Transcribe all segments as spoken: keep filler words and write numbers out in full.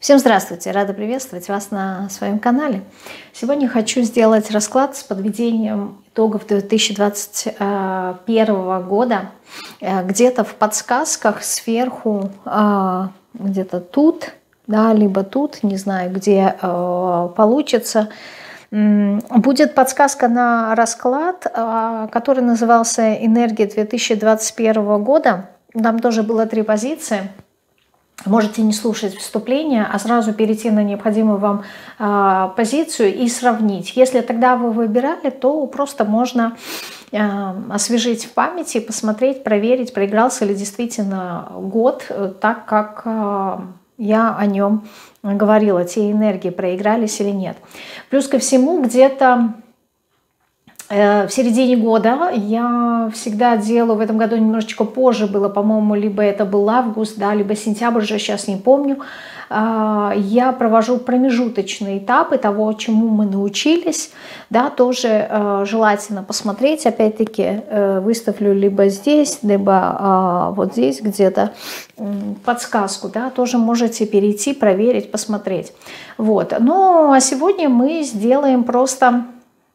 Всем здравствуйте! Рада приветствовать вас на своем канале. Сегодня хочу сделать расклад с подведением итогов две тысячи двадцать первого года. Где-то в подсказках сверху, где-то тут, да, либо тут, не знаю, где получится, будет подсказка на расклад, который назывался «Энергия две тысячи двадцать первого года». Там тоже было три позиции. Можете не слушать вступление, а сразу перейти на необходимую вам э, позицию и сравнить. Если тогда вы выбирали, то просто можно э, освежить в памяти, посмотреть, проверить, проигрался ли действительно год так, как э, я о нем говорила, те энергии проигрались или нет. Плюс ко всему, где-то в середине года я всегда делаю, в этом году немножечко позже было, по-моему, либо это был август, да, либо сентябрь, уже сейчас не помню, я провожу промежуточные этапы того, чему мы научились, да, тоже желательно посмотреть, опять-таки выставлю либо здесь, либо вот здесь где-то подсказку, да, тоже можете перейти, проверить, посмотреть. Вот, ну, а сегодня мы сделаем просто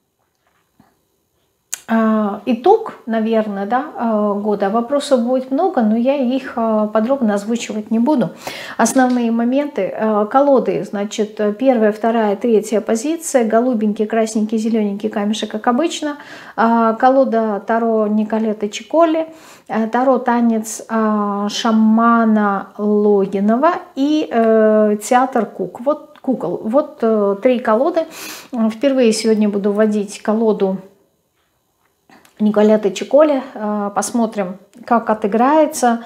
итог, наверное, да, года. Вопросов будет много, но я их подробно озвучивать не буду. Основные моменты. Колоды, значит, первая, вторая, третья позиция. Голубенький, красненький, зелененький камешек, как обычно. Колода Таро Николеты Чиколи. Таро танец шамана Логинова и театр Кук. Вот кукол. Вот три колоды. Впервые сегодня буду вводить колоду Николеты Чиколи. Посмотрим, как отыграется.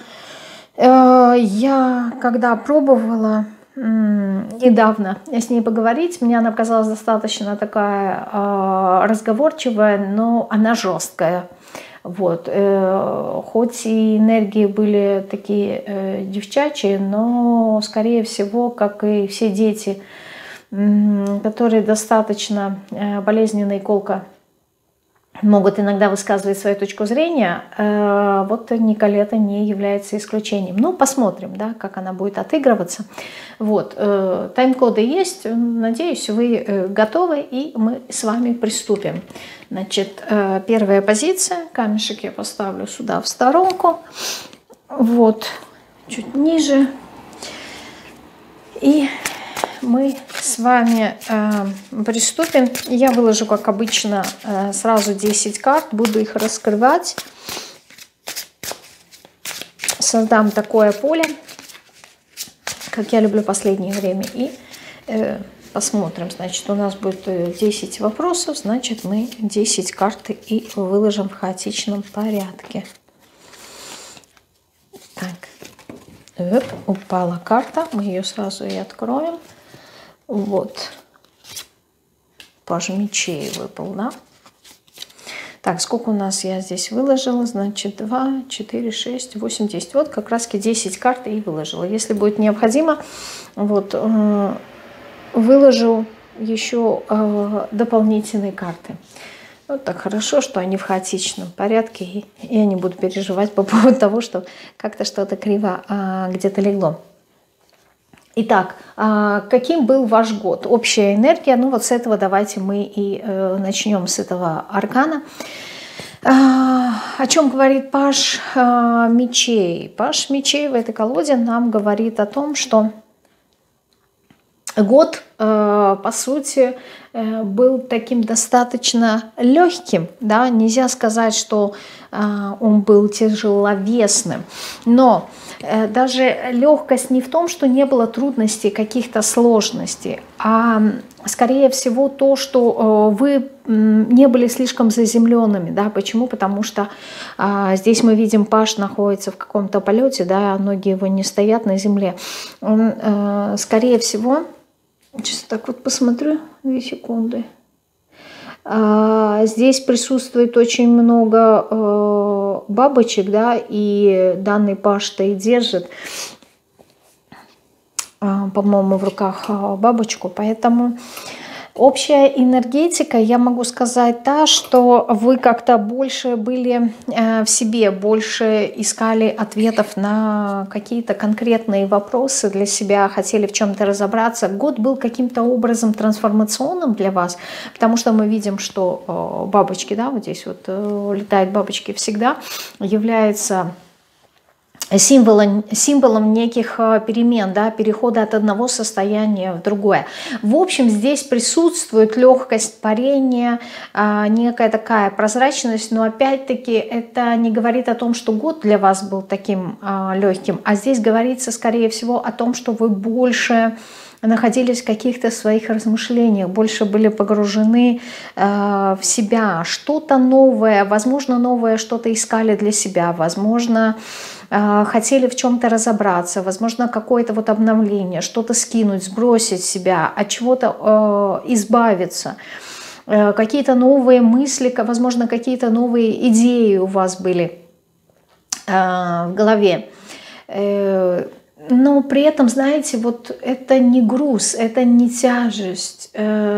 Я когда пробовала недавно с ней поговорить, мне она показалась достаточно такая разговорчивая, но она жесткая. Вот. Хоть и энергии были такие девчачьи, но, скорее всего, как и все дети, которые достаточно болезненно и колко могут иногда высказывать свою точку зрения, вот Николета не является исключением. Ну, посмотрим, да, как она будет отыгрываться. Вот, тайм-коды есть, надеюсь, вы готовы, и мы с вами приступим. Значит, первая позиция, камешек я поставлю сюда в сторонку, вот, чуть ниже, и мы с вами э, приступим. Я выложу, как обычно, э, сразу десять карт, буду их раскрывать. Создам такое поле, как я люблю в последнее время, и э, посмотрим. Значит, у нас будет десять вопросов, значит, мы десять карт и выложим в хаотичном порядке. Так, оп, упала карта, мы ее сразу и откроем. Вот, паж мечей выпал, да? Так, сколько у нас я здесь выложила? Значит, два, четыре, шесть, восемь, десять. Вот как раз десять карт и выложила. Если будет необходимо, вот, выложу еще дополнительные карты. Вот так хорошо, что они в хаотичном порядке, и я не буду переживать по поводу того, что как-то что-то криво где-то легло. Итак, каким был ваш год? Общая энергия, ну вот с этого давайте мы и начнем, с этого аркана. О чем говорит паж мечей? Паж мечей в этой колоде нам говорит о том, что год, по сути, был таким достаточно легким, да, нельзя сказать, что он был тяжеловесным, но даже легкость не в том, что не было трудностей, каких-то сложностей, а скорее всего то, что вы не были слишком заземленными, да, почему? Потому что здесь мы видим, паж находится в каком-то полете, да, ноги его не стоят на земле, он, скорее всего, сейчас так вот посмотрю, две секунды. Здесь присутствует очень много бабочек, да, и данный паж-то и держит, по-моему, в руках бабочку, поэтому Общая энергетика, я могу сказать, та, что вы как-то больше были э, в себе, больше искали ответов на какие-то конкретные вопросы для себя, хотели в чем-то разобраться. Год был каким-то образом трансформационным для вас, потому что мы видим, что э, бабочки, да, вот здесь вот э, летают бабочки всегда, является символом, символом неких перемен, да, перехода от одного состояния в другое. В общем, здесь присутствует легкость парения, некая такая прозрачность, но опять-таки это не говорит о том, что год для вас был таким легким, а здесь говорится, скорее всего, о том, что вы больше находились в каких-то своих размышлениях, больше были погружены э, в себя, что-то новое, возможно, новое что-то искали для себя, возможно, э, хотели в чем-то разобраться, возможно, какое-то вот обновление, что-то скинуть, сбросить себя, от чего-то э, избавиться. Э, какие-то новые мысли, возможно, какие-то новые идеи у вас были э, в голове. Э, Но при этом, знаете, вот это не груз, это не тяжесть.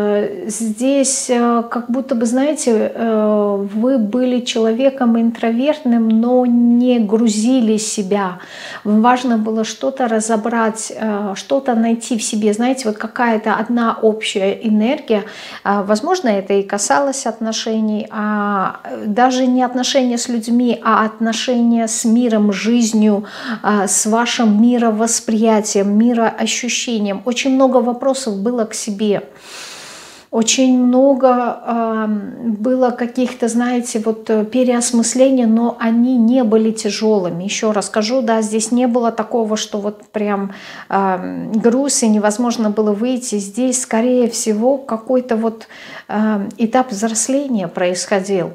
Здесь как будто бы, знаете, вы были человеком интровертным, но не грузили себя. Вам важно было что-то разобрать, что-то найти в себе. Знаете, вот какая-то одна общая энергия. Возможно, это и касалось отношений, а даже не отношения с людьми, а отношения с миром, жизнью, с вашим миром, восприятием, мироощущением. Очень много вопросов было к себе. Очень много э, было каких-то, знаете, вот переосмыслений, но они не были тяжелыми. Еще раз скажу, да, здесь не было такого, что вот прям э, груз и невозможно было выйти. Здесь, скорее всего, какой-то вот э, этап взросления происходил.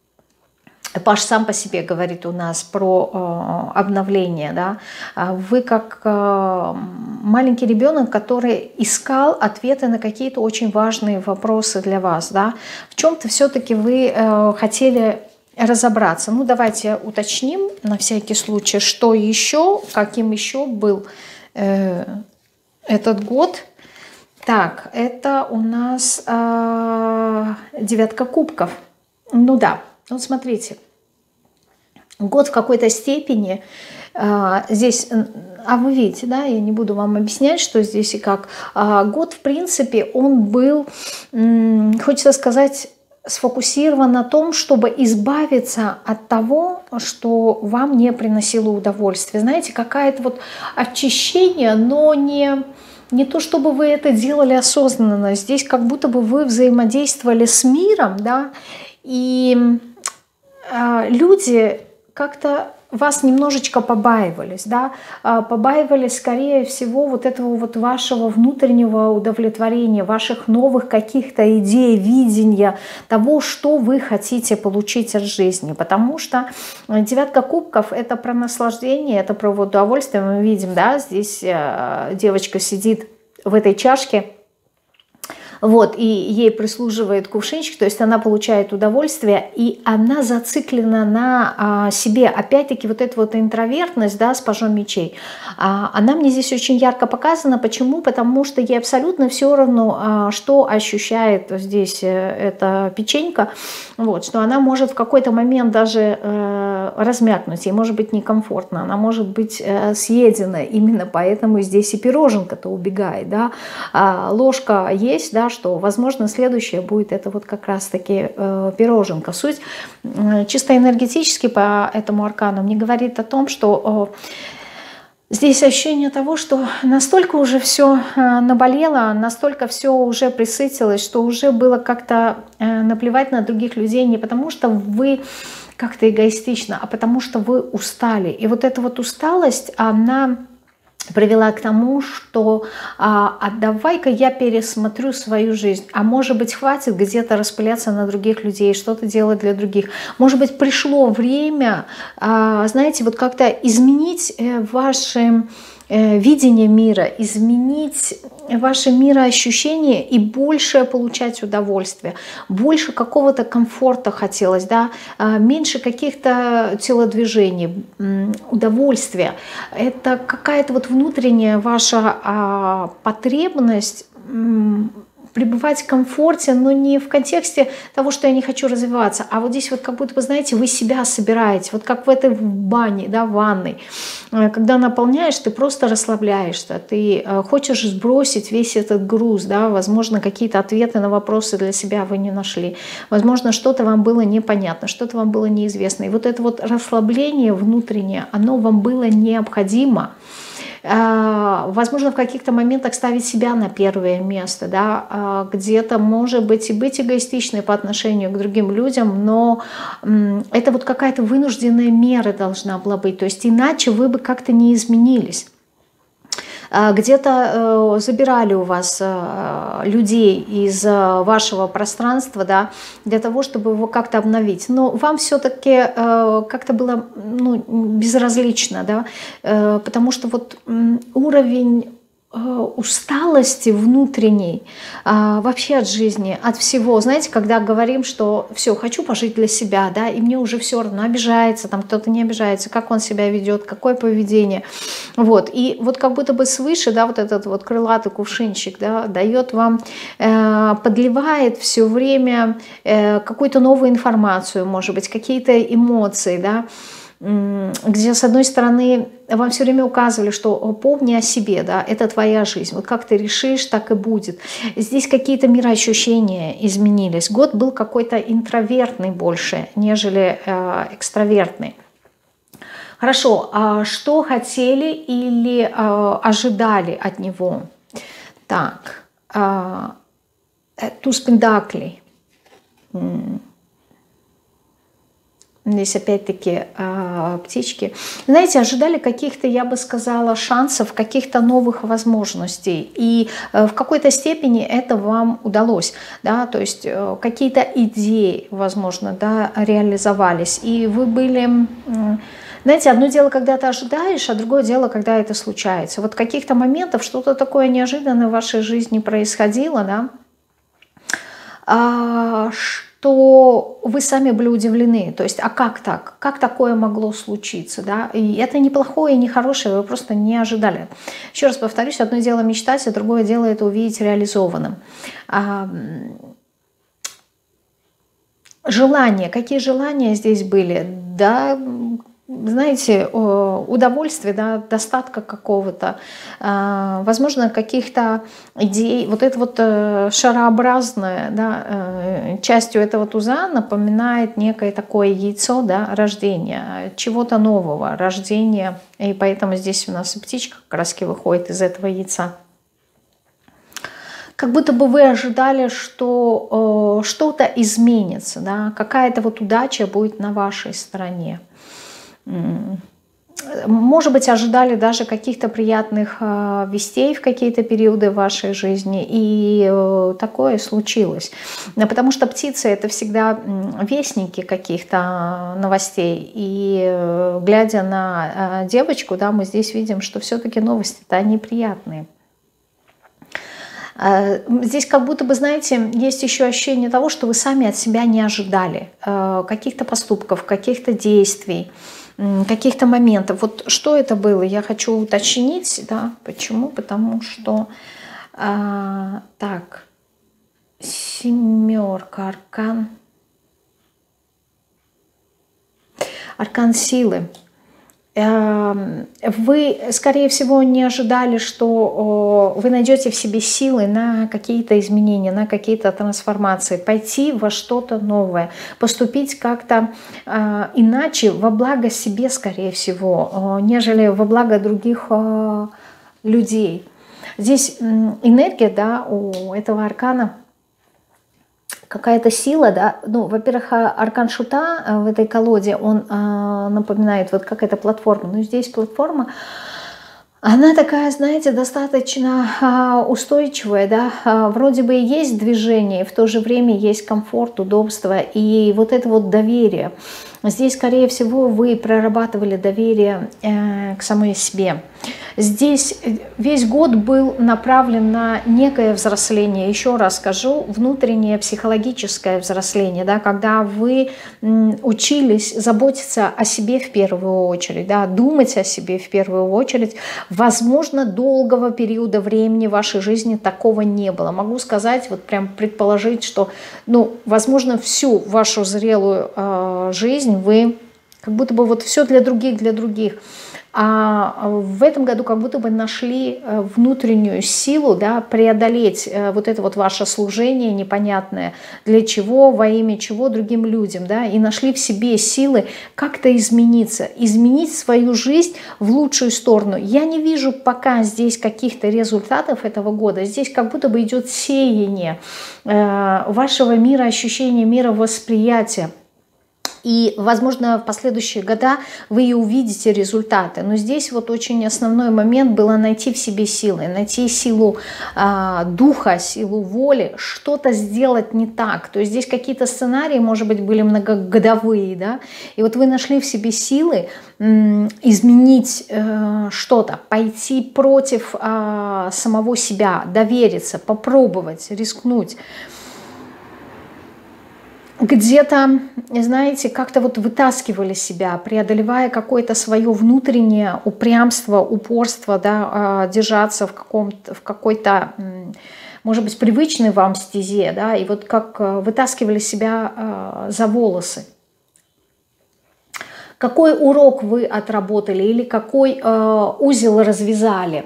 Паш сам по себе говорит у нас про э, обновление. Да? Вы как э, маленький ребенок, который искал ответы на какие-то очень важные вопросы для вас. Да? В чем-то все-таки вы э, хотели разобраться. Ну, давайте уточним на всякий случай, что еще, каким еще был э, этот год. Так, это у нас э, девятка кубков. Ну да. Вот смотрите, год в какой-то степени а, здесь, а вы видите, да, я не буду вам объяснять, что здесь и как. А, год, в принципе, он был, м, хочется сказать, сфокусирован на том, чтобы избавиться от того, что вам не приносило удовольствия. Знаете, какое-то вот очищение, но не... Не то, чтобы вы это делали осознанно. Здесь как будто бы вы взаимодействовали с миром, да, и э, люди как-то вас немножечко побаивались, да, побаивались, скорее всего, вот этого вот вашего внутреннего удовлетворения, ваших новых каких-то идей, видения, того, что вы хотите получить от жизни, потому что девятка кубков — это про наслаждение, это про удовольствие. Мы видим, да, здесь девочка сидит в этой чашке, вот, и ей прислуживает кувшинчик, то есть она получает удовольствие, и она зациклена на а, себе. Опять-таки вот эта вот интровертность, да, с пажом мечей, а, она мне здесь очень ярко показана. Почему? Потому что ей абсолютно все равно, а, что ощущает здесь эта печенька, вот, что она может в какой-то момент даже э, размякнуть, ей может быть некомфортно, она может быть э, съедена, именно поэтому здесь и пироженка-то убегает, да, а, ложка есть, да, что, возможно, следующее будет это вот как раз-таки э, пироженка. Суть э, чисто энергетически по этому аркану мне говорит о том, что э, здесь ощущение того, что настолько уже все э, наболело, настолько все уже присытилось, что уже было как-то э, наплевать на других людей не потому, что вы как-то эгоистично, а потому что вы устали. И вот эта вот усталость, она привела к тому, что а, а давай-ка я пересмотрю свою жизнь, а может быть хватит где-то распыляться на других людей, что-то делать для других. Может быть пришло время, а, знаете, вот как-то изменить э, ваши э, видение мира, изменить ваше мироощущение и больше получать удовольствие, больше какого-то комфорта хотелось, да, меньше каких-то телодвижений, удовольствия. Это какая-то вот внутренняя ваша потребность пребывать в комфорте, но не в контексте того, что я не хочу развиваться, а вот здесь вот как будто, вы знаете, вы себя собираете, вот как в этой бане, да, ванной. Когда наполняешь, ты просто расслабляешься, ты хочешь сбросить весь этот груз, да, возможно, какие-то ответы на вопросы для себя вы не нашли, возможно, что-то вам было непонятно, что-то вам было неизвестно. И вот это вот расслабление внутреннее, оно вам было необходимо. Возможно, в каких-то моментах ставить себя на первое место, да, где-то, может быть, и быть эгоистичной по отношению к другим людям, но это вот какая-то вынужденная мера должна была быть, то есть иначе вы бы как-то не изменились. Где-то э, забирали у вас э, людей из э, вашего пространства, да, для того, чтобы его как-то обновить. Но вам все-таки э, как-то было, ну, безразлично, да, э, потому что вот э, уровень усталости внутренней а, вообще от жизни, от всего. Знаете, когда говорим, что все, хочу пожить для себя, да, и мне уже все равно, обижается, там кто-то не обижается, как он себя ведет, какое поведение. Вот. И вот как будто бы свыше, да, вот этот вот крылатый кувшинчик, да, дает вам, э, подливает все время э, какую-то новую информацию, может быть, какие-то эмоции, да, где, с одной стороны, вам все время указывали, что помни о себе, да, это твоя жизнь, вот как ты решишь, так и будет. Здесь какие-то мироощущения изменились. Год был какой-то интровертный больше, нежели э, экстравертный. Хорошо, а что хотели или э, ожидали от него? Так, э, туз пентаклей. Здесь опять-таки э, птички. Знаете, ожидали каких-то, я бы сказала, шансов, каких-то новых возможностей. И э, в какой-то степени это вам удалось. Да? То есть э, какие-то идеи, возможно, да, реализовались. И вы были... Э, знаете, одно дело, когда ты ожидаешь, а другое дело, когда это случается. Вот каких-то моментов что-то такое неожиданное в вашей жизни происходило, да? А, что вы сами были удивлены, то есть, а как так, как такое могло случиться, да, и это не плохое и не хорошее, вы просто не ожидали. Еще раз повторюсь, одно дело мечтать, а другое дело это увидеть реализованным. А, желания, какие желания здесь были, да, знаете, удовольствие, да, достатка какого-то, возможно, каких-то идей. Вот это вот шарообразное, да, частью этого туза напоминает некое такое яйцо, да, рождения, чего-то нового, рождения. И поэтому здесь у нас и птичка как раз выходит из этого яйца. Как будто бы вы ожидали, что э, что-то изменится, да, какая-то вот удача будет на вашей стороне. Может быть, ожидали даже каких-то приятных э, вестей в какие-то периоды вашей жизни, и э, такое случилось. Потому что птицы — это всегда вестники каких-то новостей, и э, глядя на э, девочку, да, мы здесь видим, что все-таки новости-то они приятные. Здесь как будто бы, знаете, есть еще ощущение того, что вы сами от себя не ожидали э, каких-то поступков, каких-то действий, каких-то моментов. Вот что это было, я хочу уточнить, да, почему? Потому что, а, так, семерка, аркан, аркан силы. Вы, скорее всего, не ожидали, что вы найдете в себе силы на какие-то изменения, на какие-то трансформации, пойти во что-то новое, поступить как-то иначе, во благо себе, скорее всего, нежели во благо других людей. Здесь энергия, да, у этого аркана, какая-то сила, да, ну, во-первых, аркан шута в этой колоде, он а, напоминает вот какая-то платформа, но здесь платформа, она такая, знаете, достаточно а, устойчивая, да, а, вроде бы и есть движение, и в то же время есть комфорт, удобство и вот это вот доверие. Здесь, скорее всего, вы прорабатывали доверие э, к самой себе. Здесь весь год был направлен на некое взросление. Еще раз скажу, внутреннее психологическое взросление, да, когда вы учились заботиться о себе в первую очередь, да, думать о себе в первую очередь. Возможно, долгого периода времени в вашей жизни такого не было. Могу сказать, вот прям предположить, что, ну, возможно, всю вашу зрелую э, жизнь вы как будто бы вот все для других, для других. А в этом году как будто бы нашли внутреннюю силу, да, преодолеть вот это вот ваше служение непонятное, для чего, во имя чего другим людям, да, и нашли в себе силы как-то измениться, изменить свою жизнь в лучшую сторону. Я не вижу пока здесь каких-то результатов этого года, здесь как будто бы идет сеяние вашего мира, ощущения мира, восприятия. И, возможно, в последующие года вы и увидите результаты. Но здесь вот очень основной момент было найти в себе силы, найти силу э, духа, силу воли, что-то сделать не так. То есть здесь какие-то сценарии, может быть, были многогодовые, да, и вот вы нашли в себе силы э, изменить э, что-то, пойти против э, самого себя, довериться, попробовать, рискнуть. Где-то, знаете, как-то вот вытаскивали себя, преодолевая какое-то свое внутреннее упрямство, упорство, да, держаться в, каком-то, в какой-то, может быть, привычной вам стезе, да, и вот как вытаскивали себя за волосы. Какой урок вы отработали или какой узел развязали?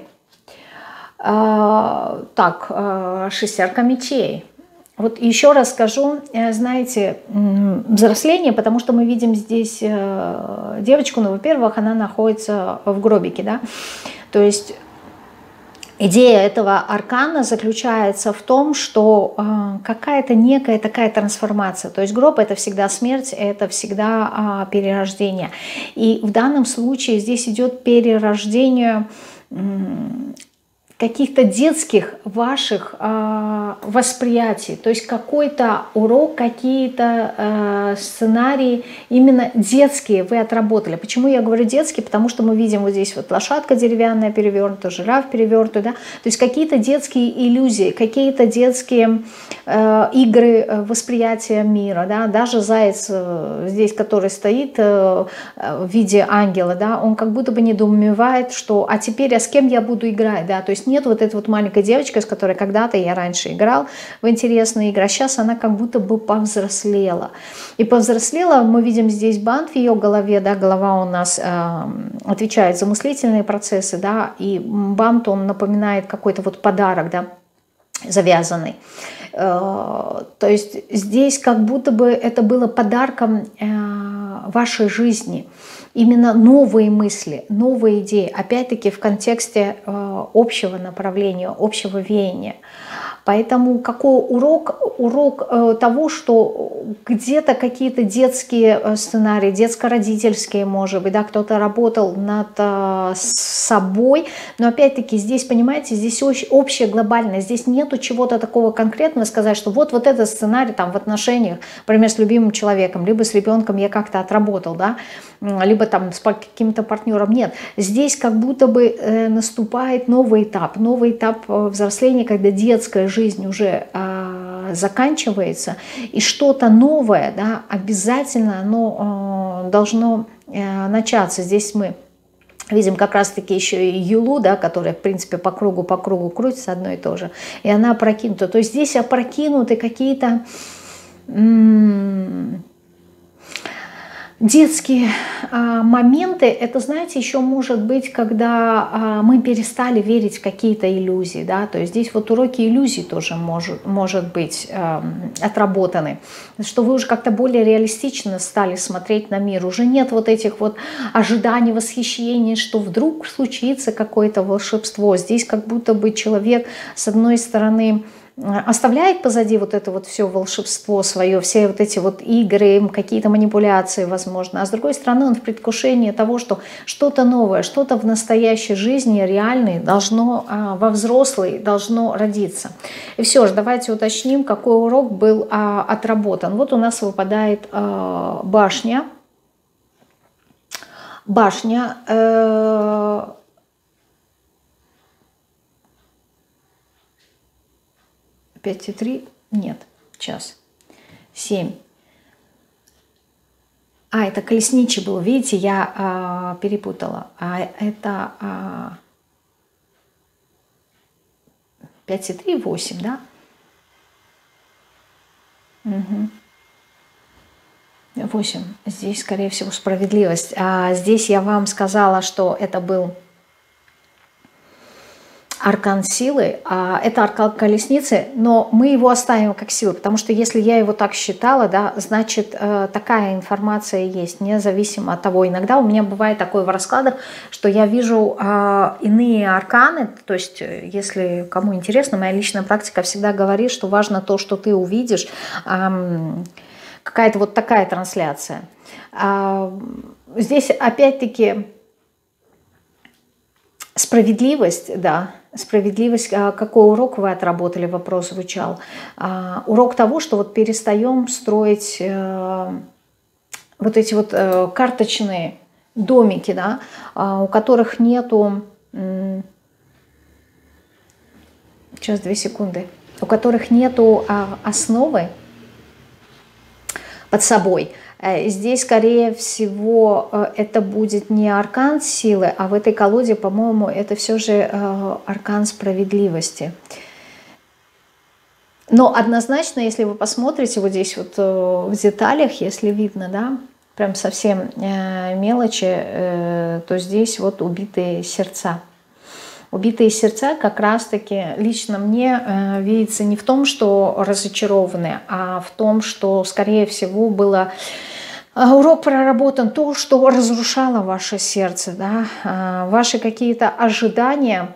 Так, шестерка мечей. Вот еще раз скажу, знаете, взросление, потому что мы видим здесь девочку, ну, во-первых, она находится в гробике, да, то есть идея этого аркана заключается в том, что какая-то некая такая трансформация, то есть гроб — это всегда смерть, это всегда перерождение, и в данном случае здесь идет перерождение каких-то детских ваших э, восприятий, то есть какой-то урок, какие-то э, сценарии именно детские вы отработали. Почему я говорю детские? Потому что мы видим вот здесь вот лошадка деревянная перевернутая, жираф перевернутый, да, то есть какие-то детские иллюзии, какие-то детские э, игры восприятия мира, да, даже заяц э, здесь, который стоит э, в виде ангела, да, он как будто бы недоумевает, что а теперь, а с кем я буду играть, да, то есть нет вот этой вот маленькой девочкой, с которой когда-то я раньше играл в интересные игры, а сейчас она как будто бы повзрослела. И повзрослела, мы видим здесь бант в ее голове, да, голова у нас э, отвечает за мыслительные процессы, да, и бант, он напоминает какой-то вот подарок, да, завязанный. Э, то есть здесь как будто бы это было подарком э, вашей жизни. Именно новые мысли, новые идеи, опять-таки в контексте э, общего направления, общего веяния. Поэтому какой урок? Урок э, того, что где-то какие-то детские сценарии, детско-родительские, может быть, да, кто-то работал над э, собой, но опять-таки здесь, понимаете, здесь общее глобальное, здесь нету чего-то такого конкретного сказать, что вот, вот этот сценарий там в отношениях, например, с любимым человеком, либо с ребенком я как-то отработал, да, либо там с каким-то партнером. Нет, здесь как будто бы э, наступает новый этап, новый этап взросления, когда детская жизнь жизнь уже э, заканчивается, и что-то новое, да, обязательно оно э, должно э, начаться. Здесь мы видим как раз-таки еще и Юлу, да, которая, в принципе, по кругу, по кругу крутится одно и то же, и она опрокинута. То есть здесь опрокинуты какие-то детские а, моменты. Это, знаете, еще может быть, когда а, мы перестали верить в какие-то иллюзии, да, то есть здесь вот уроки иллюзий тоже может, может быть а, отработаны, что вы уже как-то более реалистично стали смотреть на мир, уже нет вот этих вот ожиданий, восхищений, что вдруг случится какое-то волшебство. Здесь как будто бы человек, с одной стороны, оставляет позади вот это вот все волшебство свое, все вот эти вот игры, какие-то манипуляции, возможно. А с другой стороны, он в предвкушении того, что что-то новое, что-то в настоящей жизни реальной должно, во взрослой должно родиться. И все же, давайте уточним, какой урок был отработан. Вот у нас выпадает башня. Башня. пять и три, нет, сейчас, семь. А, это колесничий был, видите, я а, перепутала. А это а, пять и три, восемь, да? Угу. восемь. Здесь, скорее всего, справедливость. А здесь я вам сказала, что это был аркан силы, а это аркан колесницы, но мы его оставим как силу, потому что если я его так считала, да, значит такая информация есть, независимо от того. Иногда у меня бывает такое в раскладах, что я вижу а, иные арканы, то есть если кому интересно, моя личная практика всегда говорит, что важно то, что ты увидишь, а, какая-то вот такая трансляция. А, здесь опять-таки справедливость, да, справедливость, какой урок вы отработали, вопрос звучал. А, урок того, что вот перестаем строить э, вот эти вот э, карточные домики, да, э, у которых нету, э, сейчас две секунды, у которых нету э, основы под собой. Здесь, скорее всего, это будет не аркан силы, а в этой колоде, по-моему, это все же аркан справедливости. Но однозначно, если вы посмотрите вот здесь вот в деталях, если видно, да, прям совсем мелочи, то здесь вот убитые сердца. Убитые сердца как раз-таки лично мне э, видится не в том, что разочарованы, а в том, что, скорее всего, было э, урок проработан, то, что разрушало ваше сердце, да, э, ваши какие-то ожидания,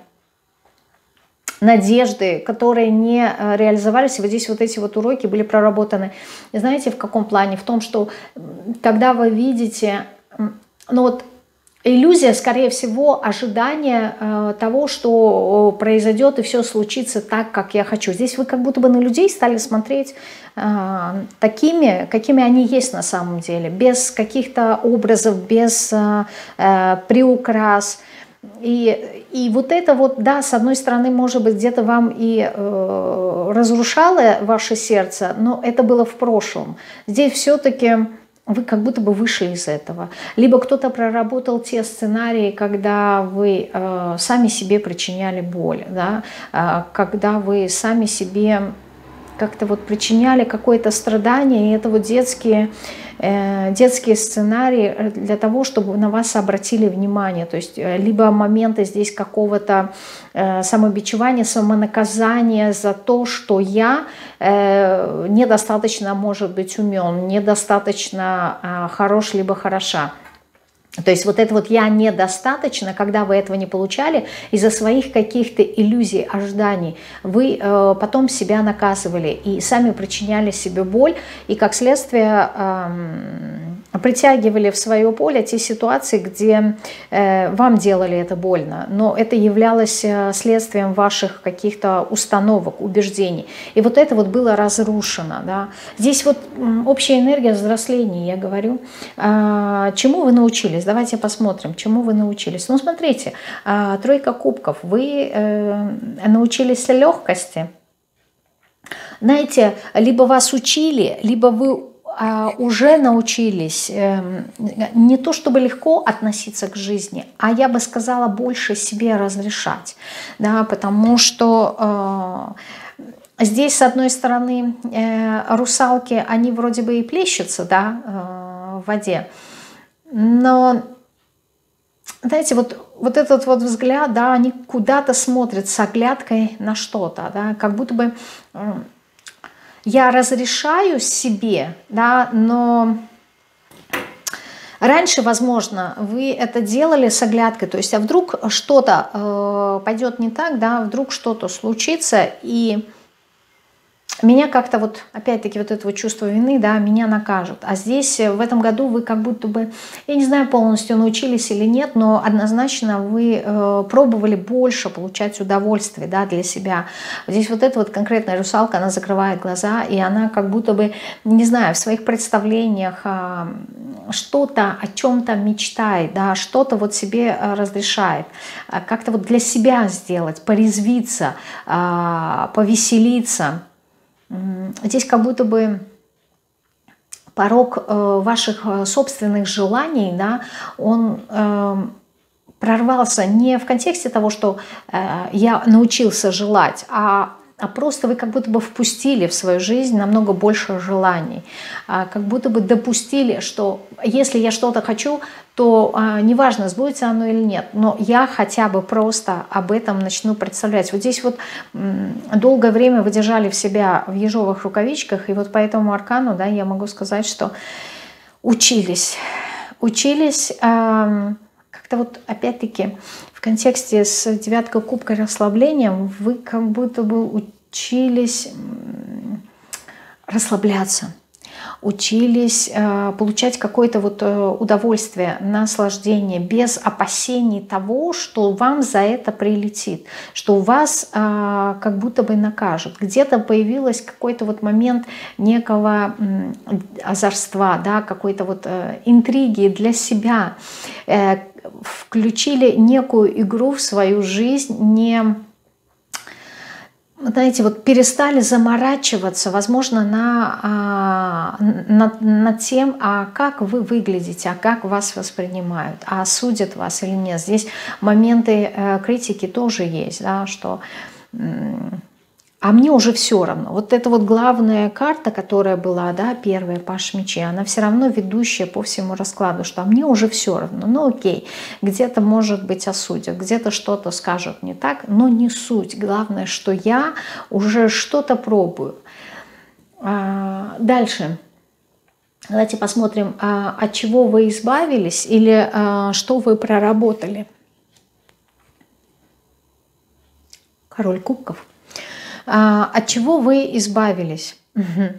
надежды, которые не э, реализовались. И вот здесь вот эти вот уроки были проработаны. И знаете, в каком плане? В том, что когда вы видите, ну вот, иллюзия, скорее всего, ожидание э, того, что произойдет и все случится так, как я хочу. Здесь вы как будто бы на людей стали смотреть э, такими, какими они есть на самом деле, без каких-то образов, без э, э, приукрас. И, и вот это вот, да, с одной стороны, может быть, где-то вам и э, разрушало ваше сердце, но это было в прошлом. Здесь все-таки вы как будто бы вышли из этого. Либо кто-то проработал те сценарии, когда вы э, сами себе причиняли боль, да? э, когда вы сами себе как-то вот причиняли какое-то страдание, и это вот детские, э, детские сценарии для того, чтобы на вас обратили внимание. То есть либо моменты здесь какого-то э, самобичевания, самонаказания за то, что я э, недостаточно, может быть, умен, недостаточно э, хорош, либо хороша. То есть вот это вот «я недостаточно», когда вы этого не получали, из-за своих каких-то иллюзий, ожиданий, вы э, потом себя наказывали и сами причиняли себе боль, и как следствие э, притягивали в свое поле те ситуации, где э, вам делали это больно, но это являлось следствием ваших каких-то установок, убеждений. И вот это вот было разрушено. Да? Здесь вот общая энергия взросления, я говорю. Э, чему вы научились? Давайте посмотрим, чему вы научились. Ну, смотрите, тройка кубков. Вы научились легкости. Знаете, либо вас учили, либо вы уже научились не то чтобы легко относиться к жизни, а я бы сказала, больше себе разрешать. Да, потому что здесь, с одной стороны, русалки, они вроде бы и плещутся, да, в воде. Но, знаете, вот, вот этот вот взгляд, да, они куда-то смотрят с оглядкой на что-то, да, как будто бы я разрешаю себе, да, но раньше, возможно, вы это делали с оглядкой, то есть, а вдруг что-то э, пойдет не так, да, вдруг что-то случится, и меня как-то вот, опять-таки, вот это вот чувство вины, да, меня накажут. А здесь в этом году вы как будто бы, я не знаю, полностью научились или нет, но однозначно вы э, пробовали больше получать удовольствие, да, для себя. Здесь вот эта вот конкретная русалка, она закрывает глаза, и она как будто бы, не знаю, в своих представлениях э, что-то о чем-то мечтает, да, что-то вот себе э, разрешает. Как-то вот для себя сделать, порезвиться, э, повеселиться. Здесь как будто бы порог ваших собственных желаний, да, он прорвался не в контексте того, что я научился желать, а а просто вы как будто бы впустили в свою жизнь намного больше желаний, как будто бы допустили, что если я что-то хочу, то неважно, сбудется оно или нет, но я хотя бы просто об этом начну представлять. Вот здесь вот долгое время вы держали в себя в ежовых рукавичках, и вот по этому аркану, да, я могу сказать, что учились, учились как-то вот опять-таки в контексте с девяткой кубка расслаблением вы как будто бы учились расслабляться, учились э, получать какое-то вот э, удовольствие, наслаждение, без опасений того, что вам за это прилетит, что вас э, как будто бы накажут. Где-то появился какой-то вот момент некого э, озорства, да, какой-то вот э, интриги для себя, э, включили некую игру в свою жизнь, не, знаете, вот перестали заморачиваться, возможно, на, над, над тем, а как вы выглядите, а как вас воспринимают, а осудят вас или нет. Здесь моменты э, критики тоже есть, да, что а мне уже все равно. Вот эта вот главная карта, которая была, да, первая, паш мечей, она все равно ведущая по всему раскладу, что а мне уже все равно. Ну окей, где-то, может быть, осудят, где-то что-то скажут не так, но не суть. Главное, что я уже что-то пробую. А, дальше. Давайте посмотрим, а, от чего вы избавились или а, что вы проработали. Король кубков. От чего вы избавились? Угу.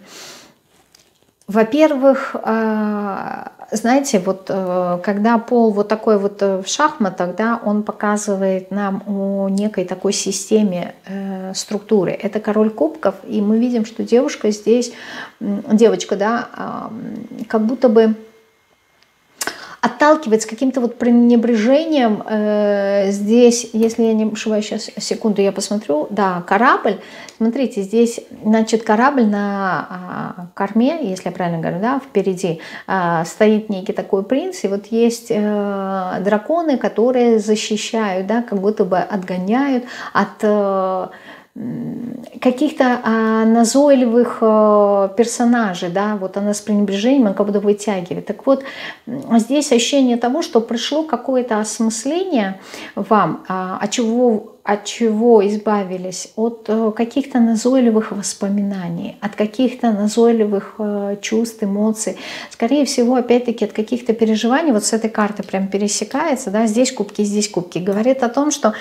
Во-первых, знаете, вот когда пол вот такой вот в шахматах, да, он показывает нам о некой такой системе э, структуры. Это король кубков, и мы видим, что девушка здесь, девочка, да, как будто бы отталкивается каким-то вот пренебрежением. Э, здесь, если я не ошибаюсь, сейчас, секунду, я посмотрю. Да, корабль. Смотрите, здесь, значит, корабль на а, корме, если я правильно говорю, да, впереди а, стоит некий такой принц. И вот есть э, драконы, которые защищают, да, как будто бы отгоняют от э, каких-то а, назойливых а, персонажей, да, вот она с пренебрежением как будто вытягивает. Так вот, здесь ощущение того, что пришло какое-то осмысление вам, а, от чего, от чего избавились, от а, каких-то назойливых воспоминаний, от каких-то назойливых а, чувств, эмоций, скорее всего, опять-таки, от каких-то переживаний. Вот с этой карты прям пересекается, да, здесь кубки, здесь кубки. Говорит о том, что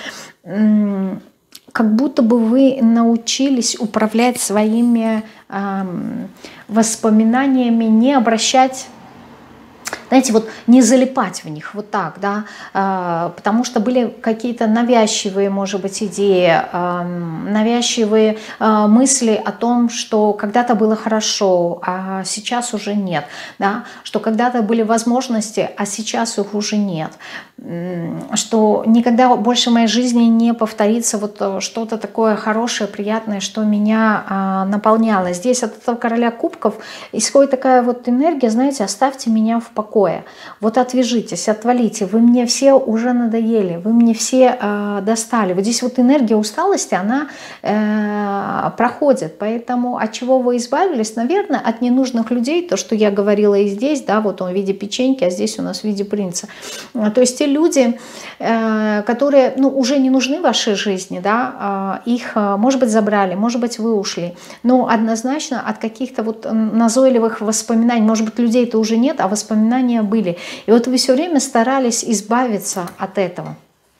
как будто бы вы научились управлять своими э, воспоминаниями, не обращать, знаете, вот не залипать в них вот так, да, э, потому что были какие-то навязчивые, может быть, идеи, э, навязчивые э, мысли о том, что когда-то было хорошо, а сейчас уже нет, да, что когда-то были возможности, а сейчас их уже нет, что никогда больше в моей жизни не повторится вот что-то такое хорошее, приятное, что меня а, наполняло. Здесь от этого короля кубков исходит такая вот энергия, знаете, оставьте меня в покое. Вот отвяжитесь, отвалите, вы мне все уже надоели, вы мне все а, достали. Вот здесь вот энергия усталости, она э, проходит. Поэтому от чего вы избавились? Наверное, от ненужных людей, то, что я говорила и здесь, да, вот он в виде печеньки, а здесь у нас в виде принца. То есть те люди, которые, ну, уже не нужны в вашей жизни, да, их, может быть, забрали, может быть, вы ушли, но однозначно от каких-то вот назойливых воспоминаний, может быть, людей-то уже нет, а воспоминания были. И вот вы все время старались избавиться от этого.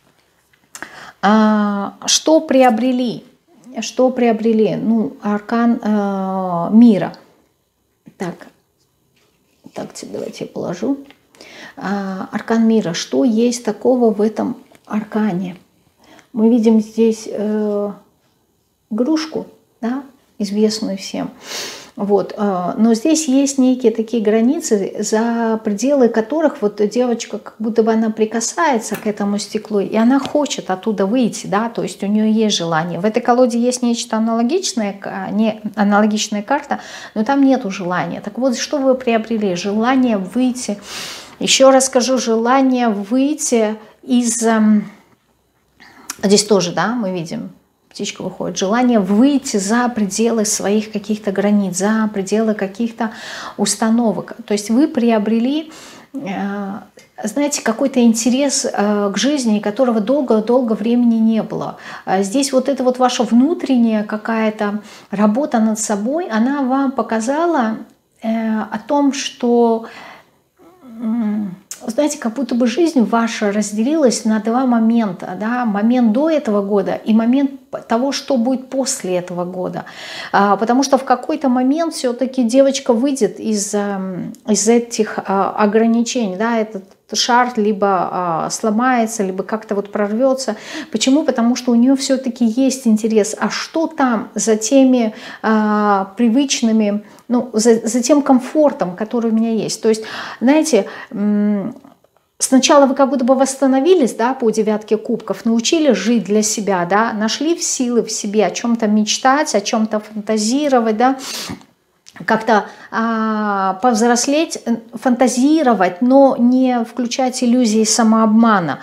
Что приобрели? Что приобрели? Ну, аркан э, мира. Так, так, давайте я положу. Аркан мира. Что есть такого в этом аркане? Мы видим здесь э, игрушку, да, известную всем. Вот. Но здесь есть некие такие границы, за пределы которых вот девочка, как будто бы она прикасается к этому стеклу, и она хочет оттуда выйти, да, то есть у нее есть желание. В этой колоде есть нечто аналогичное, не аналогичная карта, но там нету желания. Так вот, что вы приобрели? Желание выйти. Еще раз скажу, желание выйти из... Здесь тоже, да, мы видим, птичка выходит. Желание выйти за пределы своих каких-то границ, за пределы каких-то установок. То есть вы приобрели, знаете, какой-то интерес к жизни, которого долго-долго времени не было. Здесь вот эта вот ваша внутренняя какая-то работа над собой, она вам показала о том, что... Знаете, как будто бы жизнь ваша разделилась на два момента. Да? Момент до этого года и момент того, что будет после этого года. А, потому что в какой-то момент все-таки девочка выйдет из, из этих а, ограничений. Да? Этот шар либо а, сломается, либо как-то вот прорвется. Почему? Потому что у нее все-таки есть интерес. А что там за теми а, привычными... Ну, за, за тем комфортом, который у меня есть. То есть, знаете, сначала вы как будто бы восстановились, да, по девятке кубков, научились жить для себя, да, нашли силы в себе о чем-то мечтать, о чем-то фантазировать, да, как-то а, повзрослеть, фантазировать, но не включать иллюзии самообмана.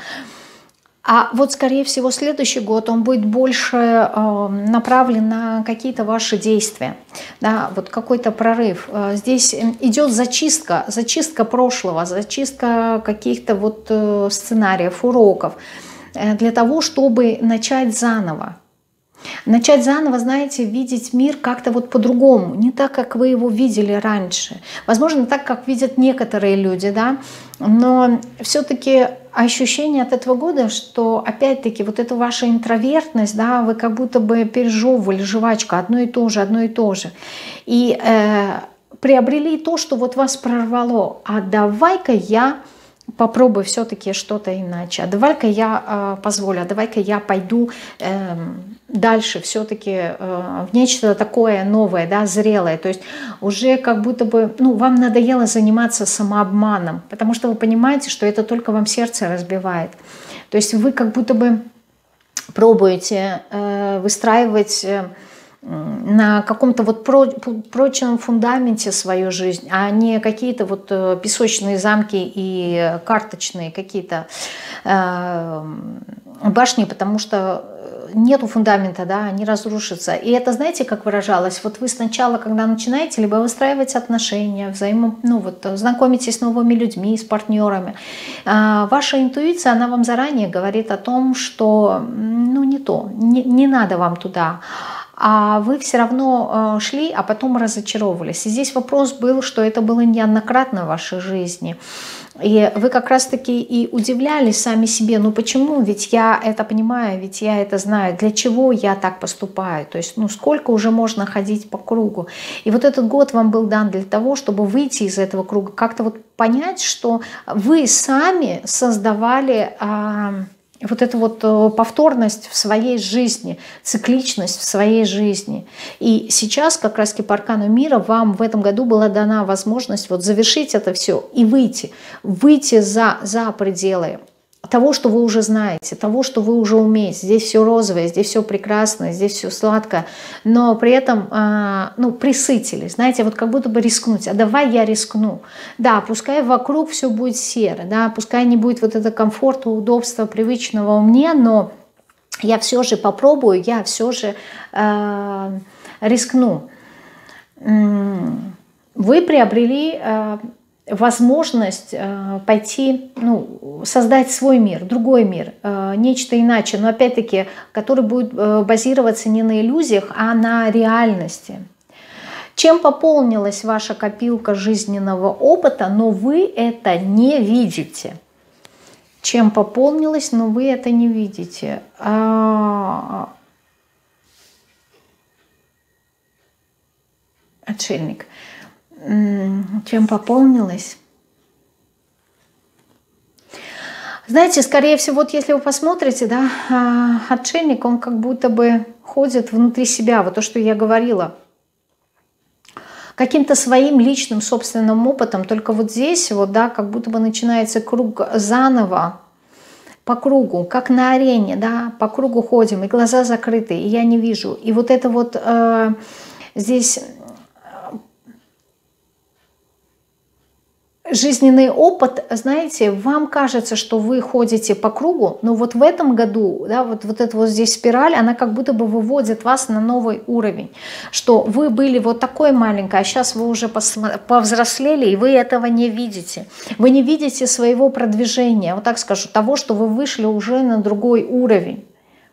А вот, скорее всего, следующий год он будет больше э, направлен на какие-то ваши действия, да, вот какой-то прорыв. Здесь идет зачистка, зачистка прошлого, зачистка каких-то вот э, сценариев, уроков, э, для того, чтобы начать заново. Начать заново, знаете, видеть мир как-то вот по-другому, не так, как вы его видели раньше. Возможно, так, как видят некоторые люди, да, но все-таки ощущение от этого года, что опять-таки вот эта ваша интровертность, да, вы как будто бы пережевывали жвачку одно и то же, одно и то же. И э, приобрели то, что вот вас прорвало. А давай-ка я попробую все-таки что-то иначе. А давай-ка я э, позволю, а давай-ка я пойду э, дальше все-таки э, в нечто такое новое, да, зрелое. То есть уже как будто бы, ну, вам надоело заниматься самообманом, потому что вы понимаете, что это только вам сердце разбивает. То есть вы как будто бы пробуете э, выстраивать... Э, на каком-то вот прочном фундаменте свою жизнь, а не какие-то вот песочные замки и карточные какие-то э, башни, потому что нету фундамента, да, они разрушатся. И это, знаете, как выражалось? Вот вы сначала, когда начинаете, либо выстраивать отношения, взаимо, ну вот, знакомитесь с новыми людьми, с партнерами, э, ваша интуиция, она вам заранее говорит о том, что, ну, не то, не, не надо вам туда. А вы все равно шли, а потом разочаровывались. И здесь вопрос был, что это было неоднократно в вашей жизни. И вы как раз-таки и удивлялись сами себе, ну почему, ведь я это понимаю, ведь я это знаю, для чего я так поступаю, то есть ну сколько уже можно ходить по кругу. И вот этот год вам был дан для того, чтобы выйти из этого круга, как-то вот понять, что вы сами создавали... вот эту вот повторность в своей жизни, цикличность в своей жизни. И сейчас как раз-таки по аркану мира вам в этом году была дана возможность вот завершить это все и выйти, выйти за, за пределы того, что вы уже знаете, того, что вы уже умеете. Здесь все розовое, здесь все прекрасно, здесь все сладкое, но при этом ну, присытились, знаете, вот как будто бы рискнуть. А давай я рискну. Да, пускай вокруг все будет серо, да, пускай не будет вот это комфорта, удобства, привычного мне, но я все же попробую, я все же э, рискну. Вы приобрели... Э, возможность э, пойти, ну, создать свой мир, другой мир, э, нечто иначе, но опять-таки, который будет э, базироваться не на иллюзиях, а на реальности. Чем пополнилась ваша копилка жизненного опыта, но вы это не видите. Чем пополнилась, но вы это не видите. А... Отшельник. Чем пополнилась? Знаете, скорее всего, вот если вы посмотрите, да, отшельник, он как будто бы ходит внутри себя, вот то, что я говорила. каким-то своим личным собственным опытом, только вот здесь вот, да, как будто бы начинается круг заново, по кругу, как на арене, да, по кругу ходим, и глаза закрыты, и я не вижу. И вот это вот э, здесь жизненный опыт, знаете, вам кажется, что вы ходите по кругу, но вот в этом году, да, вот, вот эта вот здесь спираль, она как будто бы выводит вас на новый уровень, что вы были вот такой маленькой, а сейчас вы уже повзрослели, и вы этого не видите. Вы не видите своего продвижения, вот так скажу, того, что вы вышли уже на другой уровень.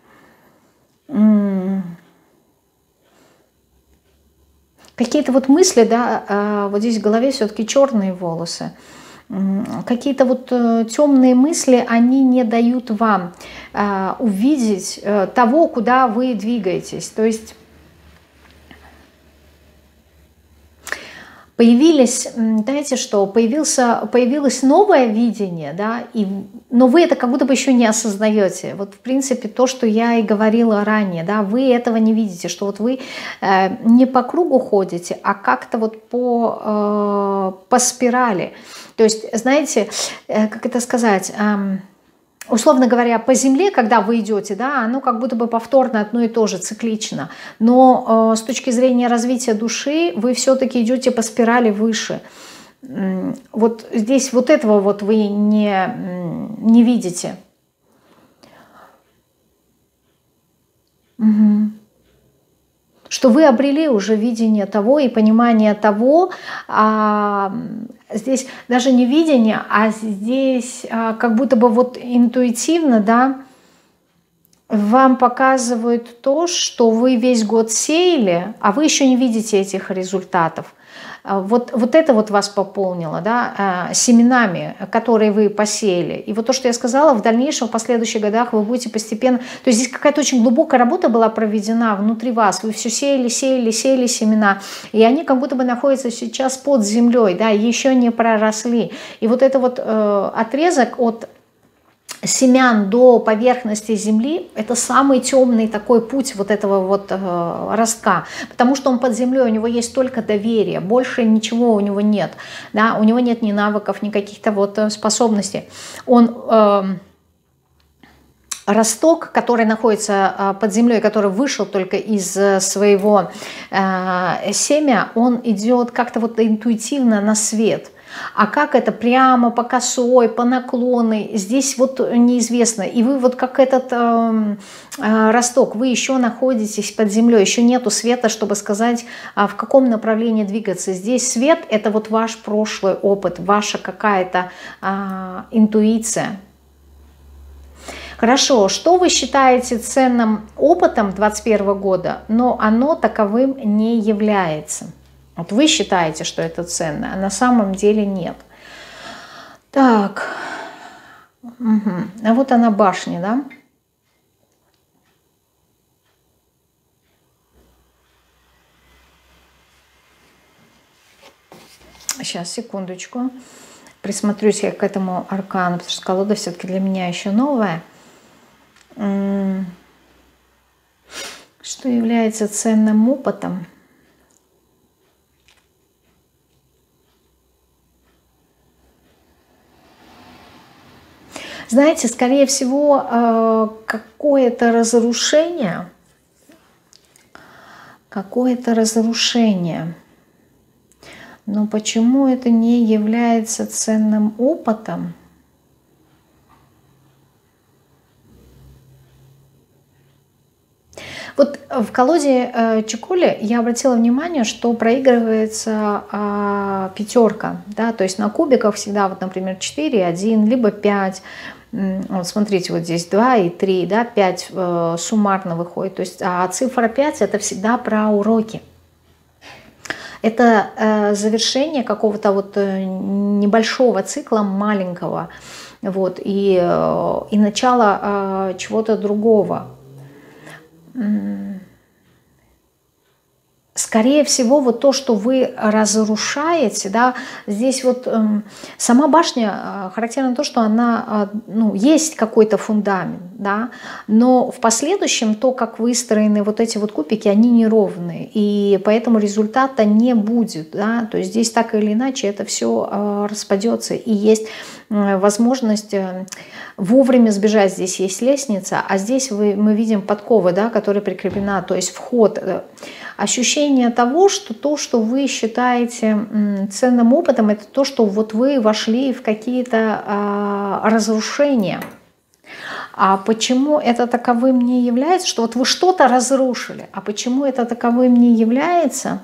Какие-то вот мысли, да, вот здесь в голове все-таки черные волосы. Какие-то вот темные мысли, они не дают вам увидеть того, куда вы двигаетесь. То есть появились, знаете что, появился, появилось новое видение, да, и, но вы это как будто бы еще не осознаете. Вот в принципе то, что я и говорила ранее, да, вы этого не видите, что вот вы э, не по кругу ходите, а как-то вот по, э, по спирали. То есть, знаете, э, как это сказать... Э, Условно говоря, по земле, когда вы идете, да, оно как будто бы повторно одно и то же, циклично. Но э, с точки зрения развития души вы все-таки идете по спирали выше. Вот здесь вот этого вот вы не, не видите. Угу. Что вы обрели уже видение того и понимание того, а, здесь даже не видение, а здесь а, как будто бы вот интуитивно, да, вам показывают то, что вы весь год сеяли, а вы еще не видите этих результатов. Вот, вот это вот вас пополнило, да, семенами, которые вы посеяли. И вот то, что я сказала, в дальнейшем, в последующих годах вы будете постепенно... То есть здесь какая-то очень глубокая работа была проведена внутри вас. Вы все сеяли, сеяли, сеяли семена. И они как будто бы находятся сейчас под землей, да, еще не проросли. И вот это вот э, отрезок от семян до поверхности земли — это самый темный такой путь вот этого вот э, ростка, потому что он под землей, у него есть только доверие, больше ничего у него нет, да, у него нет ни навыков, ни каких-то вот способностей. Он э, росток, который находится под землей, который вышел только из своего э, семя, он идет как-то вот интуитивно на свет. А как это прямо по косой, по наклонной, здесь вот неизвестно. И вы вот как этот э, э, росток, вы еще находитесь под землей, еще нету света, чтобы сказать, а в каком направлении двигаться. Здесь свет — это вот ваш прошлый опыт, ваша какая-то э, интуиция. Хорошо, что вы считаете ценным опытом двадцать первого года, но оно таковым не является? Вот вы считаете, что это ценно, а на самом деле нет. Так, угу. А вот она башня, да? Сейчас, секундочку. Присмотрюсь я к этому аркану, потому что колода все-таки для меня еще новая. Что является ценным опытом? Знаете, скорее всего, какое-то разрушение, какое-то разрушение. Но почему это не является ценным опытом? Вот в колоде э, Чиколи я обратила внимание, что проигрывается э, пятерка, да, то есть на кубиках всегда, вот, например, четыре, один, либо пять. Вот смотрите, вот здесь два и три, да, пять э, суммарно выходит. То есть, а цифра пять — это всегда про уроки. Это э, завершение какого-то вот э, небольшого цикла, маленького, вот, и, э, и начало э, чего-то другого. скорее всего, вот то, что вы разрушаете, да, здесь вот э, сама башня э, характерно то, что она, э, ну, есть какой-то фундамент, да, но в последующем то, как выстроены вот эти вот кубики, они неровные, и поэтому результата не будет, да, то есть здесь так или иначе это все э, распадется, и есть э, возможность э, вовремя сбежать. Здесь есть лестница, а здесь вы, мы видим подковы, да, которая прикреплена, то есть вход. Ощущение того, что то, что вы считаете ценным опытом, это то, что вот вы вошли в какие-то а, разрушения. А почему это таковым не является? Что вот вы что-то разрушили. А почему это таковым не является?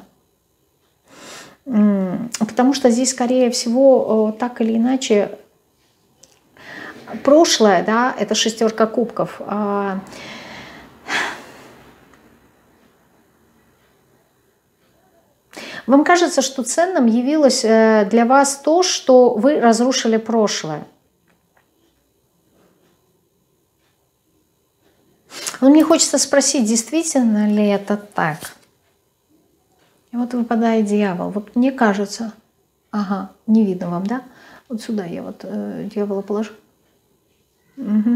Потому что здесь, скорее всего, так или иначе, прошлое, да, это шестерка кубков. Вам кажется, что ценным явилось для вас то, что вы разрушили прошлое. Но мне хочется спросить, действительно ли это так? И вот выпадает дьявол. Вот мне кажется, ага, не видно вам, да? Вот сюда я вот э, дьявола положу. Угу.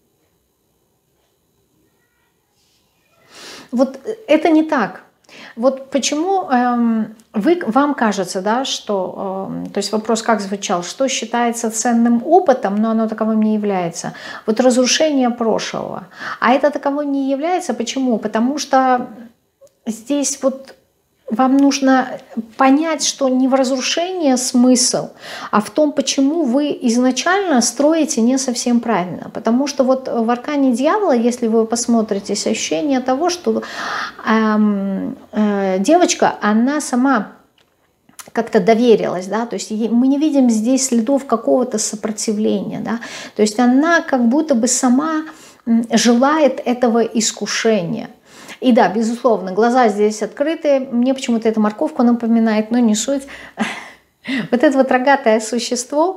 Вот это не так. Вот почему эм, вы, вам кажется, да, что, э, то есть вопрос как звучал, что считается ценным опытом, но оно таковым не является. Вот разрушение прошлого. А это таковым не является. Почему? Потому что здесь вот вам нужно понять, что не в разрушении смысл, а в том, почему вы изначально строите не совсем правильно. Потому что вот в аркане дьявола, если вы посмотрите, ощущение того, что эм, э, девочка, она сама как-то доверилась, да, то есть мы не видим здесь следов какого-то сопротивления, да, то есть она как будто бы сама желает этого искушения. И да, безусловно, глаза здесь открыты. Мне почему-то эта морковку напоминает, но не суть. Вот это вот рогатое существо,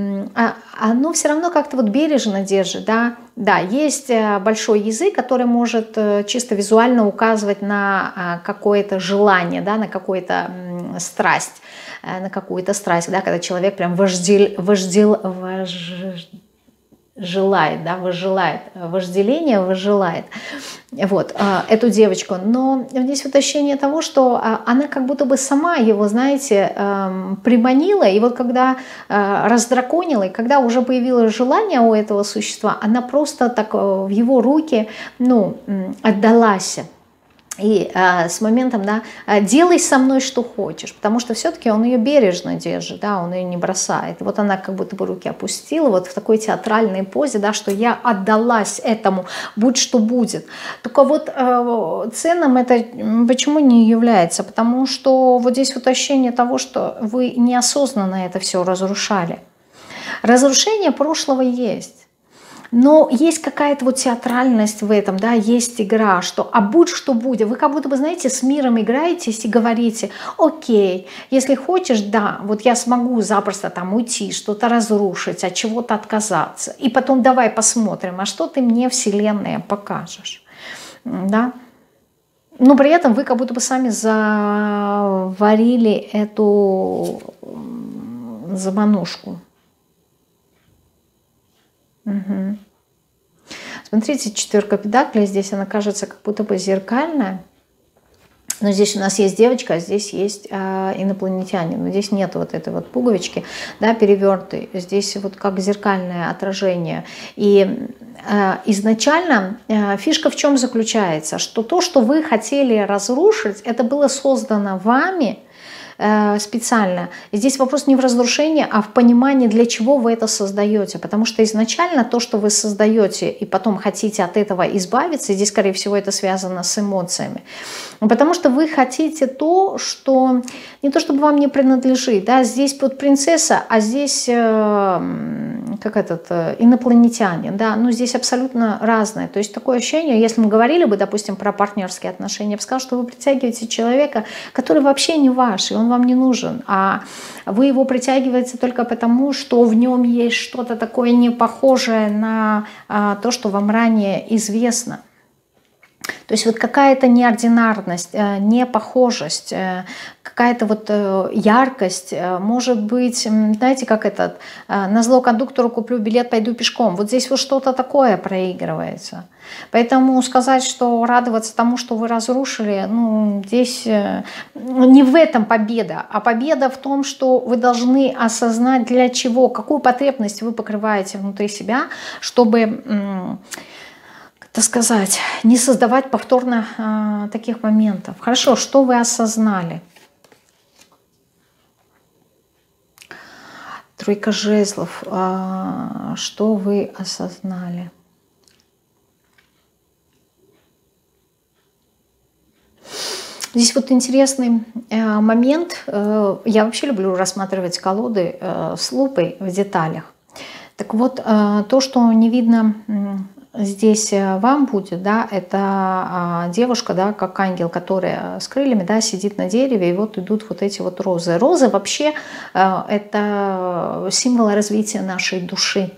оно все равно как-то вот бережно держит, да. Да, есть большой язык, который может чисто визуально указывать на какое-то желание, да, на какую-то страсть, на какую-то страсть, да, когда человек прям вождел, вождел, вож... желает, да, возжелает, вожделение возжелает, вот, эту девочку. Но здесь вот ощущение того, что она как будто бы сама его, знаете, приманила, и вот когда раздраконила, и когда уже появилось желание у этого существа, она просто так в его руки, ну, отдалась. И а, с моментом, да, делай со мной что хочешь, потому что все-таки он ее бережно держит, да, он ее не бросает. Вот она как будто бы руки опустила, вот в такой театральной позе, да, что я отдалась этому, будь что будет. Только вот э, ценным это почему не является? Потому что вот здесь вот ощущение того, что вы неосознанно это все разрушали. Разрушение прошлого есть. Но есть какая-то вот театральность в этом, да, есть игра, что а будь что будет. Вы как будто бы, знаете, с миром играетесь и говорите, окей, если хочешь, да, вот я смогу запросто там уйти, что-то разрушить, от чего-то отказаться. И потом давай посмотрим, а что ты мне, Вселенная, покажешь, да. Но при этом вы как будто бы сами заварили эту заманушку. Угу. Смотрите, четверка педаклей, здесь она кажется как будто бы зеркальная, но здесь у нас есть девочка, а здесь есть э, инопланетянин, но здесь нет вот этой вот пуговички, да, перевернутой, здесь вот как зеркальное отражение. И э, изначально э, фишка в чем заключается, что то, что вы хотели разрушить, это было создано вами, специально. И здесь вопрос не в разрушении, а в понимании, для чего вы это создаете. Потому что изначально то, что вы создаете, и потом хотите от этого избавиться, здесь, скорее всего, это связано с эмоциями. Потому что вы хотите то, что не то, чтобы вам не принадлежит. Да? Здесь вот принцесса, а здесь э, как этот, э, инопланетянин. Да? Ну, здесь абсолютно разное. То есть такое ощущение, если мы говорили бы, допустим, про партнерские отношения, я бы сказала, что вы притягиваете человека, который вообще не ваш, и он вам не нужен, а вы его притягиваете только потому, что в нем есть что-то такое не похожее на а, то, что вам ранее известно. То есть вот какая-то неординарность, непохожесть, какая-то вот яркость, может быть, знаете, как этот, назло кондуктору куплю билет, пойду пешком. Вот здесь вот что-то такое проигрывается. Поэтому сказать, что радоваться тому, что вы разрушили, ну, здесь не в этом победа, а победа в том, что вы должны осознать, для чего, какую потребность вы покрываете внутри себя, чтобы, так сказать, не создавать повторно а, таких моментов. Хорошо, что вы осознали? Тройка жезлов. А, что вы осознали? Здесь вот интересный э, момент. Э, я вообще люблю рассматривать колоды э, с лупой в деталях. Так вот, э, то, что не видно здесь вам будет, да, это девушка, да, как ангел, которая с крыльями, да, сидит на дереве, и вот идут вот эти вот розы. Розы вообще это символ развития нашей души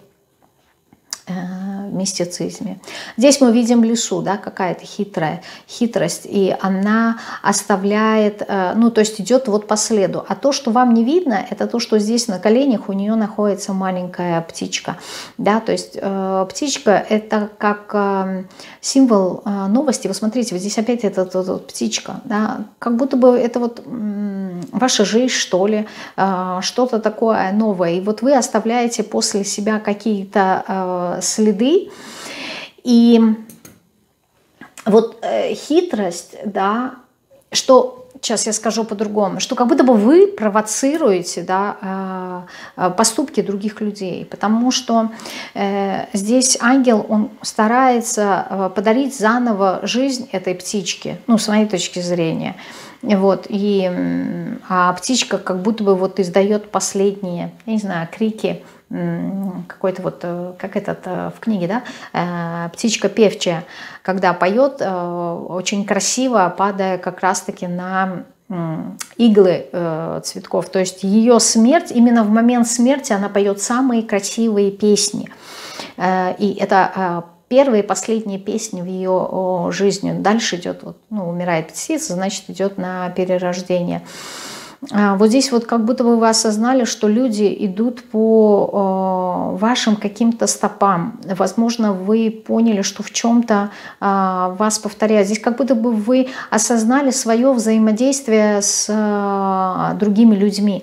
в мистицизме. Здесь мы видим лису, да, какая-то хитрая хитрость, и она оставляет, ну, то есть идет вот по следу. А то, что вам не видно, это то, что здесь на коленях у нее находится маленькая птичка, да, то есть э, птичка это как э, символ э, новости. Вы смотрите, вот здесь опять эта вот, вот, птичка, да, как будто бы это вот э, ваша жизнь, что ли, э, что-то такое новое, и вот вы оставляете после себя какие-то э, следы. И вот э, хитрость, да, что, сейчас я скажу по-другому, что как будто бы вы провоцируете, да, э, поступки других людей, потому что э, здесь ангел, он старается подарить заново жизнь этой птичке, ну, с моей точки зрения. Вот, и, а птичка как будто бы вот издает последние, я не знаю, крики, какой-то вот, как этот в книге, да, птичка певчая, когда поет, очень красиво, падая как раз-таки на иглы цветков. То есть ее смерть, именно в момент смерти она поет самые красивые песни. И это первые и последние песни в ее жизни. Дальше идет, вот, ну, умирает птица, значит, идет на перерождение. Вот здесь вот как будто бы вы осознали, что люди идут по вашим каким-то стопам. Возможно, вы поняли, что в чем-то вас повторяют. Здесь как будто бы вы осознали свое взаимодействие с другими людьми.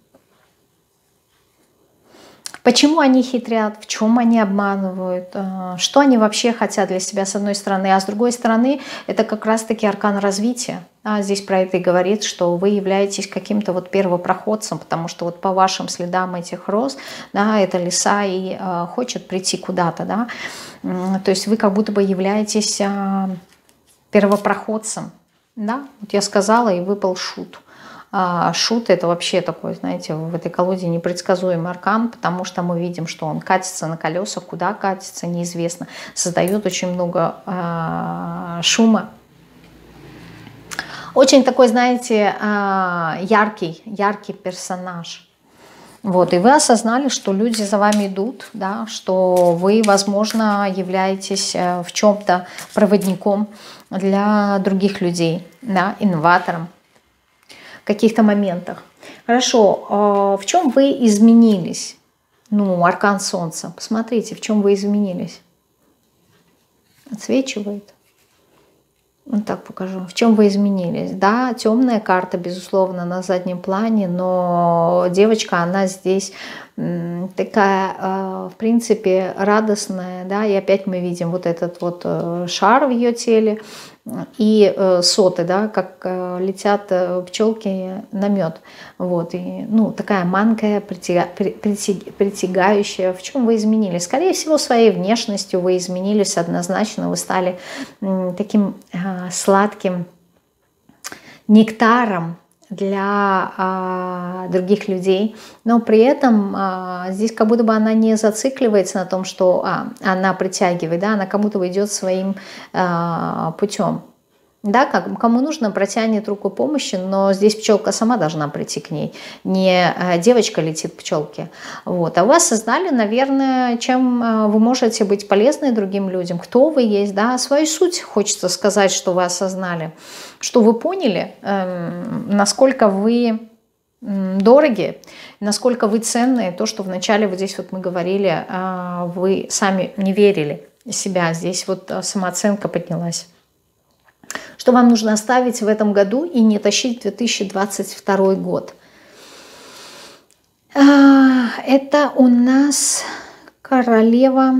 Почему они хитрят, в чем они обманывают, что они вообще хотят для себя с одной стороны, а с другой стороны это как раз-таки аркан развития. А здесь про это и говорит, что вы являетесь каким-то вот первопроходцем, потому что вот по вашим следам этих роз, да, эта лиса и э, хочет прийти куда-то, да, то есть вы как будто бы являетесь э, первопроходцем, да, вот я сказала и выпал шут. А шут это вообще такой, знаете, в этой колоде непредсказуемый аркан, потому что мы видим, что он катится на колесах, куда катится, неизвестно, создает очень много э, шума. Очень такой, знаете, яркий, яркий персонаж. Вот, и вы осознали, что люди за вами идут, да, что вы, возможно, являетесь в чем-то проводником для других людей, да, инноватором в каких-то моментах. Хорошо, в чем вы изменились? Ну, аркан Солнца. Посмотрите, в чем вы изменились. Отсвечивает. Вот так покажу. В чем вы изменились? Да, темная карта, безусловно, на заднем плане, но девочка, она здесь такая, в принципе, радостная, да, и опять мы видим вот этот вот шар в ее теле и соты, да, как летят пчелки на мед, вот, и, ну, такая манкая, притягающая. В чем вы изменились? Скорее всего, своей внешностью вы изменились однозначно, вы стали таким сладким нектаром для а, других людей, но при этом а, здесь как будто бы она не зацикливается на том, что а, она притягивает, да, она как будто бы идет своим а, путем. Да, как, кому нужно, протянет руку помощи, но здесь пчелка сама должна прийти к ней, не девочка летит к пчелке. Вот. А вы осознали, наверное, чем вы можете быть полезны другим людям, кто вы есть, да, свою суть, хочется сказать, что вы осознали, что вы поняли, эм, насколько вы дороги, насколько вы ценные, то, что вначале вот здесь вот мы говорили, э, вы сами не верили в себя, здесь вот самооценка поднялась. Что вам нужно оставить в этом году и не тащить в две тысячи двадцать второй год? Это у нас королева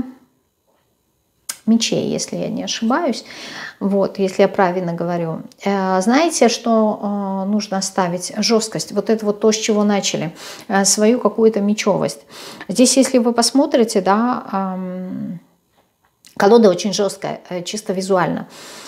мечей, если я не ошибаюсь. Вот, если я правильно говорю. Знаете, что нужно оставить? Жесткость. Вот это вот то, с чего начали. Свою какую-то мечевость. Здесь, если вы посмотрите, да, колода очень жесткая, чисто визуально.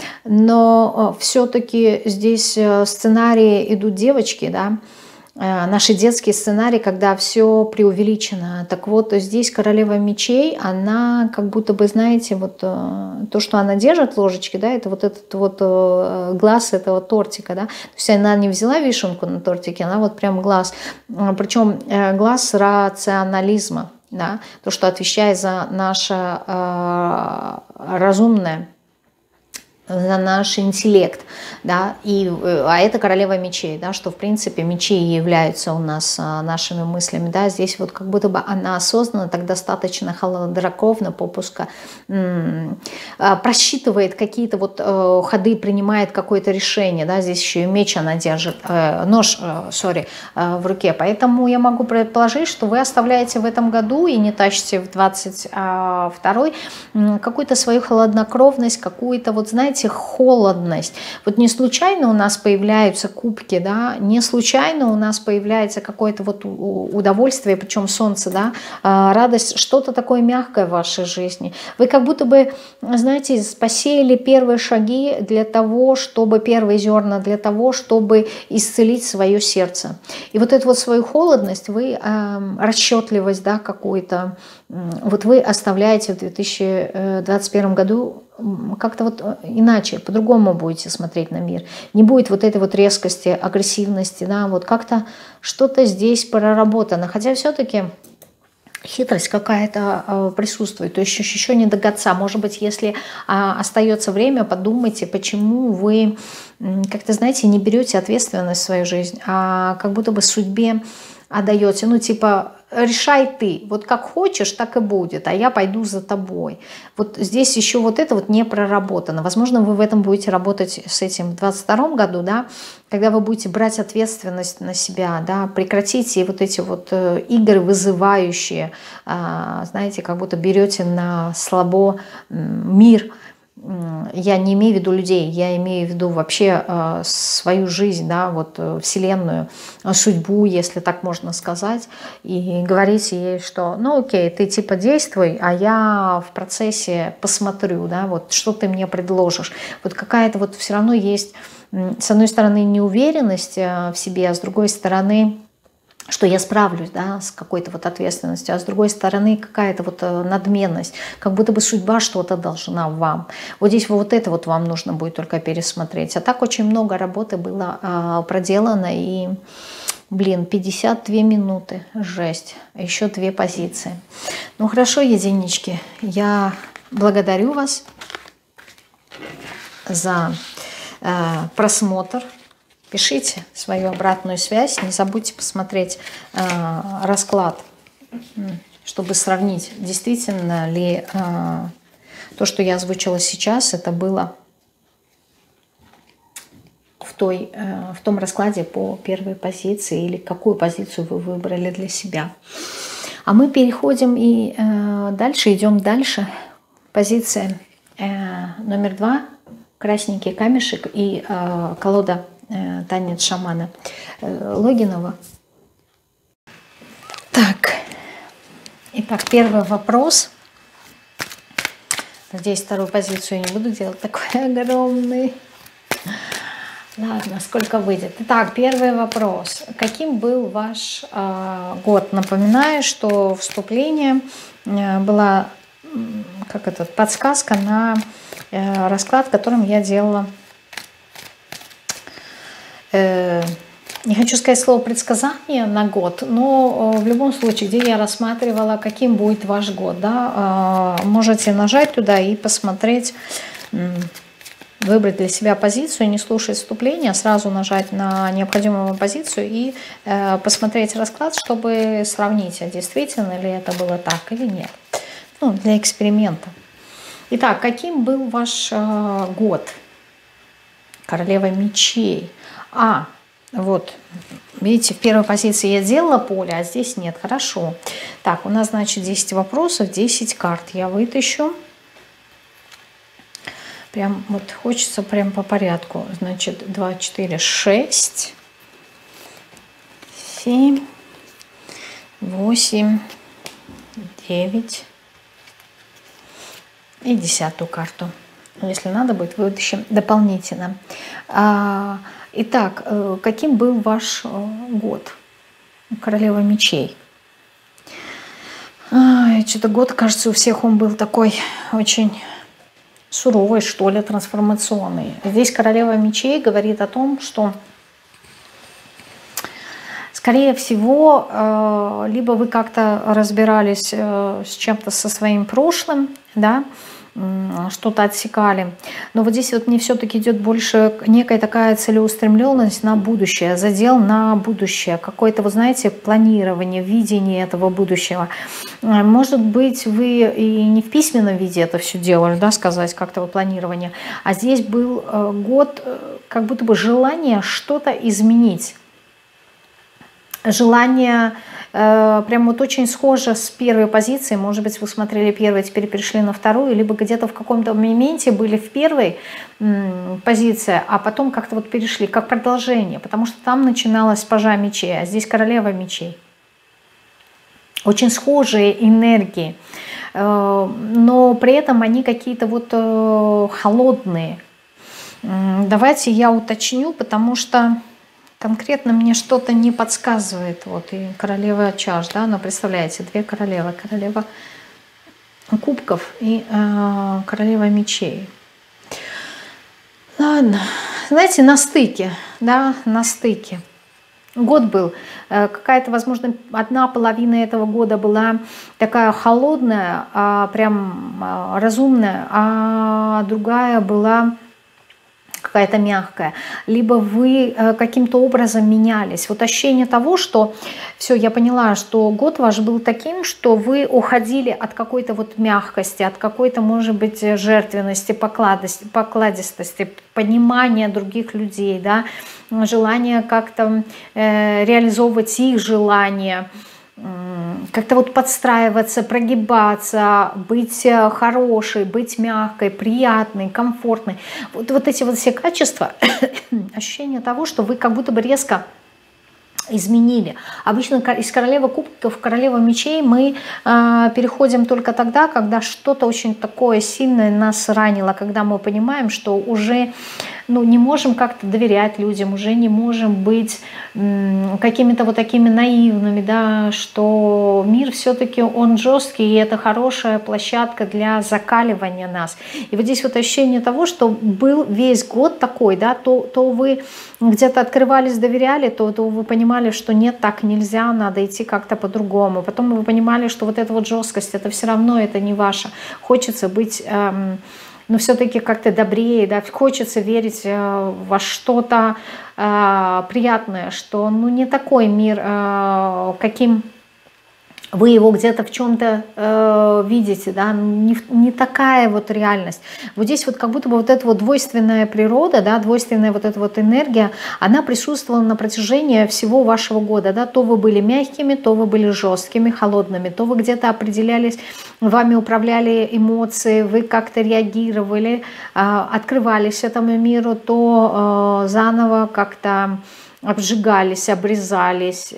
Но все-таки здесь сценарии идут девочки, да, наши детские сценарии, когда все преувеличено. Так вот, здесь королева мечей, она как будто бы, знаете, вот то, что она держит в ложечке, да, это вот этот вот глаз этого тортика, да. То есть она не взяла вишенку на тортике, она вот прям глаз. Причем глаз рационализма. Да, то, что отвечает за наше э, разумное, за наш интеллект, да, и, а это королева мечей, да, что в принципе мечи являются у нас а, нашими мыслями, да, здесь вот как будто бы она осознанно, так достаточно холоднокровно, попуска м-м, а, просчитывает какие-то вот э, ходы, принимает какое-то решение, да, здесь еще и меч она держит, э, нож, сори, э, э, в руке, поэтому я могу предположить, что вы оставляете в этом году и не тащите в двадцать второй э, какую-то свою холоднокровность, какую-то вот, знаете, холодность. Вот не случайно у нас появляются кубки, да, не случайно у нас появляется какое-то вот удовольствие, причем солнце, да, радость, что-то такое мягкое в вашей жизни. Вы как будто бы, знаете, посеяли первые шаги для того, чтобы, первые зерна для того, чтобы исцелить свое сердце. И вот эту вот свою холодность, вы, расчетливость, да, какую-то, вот вы оставляете в две тысячи двадцать первом году как-то вот иначе, по-другому будете смотреть на мир. Не будет вот этой вот резкости, агрессивности, да, вот как-то что-то здесь проработано. Хотя все-таки хитрость какая-то э, присутствует, то есть еще, еще не до конца. Может быть, если э, остается время, подумайте, почему вы, э, как-то, знаете, не берете ответственность в свою жизнь, а как будто бы судьбе отдаете, ну типа решай ты, вот как хочешь, так и будет, а я пойду за тобой. Вот здесь еще вот это вот не проработано. Возможно, вы в этом будете работать с этим в двадцать втором году, да, когда вы будете брать ответственность на себя, да, прекратите вот эти вот игры вызывающие, знаете, как будто берете на слабо мир. Я не имею в виду людей, я имею в виду вообще э, свою жизнь, да, вот э, вселенную, судьбу, если так можно сказать, и говорите ей, что, ну окей, ты типа действуй, а я в процессе посмотрю, да, вот что ты мне предложишь. Вот какая-то вот все равно есть, с одной стороны, неуверенность в себе, а с другой стороны, что я справлюсь, да, с какой-то вот ответственностью, а с другой стороны какая-то вот надменность, как будто бы судьба что-то должна вам. Вот здесь вот это вот вам нужно будет только пересмотреть. А так очень много работы было а, проделано, и, блин, пятьдесят две минуты, жесть, еще две позиции. Ну хорошо, единички, я благодарю вас за э, просмотр. Пишите свою обратную связь. Не забудьте посмотреть э, расклад, чтобы сравнить, действительно ли э, то, что я озвучила сейчас, это было в, той, э, в том раскладе по первой позиции, или какую позицию вы выбрали для себя. А мы переходим и э, дальше, идем дальше. Позиция э, номер два, красненький камешек и э, колода «Танец шамана» Логинова. Так, итак, первый вопрос. Надеюсь, вторую позицию я не буду делать такой огромный. Ладно, сколько выйдет. Итак, первый вопрос. Каким был ваш э, год? Напоминаю, что вступление э, была, как это, подсказка на э, расклад, которым я делала не хочу сказать слово предсказание на год, но в любом случае, где я рассматривала, каким будет ваш год, да, можете нажать туда и посмотреть, выбрать для себя позицию, не слушать вступления, сразу нажать на необходимую позицию и посмотреть расклад, чтобы сравнить, а действительно ли это было так или нет. Ну, для эксперимента. Итак, каким был ваш год? Королева мечей. А, вот, видите, в первой позиции я делала поле, а здесь нет. Хорошо. Так, у нас, значит, десять вопросов, десять карт я вытащу. Прям вот хочется прям по порядку. Значит, два, четыре, шесть, семь, восемь, девять и десятую карту. Если надо будет, вытащим дополнительно. Итак, каким был ваш год? Королева мечей. Что-то год, кажется, у всех он был такой очень суровый, что ли, трансформационный. Здесь королева мечей говорит о том, что, скорее всего, либо вы как-то разбирались с чем-то со своим прошлым, да, что-то отсекали. Но вот здесь вот мне все-таки идет больше некая такая целеустремленность на будущее, задел на будущее, какое-то, вы знаете, планирование, видение этого будущего. Может быть, вы и не в письменном виде это все делали, да, сказать, как-то вот планирование, а здесь был год как будто бы желание что-то изменить. Желание э, прям вот очень схоже с первой позицией. Может быть, вы смотрели первую, теперь перешли на вторую, либо где-то в каком-то моменте были в первой м, позиции, а потом как-то вот перешли, как продолжение, потому что там начиналась пажа мечей, а здесь королева мечей. Очень схожие энергии, э, но при этом они какие-то вот э, холодные. Давайте я уточню, потому что конкретно мне что-то не подсказывает. Вот и королева чаш, да, но представляете, две королевы. Королева кубков и э, королева мечей. Ладно, знаете, на стыке, да, на стыке. Год был, э, какая-то, возможно, одна половина этого года была такая холодная, а, прям а, разумная, а другая была какая-то мягкая, либо вы каким-то образом менялись. Вот ощущение того, что все, я поняла, что год ваш был таким, что вы уходили от какой-то вот мягкости, от какой-то, может быть, жертвенности, покладости, покладистости, понимания других людей, да, желание как-то э, реализовывать их желания, как-то вот подстраиваться, прогибаться, быть хорошей, быть мягкой, приятной, комфортной. Вот, вот эти вот все качества, ощущение того, что вы как будто бы резко изменили. Обычно из королевы кубков в королеву мечей мы э, переходим только тогда, когда что-то очень такое сильное нас ранило, когда мы понимаем, что уже ну, не можем как-то доверять людям, уже не можем быть м, какими-то вот такими наивными, да, что мир все-таки он жесткий, и это хорошая площадка для закаливания нас. И вот здесь вот ощущение того, что был весь год такой, да, то, то вы где-то открывались, доверяли, то, то вы понимали, что нет, так нельзя, надо идти как-то по-другому. Потом вы понимали, что вот эта вот жесткость, это все равно, это не ваше. Хочется быть, эм, но все-таки как-то добрее, да, хочется верить э, во что-то э, приятное, что ну не такой мир, э, каким вы его где-то в чем-то э, видите, да, не, не такая вот реальность. Вот здесь вот как будто бы вот эта вот двойственная природа, да, двойственная вот эта вот энергия, она присутствовала на протяжении всего вашего года, да, то вы были мягкими, то вы были жесткими, холодными, то вы где-то определялись, вами управляли эмоции, вы как-то реагировали, э, открывались этому миру, то э, заново как-то обжигались, обрезались,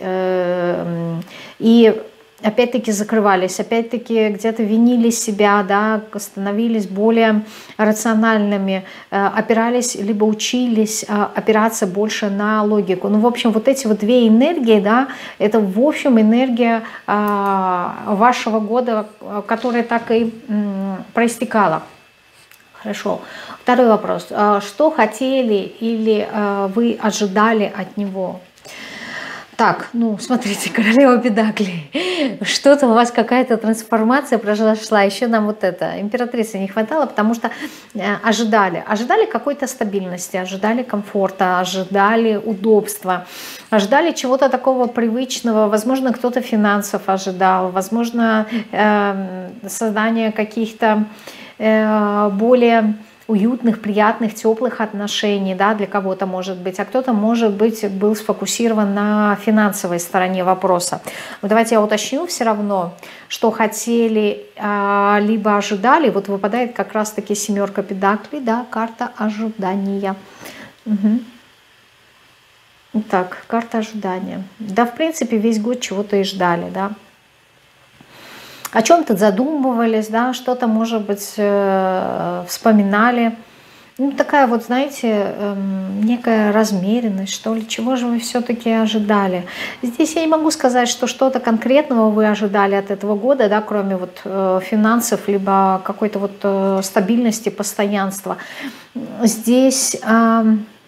э, и опять-таки закрывались, опять-таки где-то винили себя, да, становились более рациональными, опирались, либо учились опираться больше на логику. Ну, в общем, вот эти вот две энергии, да, это, в общем, энергия вашего года, которая так и проистекала. Хорошо. Второй вопрос. А что хотели или а, вы ожидали от него? Так, ну, смотрите, королева педаклей. Что-то у вас какая-то трансформация произошла. Еще нам вот это, императрицы не хватало, потому что э, ожидали. Ожидали какой-то стабильности, ожидали комфорта, ожидали удобства, ожидали чего-то такого привычного. Возможно, кто-то финансов ожидал, возможно, э, создание каких-то э, более уютных, приятных, теплых отношений, да, для кого-то может быть, а кто-то, может быть, был сфокусирован на финансовой стороне вопроса. Но давайте я уточню все равно, что хотели, а, либо ожидали. Вот выпадает как раз-таки семерка педаклей, да, карта ожидания. Угу. Так, карта ожидания. Да, в принципе, весь год чего-то и ждали, да. О чем-то задумывались, да, что-то, может быть, э, вспоминали. Ну, такая вот, знаете, э, некая размеренность, что ли, чего же вы все-таки ожидали. Здесь я не могу сказать, что что-то конкретного вы ожидали от этого года, да, кроме вот э, финансов, либо какой-то вот э, стабильности, постоянства. Здесь... Э,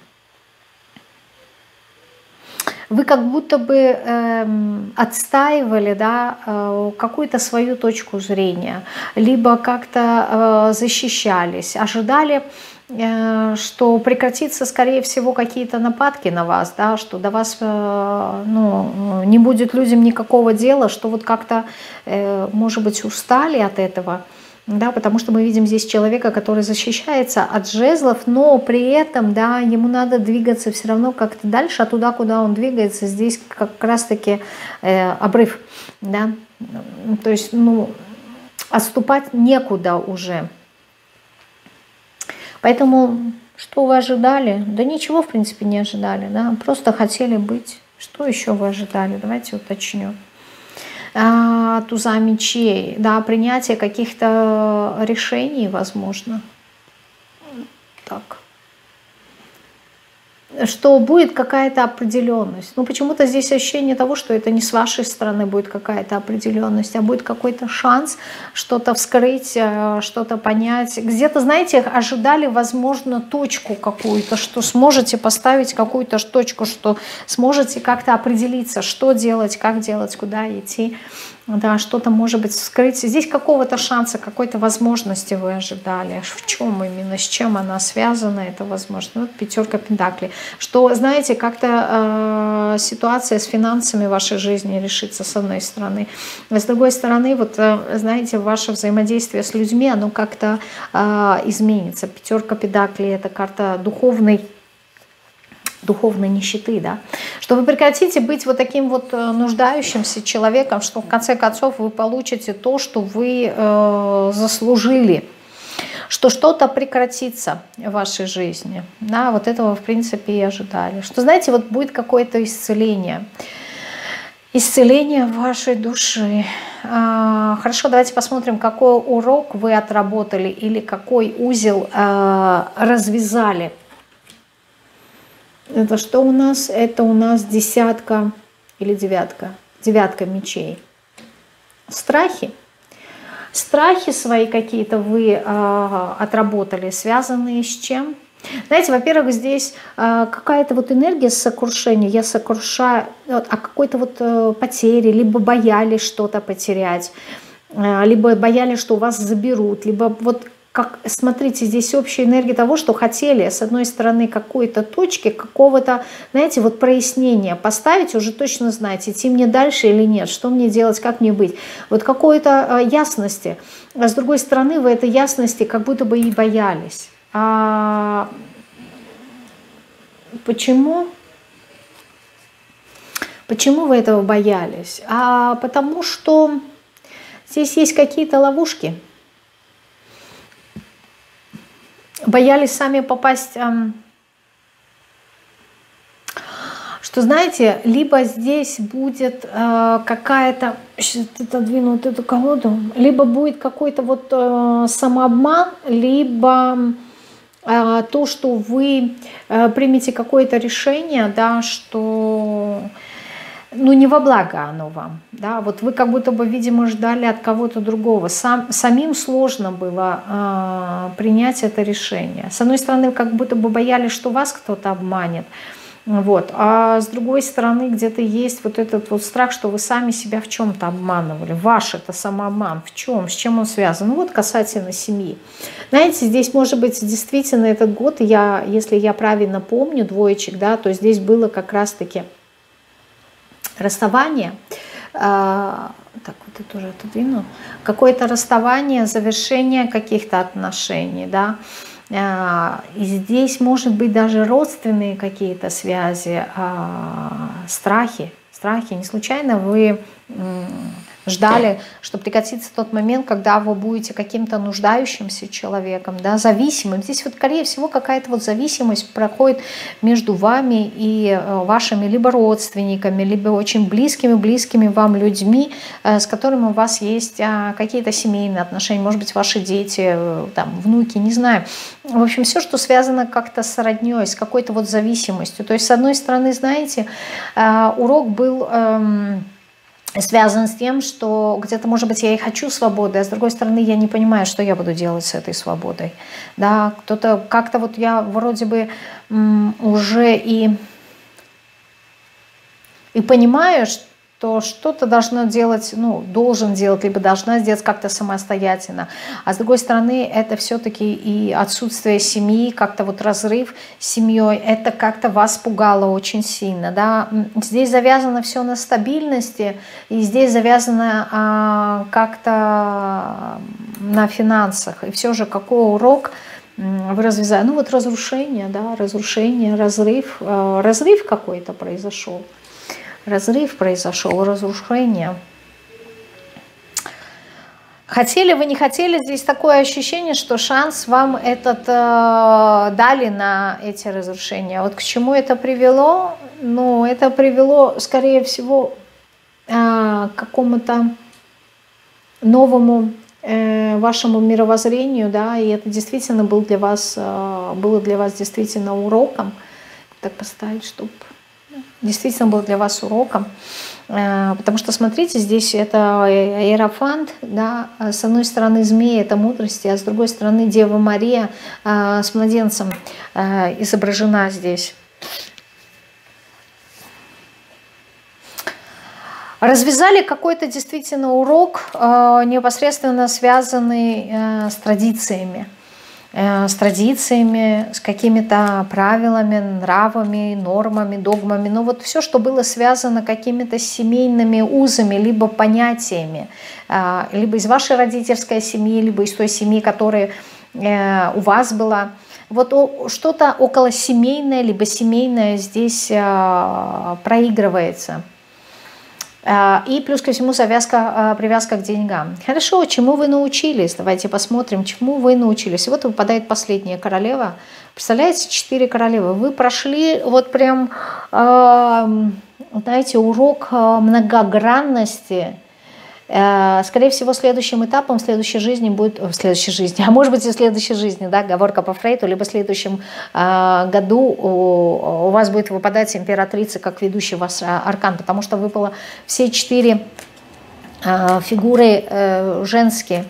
Вы как будто бы э, отстаивали, да, э, какую-то свою точку зрения, либо как-то э, защищались, ожидали, э, что прекратится, скорее всего, какие-то нападки на вас, да, что до вас э, ну, не будет людям никакого дела, что вот как-то, э, может быть, устали от этого. Да, потому что мы видим здесь человека, который защищается от жезлов, но при этом, да, ему надо двигаться все равно как-то дальше, а туда, куда он двигается, здесь как раз-таки э, обрыв, да, то есть, ну, отступать некуда уже. Поэтому, что вы ожидали? Да ничего, в принципе, не ожидали, да, просто хотели быть. Что еще вы ожидали? Давайте уточню. А, туза мечей, да, принятие каких-то решений, возможно. Так. Что будет какая-то определенность. Ну, почему-то здесь ощущение того, что это не с вашей стороны будет какая-то определенность, а будет какой-то шанс что-то вскрыть, что-то понять. Где-то, знаете, ожидали, возможно, точку какую-то, что сможете поставить какую-то точку, что сможете как-то определиться, что делать, как делать, куда идти. Да, что-то, может быть, вскрыть. Здесь какого-то шанса, какой-то возможности вы ожидали. В чем именно, с чем она связана, это возможно. Вот пятерка пентаклей. Что, знаете, как-то э, ситуация с финансами в вашей жизни решится, с одной стороны. А с другой стороны, вот, э, знаете, ваше взаимодействие с людьми, оно как-то э, изменится. Пятерка пентаклей — это карта духовной, духовной нищеты, да, что вы прекратите быть вот таким вот нуждающимся человеком, что в конце концов вы получите то, что вы э, заслужили, что что-то прекратится в вашей жизни, да, вот этого в принципе и ожидали, что, знаете, вот будет какое-то исцеление, исцеление вашей души. А, хорошо, давайте посмотрим, какой урок вы отработали или какой узел э, развязали. Это что у нас? Это у нас десятка или девятка? Девятка мечей. Страхи. Страхи свои какие-то вы э, отработали, связанные с чем? Знаете, во-первых, здесь э, какая-то вот энергия сокрушения. Я сокрушаю вот, о какой-то вот э, потере, либо боялись что-то потерять, э, либо боялись, что у вас заберут, либо вот... Как, смотрите, здесь общая энергия того, что хотели, с одной стороны, какой-то точки, какого-то, знаете, вот прояснения поставить, уже точно знаете, идти мне дальше или нет, что мне делать, как мне быть. Вот какой-то э, ясности. А с другой стороны, вы этой ясности как будто бы и боялись. А почему? Почему вы этого боялись? А потому что здесь есть какие-то ловушки. Боялись сами попасть, что, знаете, либо здесь будет какая-то, сейчас отодвину вот эту колоду, либо будет какой-то вот самообман, либо то, что вы примете какое-то решение, да, что ну, не во благо оно вам, да, вот вы как будто бы, видимо, ждали от кого-то другого, Сам, самим сложно было э, принять это решение. С одной стороны, как будто бы боялись, что вас кто-то обманет, вот, а с другой стороны, где-то есть вот этот вот страх, что вы сами себя в чем-то обманывали, ваш это самообман, в чем, с чем он связан, ну, вот касательно семьи. Знаете, здесь, может быть, действительно этот год, я, если я правильно помню, двоечек, да, то здесь было как раз-таки расставание, а, так, вот это тоже отодвину, какое-то расставание, завершение каких-то отношений, да, а, и здесь, может быть, даже родственные какие-то связи, а, страхи, страхи, не случайно вы ждали, что прекратится тот момент, когда вы будете каким-то нуждающимся человеком, да, зависимым. Здесь вот, скорее всего, какая-то вот зависимость проходит между вами и вашими либо родственниками, либо очень близкими-близкими вам людьми, с которыми у вас есть какие-то семейные отношения, может быть, ваши дети, там, внуки, не знаю. В общем, все, что связано как-то с роднёй, с какой-то вот зависимостью. То есть, с одной стороны, знаете, урок был связан с тем, что где-то, может быть, я и хочу свободы, а с другой стороны, я не понимаю, что я буду делать с этой свободой. Да, кто-то как-то вот я вроде бы м, уже и, и понимаю, что что-то должно делать, ну, должен делать, либо должна сделать как-то самостоятельно. А с другой стороны, это все-таки и отсутствие семьи, как-то вот разрыв с семьей, это как-то вас пугало очень сильно. Да? Здесь завязано все на стабильности, и здесь завязано а, как-то на финансах. И все же какой урок вы развязали? Ну вот разрушение, да, разрушение, разрыв, э, разрыв какой-то произошел. Разрыв произошел, разрушение. Хотели вы, не хотели, здесь такое ощущение, что шанс вам этот э, дали на эти разрушения. Вот к чему это привело? Ну, это привело, скорее всего, э, к какому-то новому э, вашему мировоззрению, да, и это действительно был для вас, э, было для вас действительно уроком. Так поставить, чтобы... действительно был для вас уроком, потому что, смотрите, здесь это иерофант, да, с одной стороны змея, это мудрости, а с другой стороны Дева Мария с младенцем изображена здесь. Развязали какой-то действительно урок, непосредственно связанный с традициями. с традициями, с какими-то правилами, нравами, нормами, догмами. Но вот все, что было связано какими-то семейными узами, либо понятиями, либо из вашей родительской семьи, либо из той семьи, которая у вас была. Вот что-то около семейное, либо семейное здесь проигрывается. И плюс ко всему завязка, привязка к деньгам. Хорошо, чему вы научились? Давайте посмотрим, чему вы научились. И вот выпадает последняя королева. Представляете, четыре королевы. Вы прошли вот прям, знаете, урок многогранности. Скорее всего, следующим этапом в следующей жизни будет, в следующей жизни, а может быть и в следующей жизни, да, оговорка по Фрейду, либо в следующем э, году у, у вас будет выпадать императрица как ведущий вас аркан, потому что выпало все четыре э, фигуры э, женские.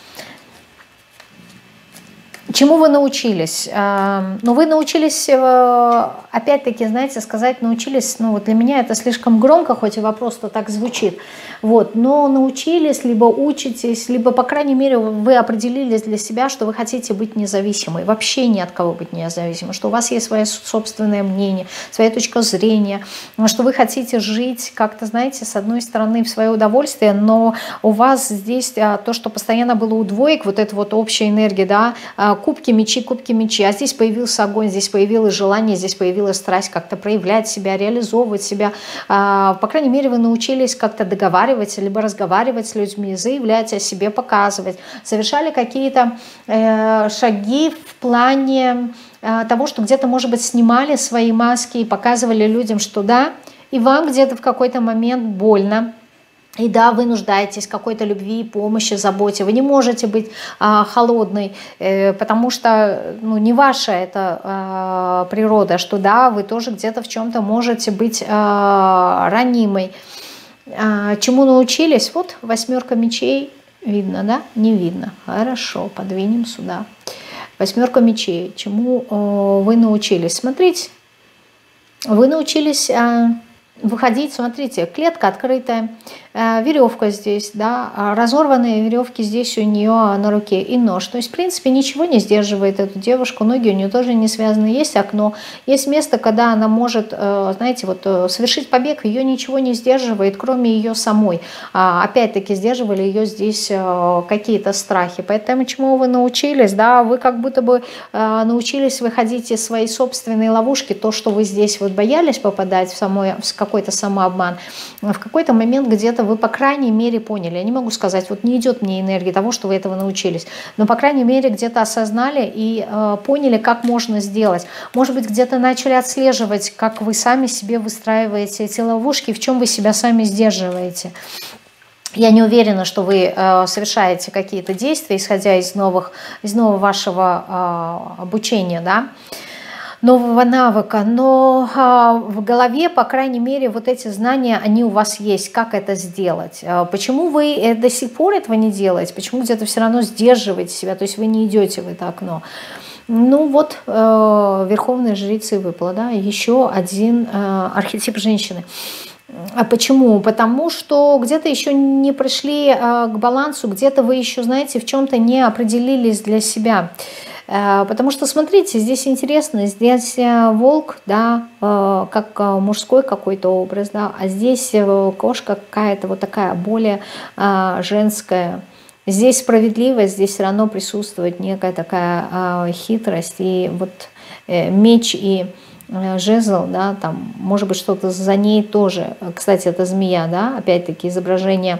Чему вы научились? Ну, вы научились, опять-таки, знаете, сказать, научились, ну, вот для меня это слишком громко, хоть и вопрос-то так звучит, вот, но научились, либо учитесь, либо, по крайней мере, вы определились для себя, что вы хотите быть независимой, вообще ни от кого быть независимой, что у вас есть свое собственное мнение, своя точка зрения, что вы хотите жить как-то, знаете, с одной стороны в свое удовольствие, но у вас здесь то, что постоянно было у двоек, вот эта вот общая энергия, да, кубки мечи, кубки мечи, а здесь появился огонь, здесь появилось желание, здесь появилась страсть как-то проявлять себя, реализовывать себя. По крайней мере, вы научились как-то договариваться, либо разговаривать с людьми, заявлять о себе, показывать. Совершали какие-то шаги в плане того, что где-то, может быть, снимали свои маски и показывали людям, что да, и вам где-то в какой-то момент больно, И да, вы нуждаетесь в какой-то любви, помощи, заботе. Вы не можете быть а, холодной, э, потому что ну, не ваша это а, природа, что да, вы тоже где-то в чем-то можете быть а, ранимой. А, чему научились? Вот восьмерка мечей. Видно, да? Не видно. Хорошо, подвинем сюда. Восьмерка мечей. Чему э, вы научились? Смотрите, вы научились... Э, выходить, смотрите, клетка открытая, э, веревка здесь, да, разорванные веревки здесь у нее на руке и нож. То есть, в принципе, ничего не сдерживает эту девушку, ноги у нее тоже не связаны. Есть окно, есть место, когда она может, э, знаете, вот э, совершить побег, ее ничего не сдерживает, кроме ее самой. А, опять-таки, сдерживали ее здесь э, какие-то страхи. Поэтому чему вы научились, да, вы как будто бы э, научились выходить из своей собственной ловушки, то, что вы здесь вот боялись попадать в самой, в какой-то самообман, в какой-то момент где-то вы, по крайней мере, поняли. Я не могу сказать, вот не идет мне энергия того, что вы этого научились, но, по крайней мере, где-то осознали и э, поняли, как можно сделать. Может быть, где-то начали отслеживать, как вы сами себе выстраиваете эти ловушки, в чем вы себя сами сдерживаете. Я не уверена, что вы э, совершаете какие-то действия, исходя из, новых, из нового вашего э, обучения, да, нового навыка, но а, в голове, по крайней мере, вот эти знания, они у вас есть, как это сделать. А, почему вы до сих пор этого не делаете, почему где-то все равно сдерживаете себя, то есть вы не идете в это окно. Ну вот, э, верховная жрица и выпала, да, еще один э, архетип женщины. А почему? Потому что где-то еще не пришли э, к балансу, где-то вы еще, знаете, в чем-то не определились для себя. Потому что, смотрите, здесь интересно, здесь волк, да, как мужской какой-то образ, да, а здесь кошка какая-то вот такая более женская. Здесь справедливость, здесь все равно присутствует некая такая хитрость, и вот меч и жезл, да, там, может быть, что-то за ней тоже. Кстати, это змея, да, опять-таки изображение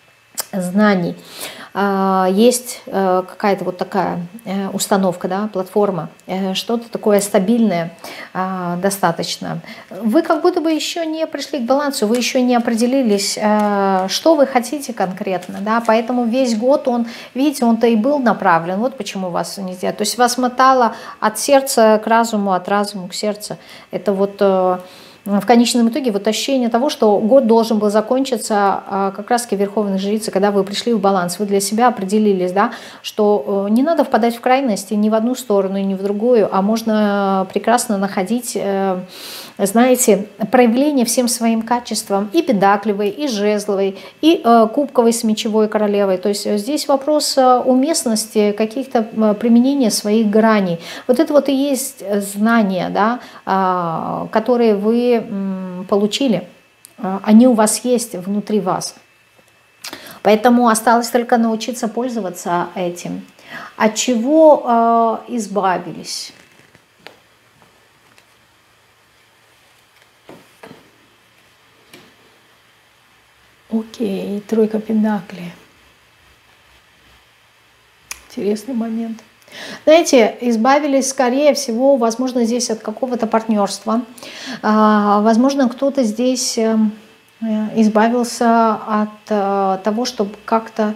знаний. Есть какая-то вот такая установка, да, платформа, что-то такое стабильное достаточно. Вы как будто бы еще не пришли к балансу, вы еще не определились, что вы хотите конкретно, да, поэтому весь год он, видите, он-то и был направлен, вот почему вас не сделать. То есть вас мотало от сердца к разуму, от разума к сердцу. Это вот... В конечном итоге вот ощущение того, что год должен был закончиться как раз-таки верховной жрицы, когда вы пришли в баланс, вы для себя определились, да, что не надо впадать в крайности ни в одну сторону, ни в другую, а можно прекрасно находить, знаете, проявление всем своим качествам и педакливой, и жезловой, и кубковой с мечевой королевой. То есть здесь вопрос уместности каких-то применения своих граней. Вот это вот и есть знания, да, которые вы получили, они у вас есть внутри вас. Поэтому осталось только научиться пользоваться этим. От чего э, избавились? Окей, тройка пентаклей. Интересный момент. Знаете, избавились, скорее всего, возможно, здесь от какого-то партнерства. Возможно, кто-то здесь избавился от того, чтобы как-то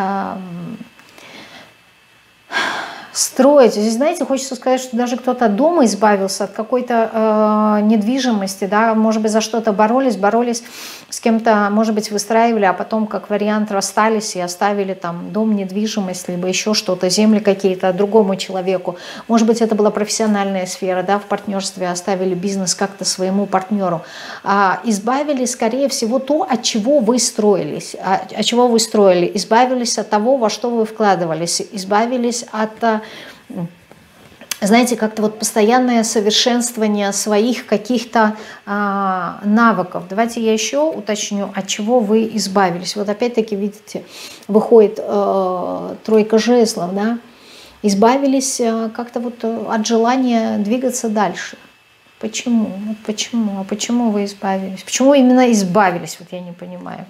строить. Здесь, знаете, хочется сказать, что даже кто-то от дома избавился, от какой-то э, недвижимости, да, может быть, за что-то боролись, боролись с кем-то, может быть, выстраивали, а потом, как вариант, расстались и оставили там дом, недвижимость, либо еще что-то, земли какие-то другому человеку. Может быть, это была профессиональная сфера, да, в партнерстве оставили бизнес как-то своему партнеру. А, избавили, скорее всего, то, от чего вы строились, от, от чего вы строили, избавились от того, во что вы вкладывались, избавились от... знаете, как-то вот постоянное совершенствование своих каких-то а, навыков. Давайте я еще уточню, от чего вы избавились. Вот опять-таки, видите, выходит э, тройка жезлов, да? Избавились э, как-то вот от желания двигаться дальше. Почему? Вот почему? А почему вы избавились? Почему именно избавились? Вот я не понимаю.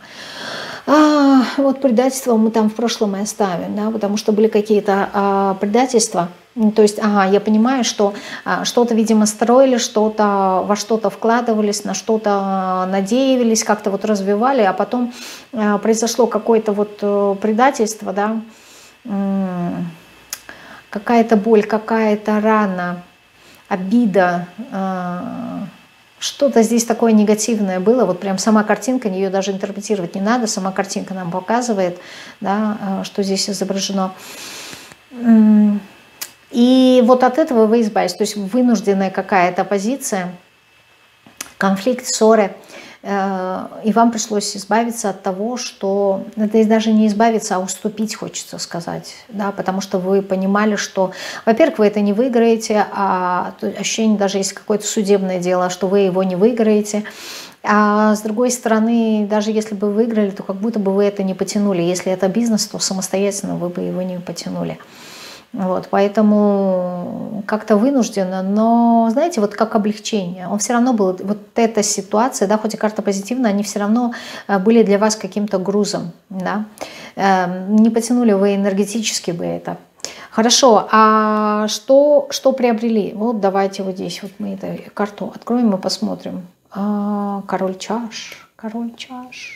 А, вот предательство мы там в прошлом и оставим, да, потому что были какие-то а, предательства, Ну, то есть, ага, я понимаю, что а, что-то, видимо, строили, что-то во что-то вкладывались, на что-то надеялись, как-то вот развивали, а потом а, произошло какое-то вот э, предательство, да, м, какая-то боль, какая-то рана, обида, а, что-то здесь такое негативное было, вот прям сама картинка, ее даже интерпретировать не надо, сама картинка нам показывает, да, а, что здесь изображено. М, И вот от этого вы избавитесь, то есть вынужденная какая-то позиция, конфликт, ссоры, э, и вам пришлось избавиться от того, что, это даже не избавиться, а уступить, хочется сказать, да, потому что вы понимали, что, во-первых, вы это не выиграете, а ощущение, даже есть какое-то судебное дело, что вы его не выиграете, а с другой стороны, даже если бы вы выиграли, то как будто бы вы это не потянули, если это бизнес, то самостоятельно вы бы его не потянули. Вот, поэтому как-то вынужденно, но, знаете, вот как облегчение. Он все равно был, вот эта ситуация, да, хоть и карта позитивная, они все равно были для вас каким-то грузом, да. Не потянули вы энергетически бы это. Хорошо, а что, что приобрели? Вот давайте вот здесь вот мы эту карту откроем и посмотрим. Король чаш, король чаш.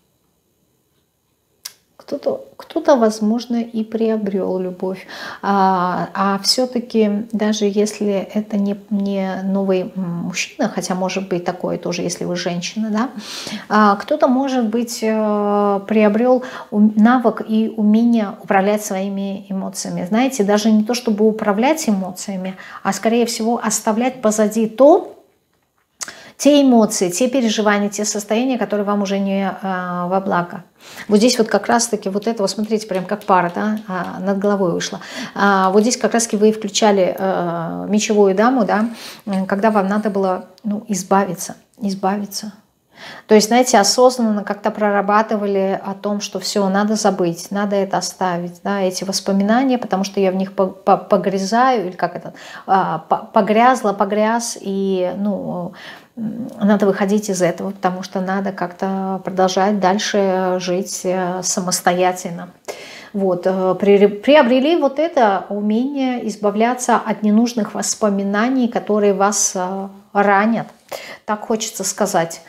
Кто-то, кто-то, возможно, и приобрел любовь. А, а все-таки, даже если это не, не новый мужчина, хотя может быть такое тоже, если вы женщина, да, а, кто-то, может быть, приобрел навык и умение управлять своими эмоциями. Знаете, даже не то, чтобы управлять эмоциями, а, скорее всего, оставлять позади то, те эмоции, те переживания, те состояния, которые вам уже не а, во благо. Вот здесь вот как раз-таки вот это, вот смотрите, прям как пара, да, а, над головой вышла. А, вот здесь как раз-таки вы включали а, мечевую даму, да, когда вам надо было, ну, избавиться, избавиться. То есть, знаете, осознанно как-то прорабатывали о том, что все, надо забыть, надо это оставить, да, эти воспоминания, потому что я в них погрязаю, или как это, погрязла, погряз, и, ну, надо выходить из этого, потому что надо как-то продолжать дальше жить самостоятельно. Вот, приобрели вот это умение избавляться от ненужных воспоминаний, которые вас ранят, так хочется сказать.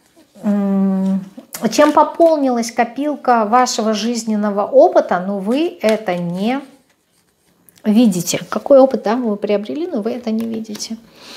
Чем пополнилась копилка вашего жизненного опыта, но вы это не видите. Какой опыт, да, вы приобрели, но вы это не видите.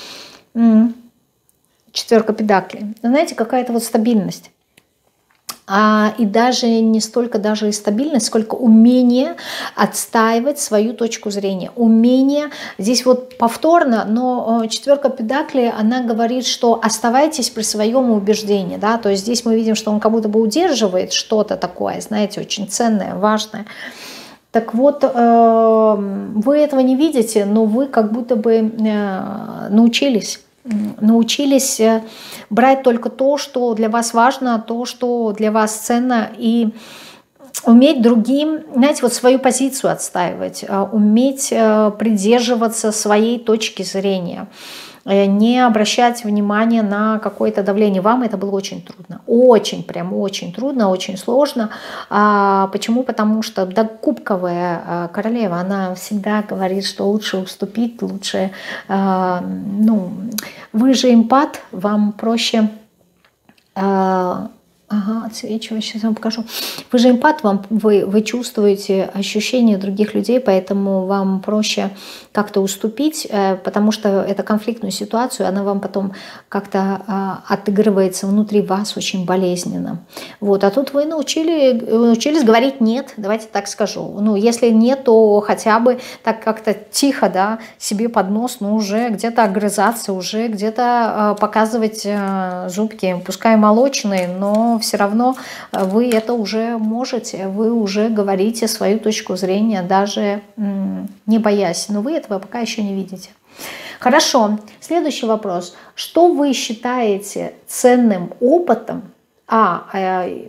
Четверка педаклей. Знаете, какая-то вот стабильность. А, и даже не столько даже и стабильность, сколько умение отстаивать свою точку зрения. Умение, здесь вот повторно, но четверка педаклей, она говорит, что оставайтесь при своем убеждении. Да? То есть здесь мы видим, что он как будто бы удерживает что-то такое, знаете, очень ценное, важное. Так вот, вы этого не видите, но вы как будто бы научились. научились брать только то, что для вас важно, то, что для вас ценно, и уметь другим, знаете, вот свою позицию отстаивать, уметь придерживаться своей точки зрения, не обращать внимания на какое-то давление. Вам это было очень трудно, очень, прям очень трудно, очень сложно. А почему? Потому что да, кубковая королева, она всегда говорит, что лучше уступить, лучше, а, ну, вы же эмпат, вам проще... А, Ага, отсвечиваю, сейчас вам покажу. Вы же эмпат, вам, вы, вы чувствуете ощущения других людей, поэтому вам проще как-то уступить, потому что эту конфликтную ситуацию, она вам потом как-то а, отыгрывается внутри вас очень болезненно. Вот, а тут вы научили, научились говорить «нет», давайте так скажу. Ну, если нет, то хотя бы так как-то тихо, да, себе под нос, но уже где-то огрызаться, уже где-то а, показывать а, зубки, пускай молочные, но все равно вы это уже можете, вы уже говорите свою точку зрения, даже не боясь, но вы этого пока еще не видите. Хорошо, следующий вопрос. Что вы считаете ценным опытом? А, э,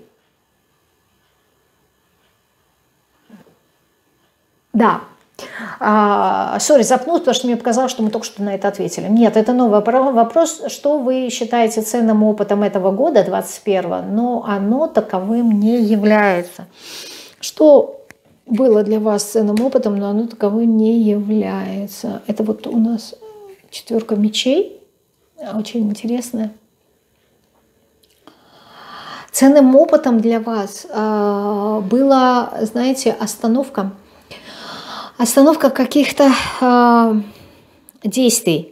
да. Сори, запнулась, потому что мне показалось, что мы только что на это ответили. Нет, это новый вопрос. Что вы считаете ценным опытом этого года, двадцать первого, но оно таковым не является. Что было для вас ценным опытом, но оно таковым не является. Это вот у нас четверка мечей, очень интересная. Ценным опытом для вас э, была, знаете, остановка, остановка каких-то э, действий.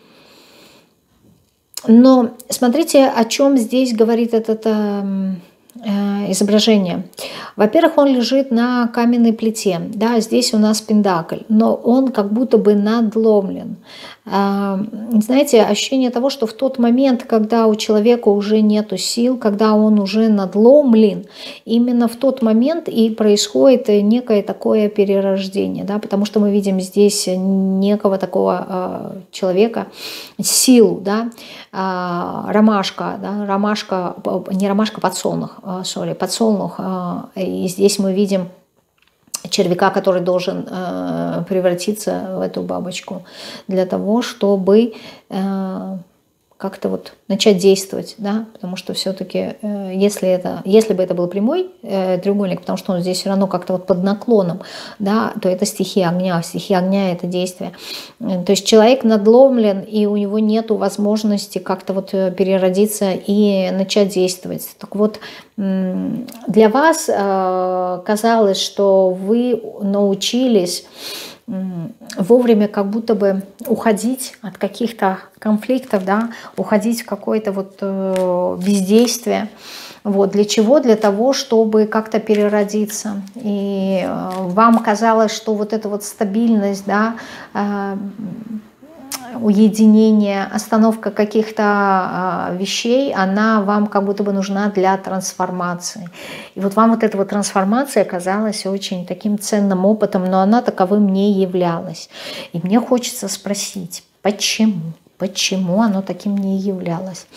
Но смотрите, о чем здесь говорит это э, изображение. Во-первых, он лежит на каменной плите. Да, здесь у нас пентакль, но он как будто бы надломлен. Э, знаете, ощущение того, что в тот момент, когда у человека уже нету сил, когда он уже надломлен, именно в тот момент и происходит некое такое перерождение. Да, потому что мы видим здесь некого такого э, человека, силу, да, ромашка, да, ромашка, не ромашка, подсолнух, сори, подсолнух. И здесь мы видим червяка, который должен превратиться в эту бабочку для того, чтобы как-то вот начать действовать, да, потому что все-таки, э, если, это, если бы это был прямой э, треугольник, потому что он здесь все равно как-то вот под наклоном, да, то это стихия огня, стихия огня — это действие. То есть человек надломлен, и у него нет возможности как-то вот переродиться и начать действовать. Так вот, для вас э, казалось, что вы научились вовремя как будто бы уходить от каких-то конфликтов, да, уходить в какое-то вот э, бездействие. Вот. Для чего? Для того, чтобы как-то переродиться. И э, вам казалось, что вот эта вот стабильность, да, э, уединение, остановка каких-то э, вещей, она вам как будто бы нужна для трансформации. И вот вам вот эта вот трансформация оказалась очень таким ценным опытом, но она таковым не являлась. И мне хочется спросить, почему? Почему оно таким не являлось?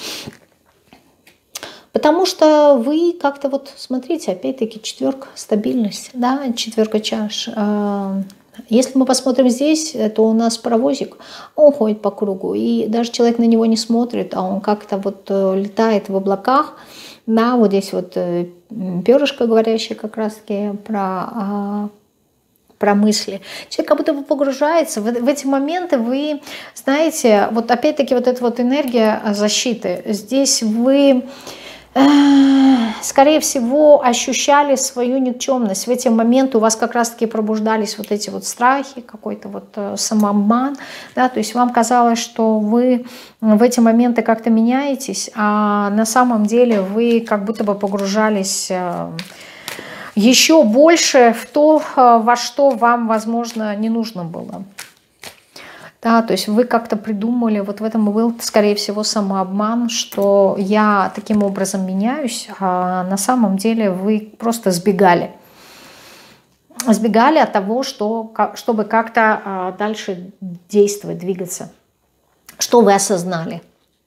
Потому что вы как-то вот, смотрите, опять-таки четверка, стабильность, да, четверка чаш. Если мы посмотрим здесь, то у нас паровозик, он ходит по кругу, и даже человек на него не смотрит, а он как-то вот летает в облаках. Да, вот здесь вот перышко говорящее как раз-таки про, про мысли. Человек как будто бы погружается. В, в эти моменты вы, знаете, вот опять-таки вот эта вот энергия защиты. Здесь вы, скорее всего, ощущали свою никчемность. В эти моменты у вас как раз-таки пробуждались вот эти вот страхи, какой-то вот самообман. Да? То есть вам казалось, что вы в эти моменты как-то меняетесь, а на самом деле вы как будто бы погружались еще больше в то, во что вам, возможно, не нужно было. Да, то есть вы как-то придумали, вот в этом и был, скорее всего, самообман, что я таким образом меняюсь, а на самом деле вы просто сбегали. Сбегали от того, что, чтобы как-то дальше действовать, двигаться. Что вы осознали?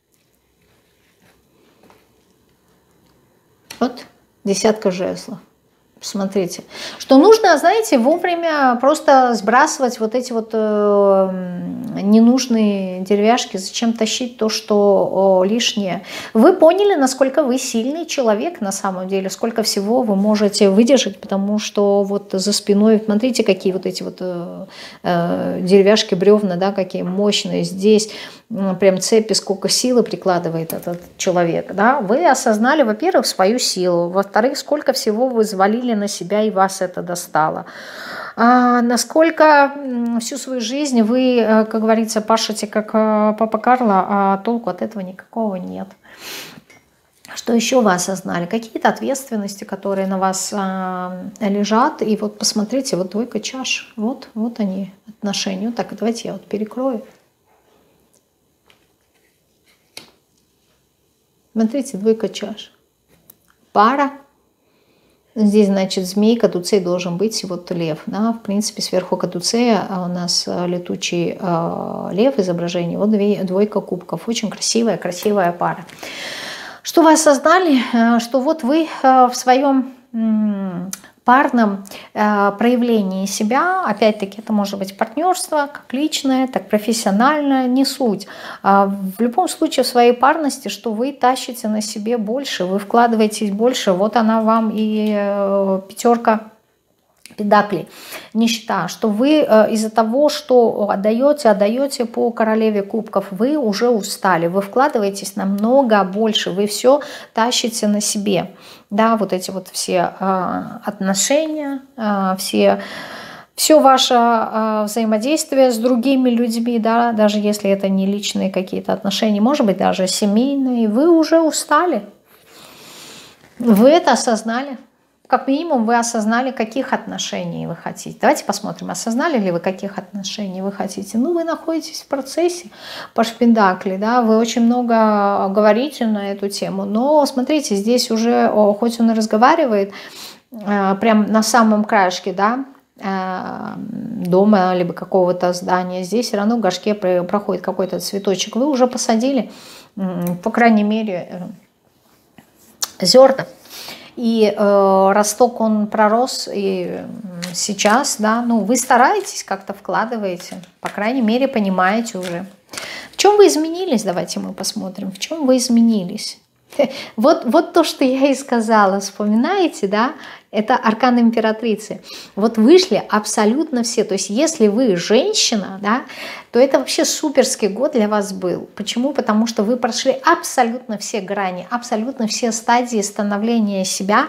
Вот десятка жезлов. Смотрите, что нужно, знаете, вовремя просто сбрасывать вот эти вот э, ненужные деревяшки, зачем тащить то, что о, лишнее. Вы поняли, насколько вы сильный человек на самом деле, сколько всего вы можете выдержать, потому что вот за спиной, смотрите, какие вот эти вот э, э, деревяшки, бревна, да, какие мощные здесь. Прям цепи, сколько силы прикладывает этот человек. Да? Вы осознали, во-первых, свою силу, во-вторых, сколько всего вы взвалили на себя и вас это достало. А насколько всю свою жизнь вы, как говорится, пашете как папа Карло, а толку от этого никакого нет. Что еще вы осознали? Какие-то ответственности, которые на вас а, лежат. И вот посмотрите, вот двойка чаш. Вот, вот они, отношения. Вот так, давайте я вот перекрою. Смотрите, двойка чаш. Пара. Здесь, значит, змей, кадуцей должен быть, и вот лев. Да? В принципе, сверху кадуцея у нас летучий э, лев изображение. Вот две, двойка кубков. Очень красивая, красивая пара. Что вы осознали? Что вот вы э, в своем м, парном э, проявлении себя, опять-таки, это может быть партнерство, как личное, так профессиональное, не суть. А в любом случае в своей парности, что вы тащите на себе больше, вы вкладываетесь больше, вот она вам и э, пятерка Педакли, нищета, что вы э, из-за того, что отдаете, отдаете по королеве кубков, вы уже устали, вы вкладываетесь намного больше, вы все тащите на себе, да, вот эти вот все э, отношения, э, все, все ваше э, взаимодействие с другими людьми, да, даже если это не личные какие-то отношения, может быть, даже семейные, вы уже устали, вы это осознали. Как минимум вы осознали, каких отношений вы хотите. Давайте посмотрим, осознали ли вы, каких отношений вы хотите. Ну, вы находитесь в процессе по Пентакли, да, вы очень много говорите на эту тему, но смотрите, здесь уже, хоть он и разговаривает, прям на самом краешке, да, дома, либо какого-то здания, здесь все равно в горшке проходит какой-то цветочек. Вы уже посадили, по крайней мере, зерна. И э, росток, он пророс, и сейчас, да, ну, вы стараетесь, как-то вкладываете, по крайней мере, понимаете уже. В чем вы изменились, давайте мы посмотрим, в чем вы изменились. Вот, вот то, что я и сказала, вспоминаете, да, это аркан императрицы. Вот вышли абсолютно все, то есть если вы женщина, да, то это вообще суперский год для вас был. Почему? Потому что вы прошли абсолютно все грани, абсолютно все стадии становления себя,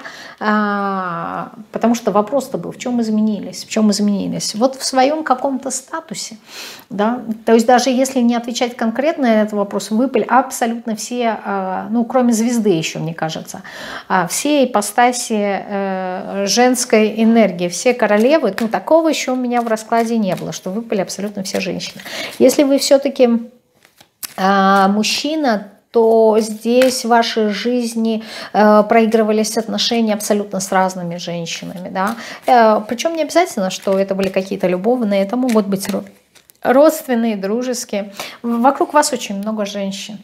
потому что вопрос-то был, в чем изменились, в чем изменились. Вот в своем каком-то статусе, да, то есть даже если не отвечать конкретно на этот вопрос, выпали абсолютно все, ну, кроме звезды еще, мне кажется, все ипостаси женской энергии, все королевы, ну, такого еще у меня в раскладе не было, что выпали абсолютно все женщины. Если вы все-таки э, мужчина, то здесь в вашей жизни э, проигрывались отношения абсолютно с разными женщинами, да, э, причем не обязательно, что это были какие-то любовные, это могут быть родственные, дружеские. Вокруг вас очень много женщин.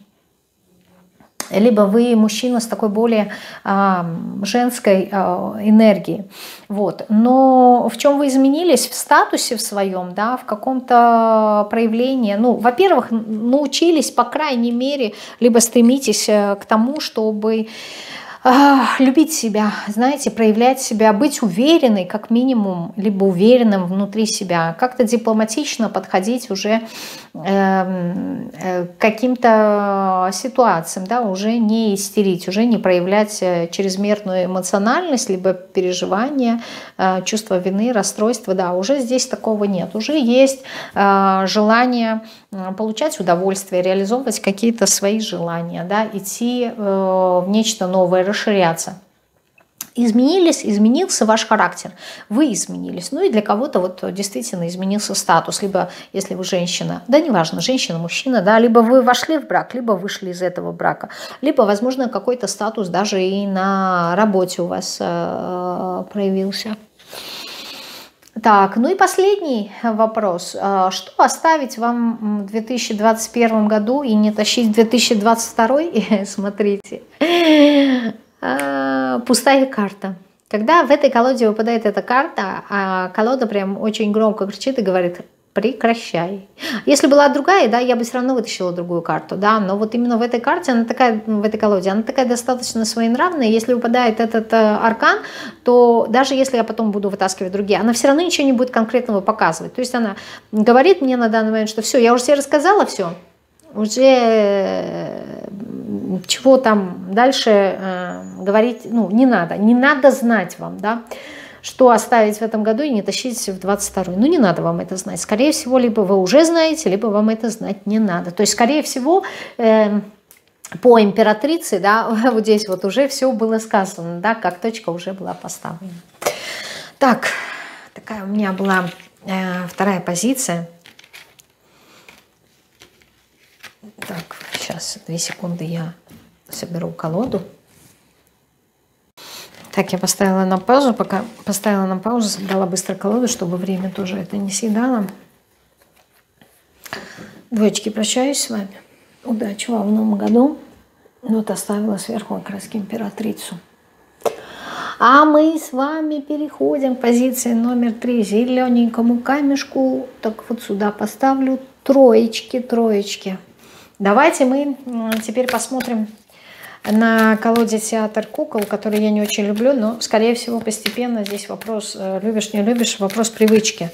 Либо вы мужчина с такой более э, женской э, энергией. Вот. Но в чем вы изменились? В статусе в своем, да, в каком-то проявлении. Ну, во-первых, научились, по крайней мере, либо стремитесь к тому, чтобы э, любить себя, знаете, проявлять себя, быть уверенной, как минимум, либо уверенным внутри себя, как-то дипломатично подходить уже к каким-то ситуациям, да, уже не истерить, уже не проявлять чрезмерную эмоциональность, либо переживание, чувство вины, расстройства, да, уже здесь такого нет, уже есть желание получать удовольствие, реализовывать какие-то свои желания, да, идти в нечто новое, расширяться. Изменились, изменился ваш характер, вы изменились. Ну и для кого-то вот действительно изменился статус, либо если вы женщина, да неважно, женщина, мужчина, да, либо вы вошли в брак, либо вышли из этого брака, либо, возможно, какой-то статус даже и на работе у вас э, проявился. Так, ну и последний вопрос. Что оставить вам в две тысячи двадцать первом году и не тащить в две тысячи двадцать второй? Смотрите. Пустая карта. Когда в этой колоде выпадает эта карта, а колода прям очень громко кричит и говорит: прекращай. Если была другая, да, я бы все равно вытащила другую карту, да, но вот именно в этой карте, она такая, в этой колоде, она такая достаточно своенравная. Если выпадает этот э, аркан, то даже если я потом буду вытаскивать другие, она все равно ничего не будет конкретного показывать. То есть она говорит мне на данный момент, что все, я уже тебе рассказала все, уже чего там дальше э, говорить, ну, не надо, не надо знать вам, да, что оставить в этом году и не тащить в двадцать второй. Ну, не надо вам это знать. Скорее всего, либо вы уже знаете, либо вам это знать не надо. То есть, скорее всего, э, по императрице, да, вот здесь вот уже все было сказано, да, как точка уже была поставлена. Так, такая у меня была э, вторая позиция. Так, сейчас, две секунды, я соберу колоду. Так, я поставила на паузу, пока поставила на паузу, собрала быстро колоду, чтобы время тоже это не съедало. Двоечки, прощаюсь с вами. Удачи вам в новом году. Вот оставила сверху окраски императрицу. А мы с вами переходим к позиции номер три. Зелененькому камешку. Так вот сюда поставлю троечки, троечки. Давайте мы теперь посмотрим на колоде «Театр кукол», который я не очень люблю, но, скорее всего, постепенно здесь вопрос, любишь, не любишь, вопрос привычки.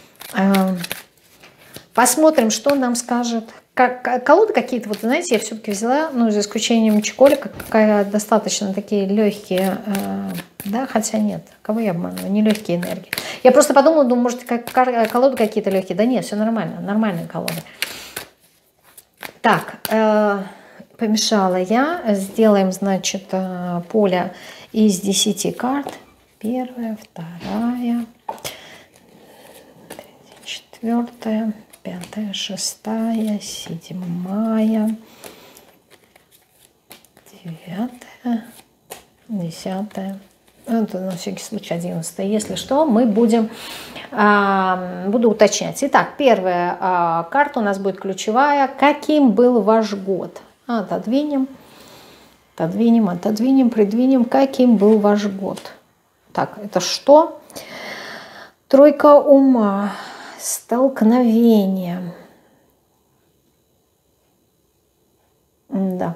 Посмотрим, что нам скажет. Как, колоды какие-то, вот знаете, я все-таки взяла, ну, за исключением чеколика, какая достаточно такие легкие, э, да, хотя нет, кого я обманываю, не легкие энергии. Я просто подумала, думаю, может, как, колоды какие-то легкие. Да нет, все нормально, нормальные колоды. Так, э, помешала я. Сделаем, значит, э, поле из десяти карт. Первая, вторая, третья, четвертая, пятая, шестая, седьмая, девятая, десятая. Это на всякий случай одиннадцатая. Если что, мы будем, а, буду уточнять. Итак, первая а, карта у нас будет ключевая. Каким был ваш год? Отодвинем, отодвинем, отодвинем, придвинем. Каким был ваш год? Так, это что? Тройка ума. Столкновение. Да.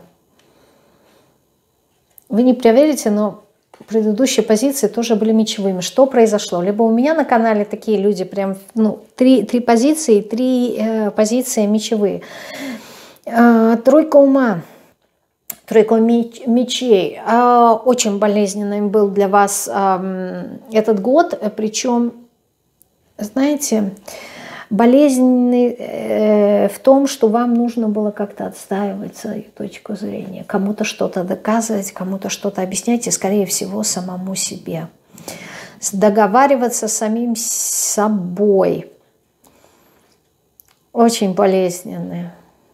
Вы не проверите, но предыдущие позиции тоже были мечевыми. Что произошло? Либо у меня на канале такие люди, прям, ну, три, три позиции, три э, позиции мечевые. Э, тройка ума. Тройка мечей. Э, очень болезненным был для вас э, этот год, причем, знаете, болезненный э, в том, что вам нужно было как-то отстаивать свою точку зрения, кому-то что-то доказывать, кому-то что-то объяснять, и, скорее всего, самому себе. Договариваться с самим собой. Очень болезненный.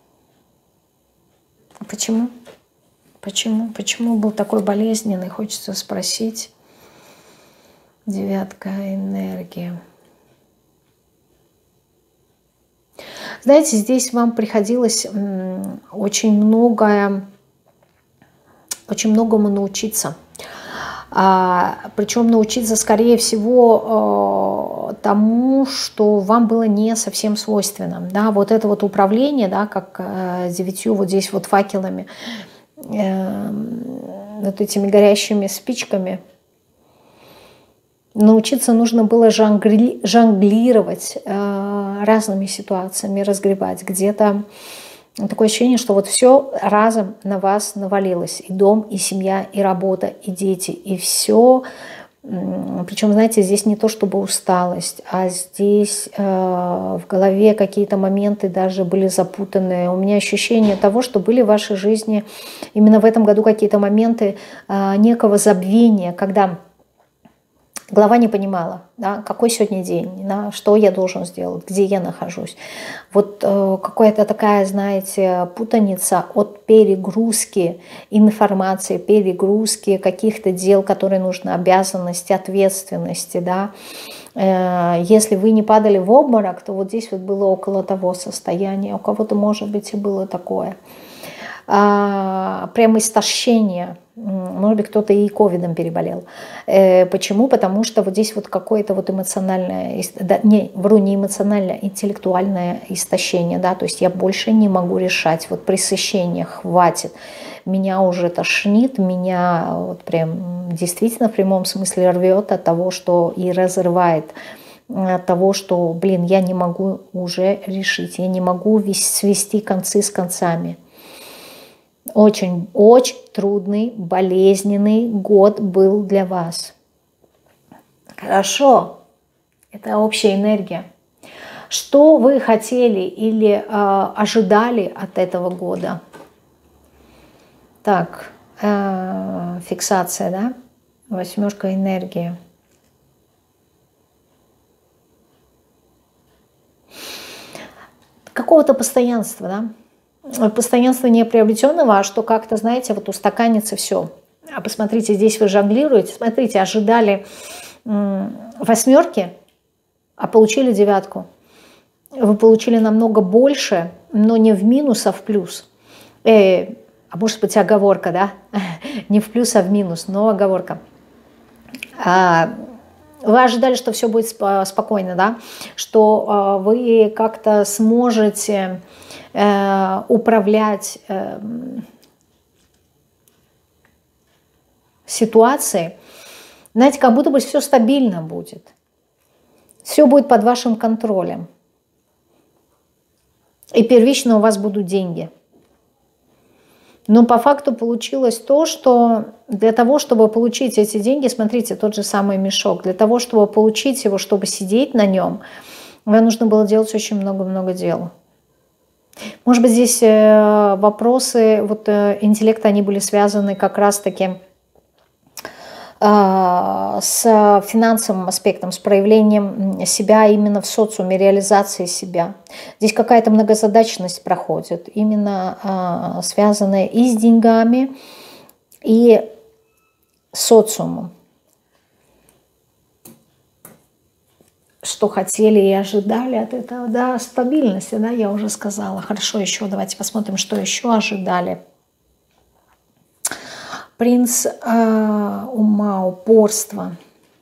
Почему? Почему? Почему был такой болезненный? Хочется спросить. Девятка энергии. Знаете, здесь вам приходилось очень многое, очень многому научиться. А, причем научиться, скорее всего, тому, что вам было не совсем свойственно. Да, вот это вот управление, да, как девятью вот здесь вот факелами, э, вот этими горящими спичками. Научиться нужно было жongли, жонглировать э, разными ситуациями, разгребать. Где-то такое ощущение, что вот все разом на вас навалилось. И дом, и семья, и работа, и дети, и все. Причем, знаете, здесь не то чтобы усталость, а здесь э, в голове какие-то моменты даже были запутанные. У меня ощущение того, что были в вашей жизни именно в этом году какие-то моменты э, некого забвения, когда голова не понимала, да, какой сегодня день, да, что я должен сделать, где я нахожусь. Вот э, какая-то такая, знаете, путаница от перегрузки информации, перегрузки каких-то дел, которые нужны, обязанности, ответственности. Да. Э, если вы не падали в обморок, то вот здесь вот было около того состояния. У кого-то, может быть, и было такое. А, прямо истощение. Может быть, кто-то и ковидом переболел. Э, почему? Потому что вот здесь вот какое-то вот эмоциональное, да, не, вру, не эмоциональное, интеллектуальное истощение, да, то есть я больше не могу решать, вот пресыщение хватит, меня уже тошнит, меня вот прям действительно в прямом смысле рвет от того, что и разрывает, от того, что, блин, я не могу уже решить, я не могу свести концы с концами. Очень, очень трудный, болезненный год был для вас. Хорошо, это общая энергия. Что вы хотели или э, ожидали от этого года? Так, э, фиксация, да? Восьмерка энергии. Какого-то постоянства, да? Постоянство не приобретенного, а что как-то, знаете, вот устаканится все. А посмотрите, здесь вы жонглируете. Смотрите, ожидали восьмерки, а получили девятку. Вы получили намного больше, но не в минус, а в плюс. Э, а может быть оговорка, да? Не в плюс, а в минус, но оговорка. А, вы ожидали, что все будет спокойно, да? Что а, вы как-то сможете управлять ситуации, знаете, как будто бы все стабильно будет. Все будет под вашим контролем. И первично у вас будут деньги. Но по факту получилось то, что для того, чтобы получить эти деньги, смотрите, тот же самый мешок, для того, чтобы получить его, чтобы сидеть на нем, вам нужно было делать очень много-много дел. Может быть, здесь вопросы вот, интеллекта, они были связаны как раз-таки с финансовым аспектом, с проявлением себя именно в социуме, реализацией себя. Здесь какая-то многозадачность проходит, именно связанная и с деньгами, и с социумом. Что хотели и ожидали от этого, да, стабильности, да, я уже сказала. Хорошо, еще давайте посмотрим, что еще ожидали. Принц э, ума, упорства.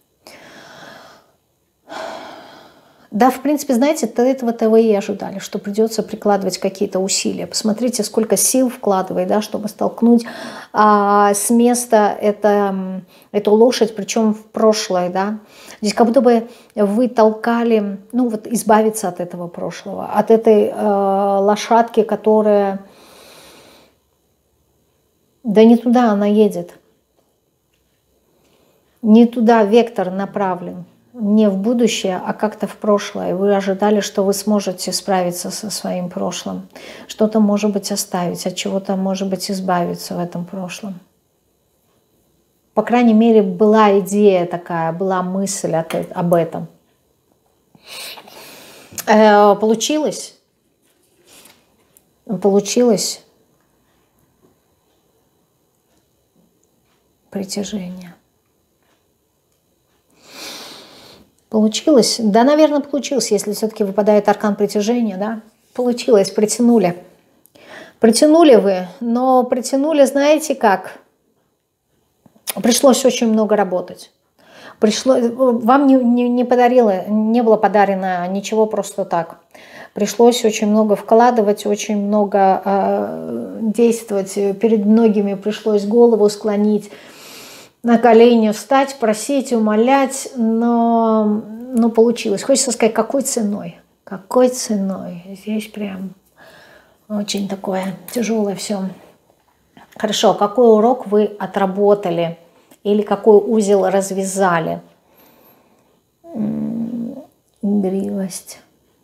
Да, в принципе, знаете, этого-то вы и ожидали, что придется прикладывать какие-то усилия. Посмотрите, сколько сил вкладывает, да, чтобы столкнуть а, с места это, эту лошадь, причем в прошлое, да. Здесь как будто бы вы толкали, ну вот избавиться от этого прошлого, от этой э, лошадки, которая... Да не туда она едет. Не туда вектор направлен. Не в будущее, а как-то в прошлое. Вы ожидали, что вы сможете справиться со своим прошлым. Что-то, может быть, оставить, от чего-то, может быть, избавиться в этом прошлом. По крайней мере, была идея такая, была мысль об этом. Э, получилось? Получилось? Притяжение. Получилось? Да, наверное, получилось, если все-таки выпадает аркан притяжения, да? Получилось, притянули. Притянули вы, но притянули, знаете как? Пришлось очень много работать. Пришло, вам не, не, не подарило, не было подарено ничего просто так. Пришлось очень много вкладывать, очень много э, действовать. Перед многими пришлось голову склонить, на колени встать, просить, умолять, но, но получилось. Хочется сказать, какой ценой? Какой ценой? Здесь прям очень такое тяжелое все. Хорошо, какой урок вы отработали или какой узел развязали? Игривость.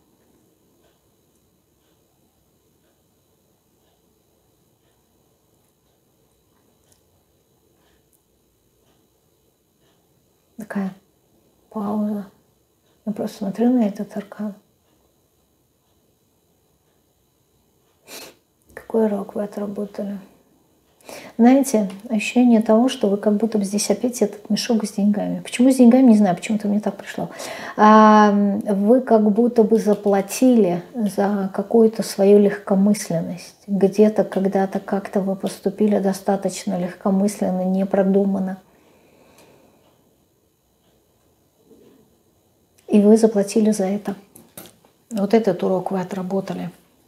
Такая пауза. Я просто смотрю на этот аркан. Какой урок вы отработали? Знаете, ощущение того, что вы как будто бы здесь опять этот мешок с деньгами. Почему с деньгами, не знаю, почему-то мне так пришло. А вы как будто бы заплатили за какую-то свою легкомысленность. Где-то, когда-то, как-то вы поступили достаточно легкомысленно, непродуманно. И вы заплатили за это. Вот этот урок вы отработали.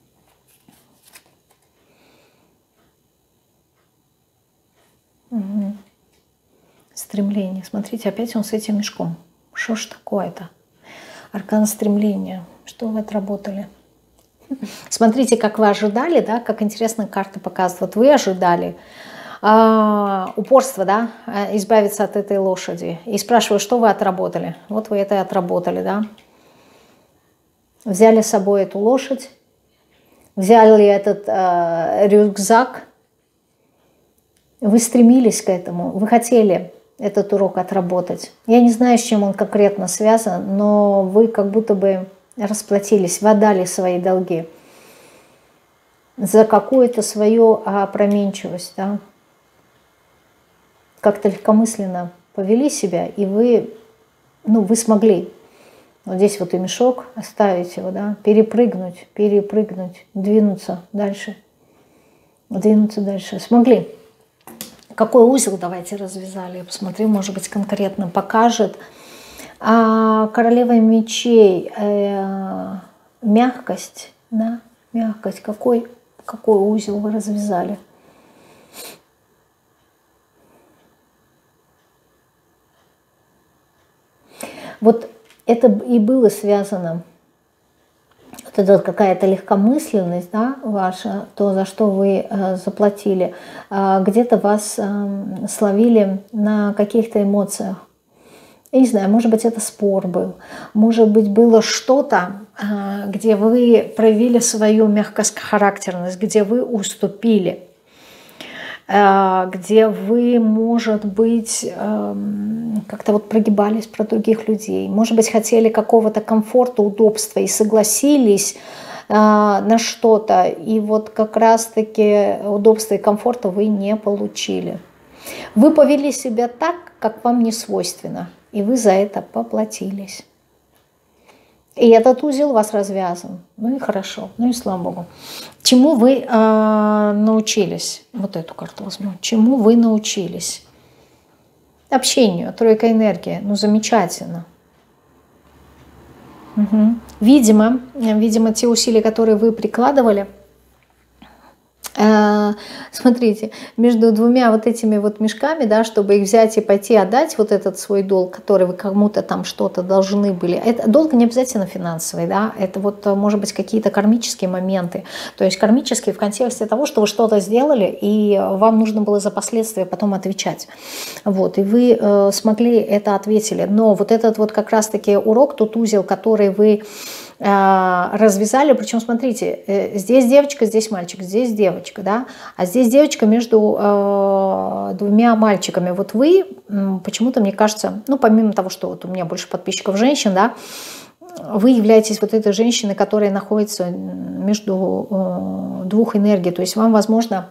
Угу. Стремление. Смотрите, опять он с этим мешком. Что ж такое-то? Аркан стремления. Что вы отработали? Смотрите, как вы ожидали, да, как интересно карта показывает. Вот вы ожидали а, упорство, да, избавиться от этой лошади. И спрашиваю, что вы отработали? Вот вы это и отработали, да. Взяли с собой эту лошадь, взяли этот а, рюкзак. Вы стремились к этому, вы хотели этот урок отработать. Я не знаю, с чем он конкретно связан, но вы как будто бы расплатились, вы отдали свои долги за какую-то свою опроменчивость, да? Как-то легкомысленно повели себя, и вы, ну, вы смогли. Вот здесь вот и мешок, оставить его, да? Перепрыгнуть, перепрыгнуть, двинуться дальше, двинуться дальше. Смогли. Какой узел давайте развязали, я посмотрю, может быть, конкретно покажет. А королева мечей, э, мягкость, да, мягкость. Какой, какой узел вы развязали? Вот это и было связано, вот эта какая-то легкомысленность, да, ваша, то, за что вы э, заплатили, э, где-то вас э, словили на каких-то эмоциях. Я не знаю, может быть, это спор был, может быть, было что-то, э, где вы проявили свою мягкохарактерность, где вы уступили, где вы, может быть, как-то вот прогибались про других людей, может быть, хотели какого-то комфорта, удобства и согласились на что-то, и вот как раз-таки удобства и комфорта вы не получили. Вы повели себя так, как вам не свойственно, и вы за это поплатились. И этот узел у вас развязан. Ну и хорошо, ну и слава Богу. Чему вы э, научились? Вот эту карту возьму. Чему вы научились? Общению, тройка энергии. Ну замечательно. Угу. Видимо, видимо, те усилия, которые вы прикладывали, смотрите, между двумя вот этими вот мешками, да, чтобы их взять и пойти отдать, вот этот свой долг, который вы кому-то там что-то должны были. Это долг не обязательно финансовый, да, это вот может быть какие-то кармические моменты. То есть кармические в контексте того, что вы что-то сделали, и вам нужно было за последствия потом отвечать. Вот, и вы э, смогли это ответили. Но вот этот вот как раз-таки урок, тот узел, который вы развязали, причем смотрите, здесь девочка, здесь мальчик, здесь девочка, да, а здесь девочка между э, двумя мальчиками. Вот вы, почему-то мне кажется, ну помимо того, что вот у меня больше подписчиков женщин, да, вы являетесь вот этой женщиной, которая находится между э, двух энергий, то есть вам, возможно,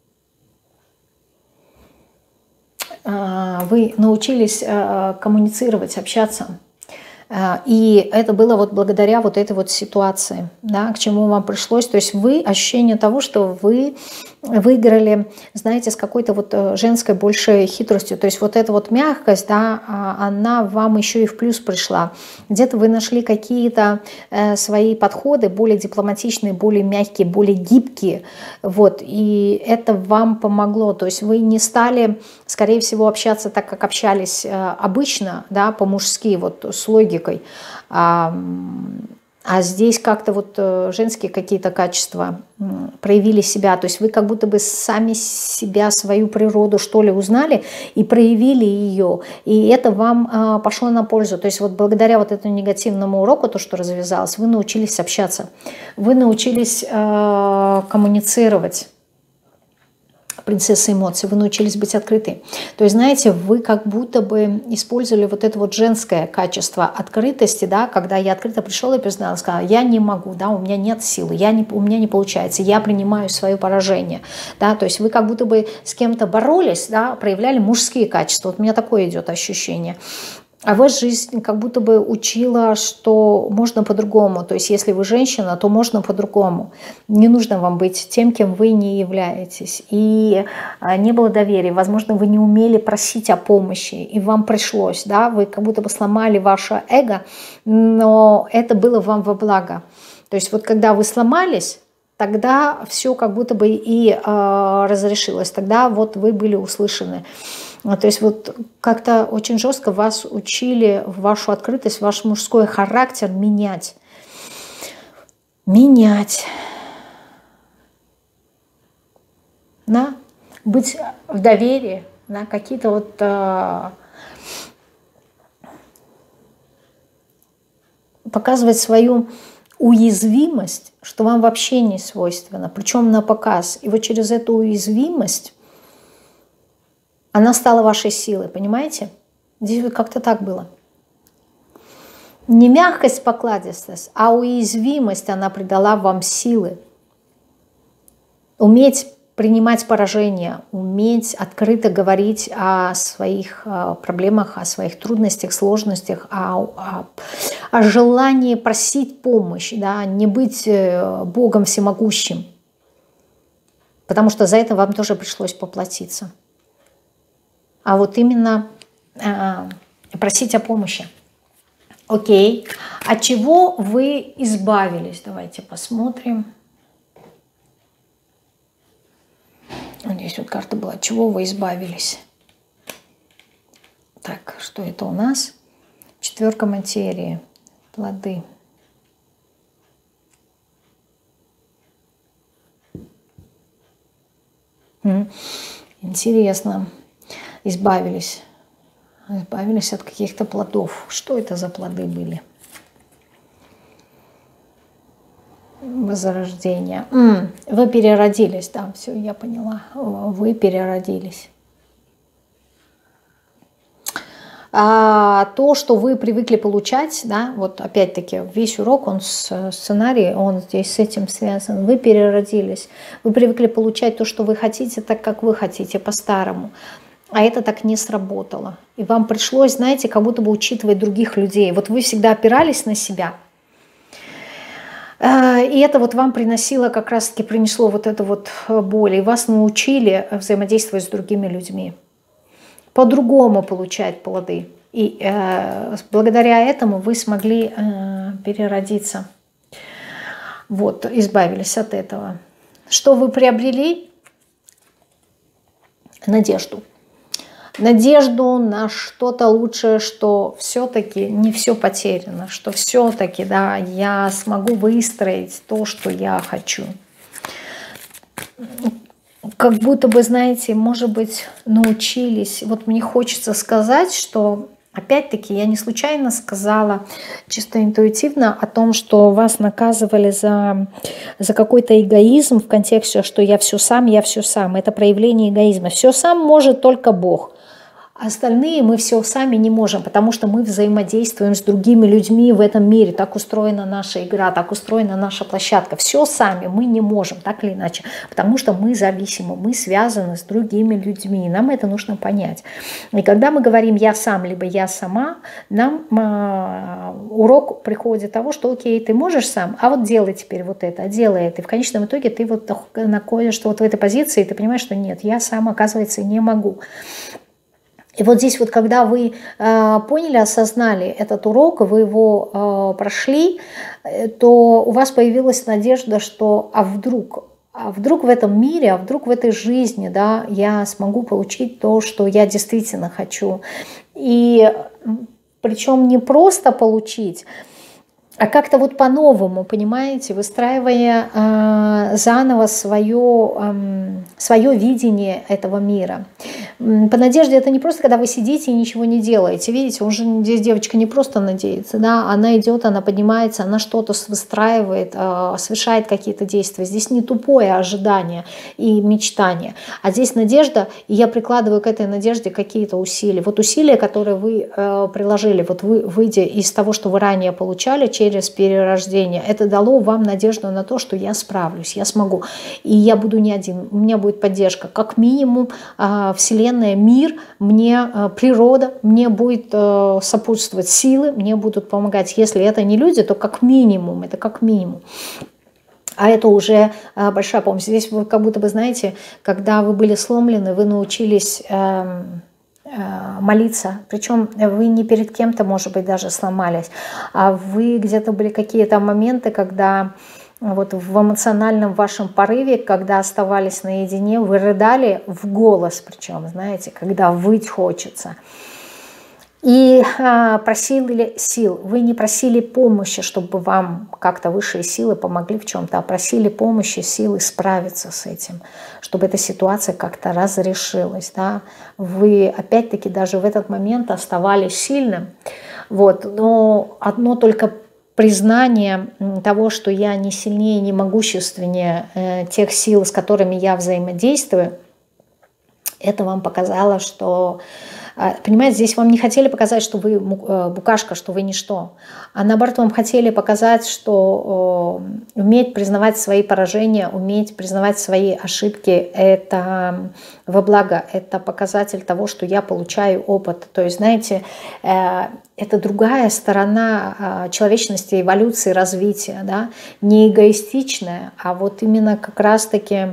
э, вы научились э, коммуницировать, общаться. И это было вот благодаря вот этой вот ситуации, да, к чему вам пришлось. То есть вы, ощущение того, что вы выиграли, знаете, с какой-то вот женской большей хитростью. То есть вот эта вот мягкость, да, она вам еще и в плюс пришла. Где-то вы нашли какие-то свои подходы более дипломатичные, более мягкие, более гибкие. Вот, и это вам помогло. То есть вы не стали, скорее всего, общаться так, как общались обычно, да, по-мужски, вот с логикой. А, а здесь как-то вот женские какие-то качества проявили себя. То есть вы как будто бы сами себя, свою природу, что ли, узнали и проявили ее. И это вам пошло на пользу. То есть вот благодаря вот этому негативному уроку, то, что развязалось, вы научились общаться. Вы научились э, коммуницировать. Принцесса эмоций, вы научились быть открытой. То есть, знаете, вы как будто бы использовали вот это вот женское качество открытости, да, когда я открыто пришел и признала, сказала, я не могу, да, у меня нет силы, я не, у меня не получается, я принимаю свое поражение, да, то есть вы как будто бы с кем-то боролись, да, проявляли мужские качества, вот у меня такое идет ощущение. А ваша жизнь как будто бы учила, что можно по-другому. То есть если вы женщина, то можно по-другому. Не нужно вам быть тем, кем вы не являетесь. И не было доверия. Возможно, вы не умели просить о помощи, и вам пришлось. Да? Вы как будто бы сломали ваше эго, но это было вам во благо. То есть вот когда вы сломались, тогда все как будто бы и э, разрешилось. Тогда вот вы были услышаны. То есть вот как-то очень жестко вас учили вашу открытость, ваш мужской характер менять. Менять. Да? Быть в доверии, да? Какие-то вот э, показывать свою уязвимость, что вам вообще не свойственно, причем на показ. И вот через эту уязвимость она стала вашей силой, понимаете? Здесь вот как-то так было. Не мягкость, покладистость, а уязвимость она придала вам силы. Уметь принимать поражение, уметь открыто говорить о своих проблемах, о своих трудностях, сложностях, о, о, о желании просить помощи, да, не быть Богом всемогущим. Потому что за это вам тоже пришлось поплатиться. А вот именно э, просить о помощи. Окей. От чего вы избавились? Давайте посмотрим. Вот здесь вот карта была. От чего вы избавились? Так, что это у нас? Четверка материи. Плоды. Интересно. Избавились. Избавились от каких-то плодов. Что это за плоды были? Возрождение. М-м, вы переродились, да, все, я поняла. Вы переродились. А то, что вы привыкли получать, да, вот опять-таки весь урок, он с сценарий, он здесь с этим связан. Вы переродились. Вы привыкли получать то, что вы хотите, так, как вы хотите, по-старому. А это так не сработало. И вам пришлось, знаете, как будто бы учитывать других людей. Вот вы всегда опирались на себя. И это вот вам приносило, как раз-таки принесло вот эту вот боль. И вас научили взаимодействовать с другими людьми. По-другому получать плоды. И э, благодаря этому вы смогли э, переродиться. Вот, избавились от этого. Что вы приобрели? Надежду. Надежду на что-то лучшее, что все-таки не все потеряно, что все-таки, да, я смогу выстроить то, что я хочу. Как будто бы, знаете, может быть, научились. Вот мне хочется сказать, что, опять-таки, я не случайно сказала, чисто интуитивно, о том, что вас наказывали за, за какой-то эгоизм в контексте, что я все сам, я все сам. Это проявление эгоизма. Все сам может только Бог. Остальные мы все сами не можем, потому что мы взаимодействуем с другими людьми в этом мире. Так устроена наша игра, так устроена наша площадка. Все сами мы не можем, так или иначе, потому что мы зависимы, мы связаны с другими людьми. Нам это нужно понять. И когда мы говорим «я сам», либо «я сама», нам э, урок приходит того, что окей, ты можешь сам, а вот делай теперь вот это, делай это. И в конечном итоге ты вот находишься вот в этой позиции, и ты понимаешь, что нет, я сам, оказывается, не могу. И вот здесь вот, когда вы э, поняли, осознали этот урок, вы его э, прошли, то у вас появилась надежда, что а вдруг, а вдруг в этом мире, а вдруг в этой жизни, да, я смогу получить то, что я действительно хочу. И причем не просто получить, а как-то вот по-новому, понимаете, выстраивая э, заново свое, э, свое видение этого мира. По надежде это не просто, когда вы сидите и ничего не делаете. Видите, уже здесь девочка не просто надеется, да, она идет, она поднимается, она что-то выстраивает, э, совершает какие-то действия. Здесь не тупое ожидание и мечтание, а здесь надежда, и я прикладываю к этой надежде какие-то усилия. Вот усилия, которые вы э, приложили, вот вы, выйдя из того, что вы ранее получали, через через перерождение, это дало вам надежду на то, что я справлюсь, я смогу. И я буду не один, у меня будет поддержка. Как минимум Вселенная, мир, мне природа, мне будет сопутствовать силы, мне будут помогать. Если это не люди, то как минимум, это как минимум. А это уже большая помощь. Здесь вы как будто бы, знаете, когда вы были сломлены, вы научились молиться, причем вы не перед кем-то, может быть, даже сломались, а вы где-то были какие-то моменты, когда вот в эмоциональном вашем порыве, когда оставались наедине, вы рыдали в голос, причем, знаете, когда выть хочется. И а, просили сил. Вы не просили помощи, чтобы вам как-то высшие силы помогли в чем-то, а просили помощи, силы справиться с этим, чтобы эта ситуация как-то разрешилась. Да? Вы опять-таки даже в этот момент оставались сильным. Вот. Но одно только признание того, что я не сильнее, не могущественнее э, тех сил, с которыми я взаимодействую, это вам показало, что... Понимаете, здесь вам не хотели показать, что вы букашка, что вы ничто. А наоборот, вам хотели показать, что уметь признавать свои поражения, уметь признавать свои ошибки – это во благо, это показатель того, что я получаю опыт. То есть, знаете, это другая сторона человечности, эволюции, развития. Да? Не эгоистичная, а вот именно как раз-таки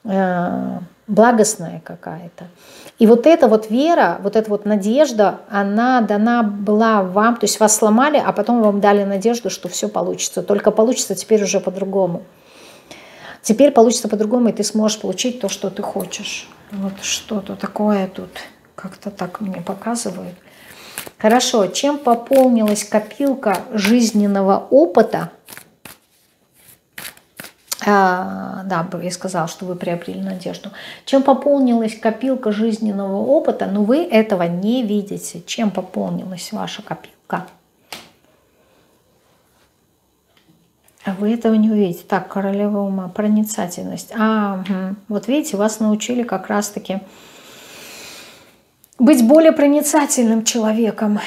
благостная какая-то. И вот эта вот вера, вот эта вот надежда, она дана была вам, то есть вас сломали, а потом вам дали надежду, что все получится. Только получится теперь уже по-другому. Теперь получится по-другому, и ты сможешь получить то, что ты хочешь. Вот что-то такое тут как-то так мне показывают. Хорошо, чем пополнилась копилка жизненного опыта? А, да, я сказала, что вы приобрели надежду. Чем пополнилась копилка жизненного опыта, но вы этого не видите. Чем пополнилась ваша копилка? А вы этого не увидите. Так, королева ума, проницательность. А, угу. Вот видите, вас научили как раз-таки быть более проницательным человеком.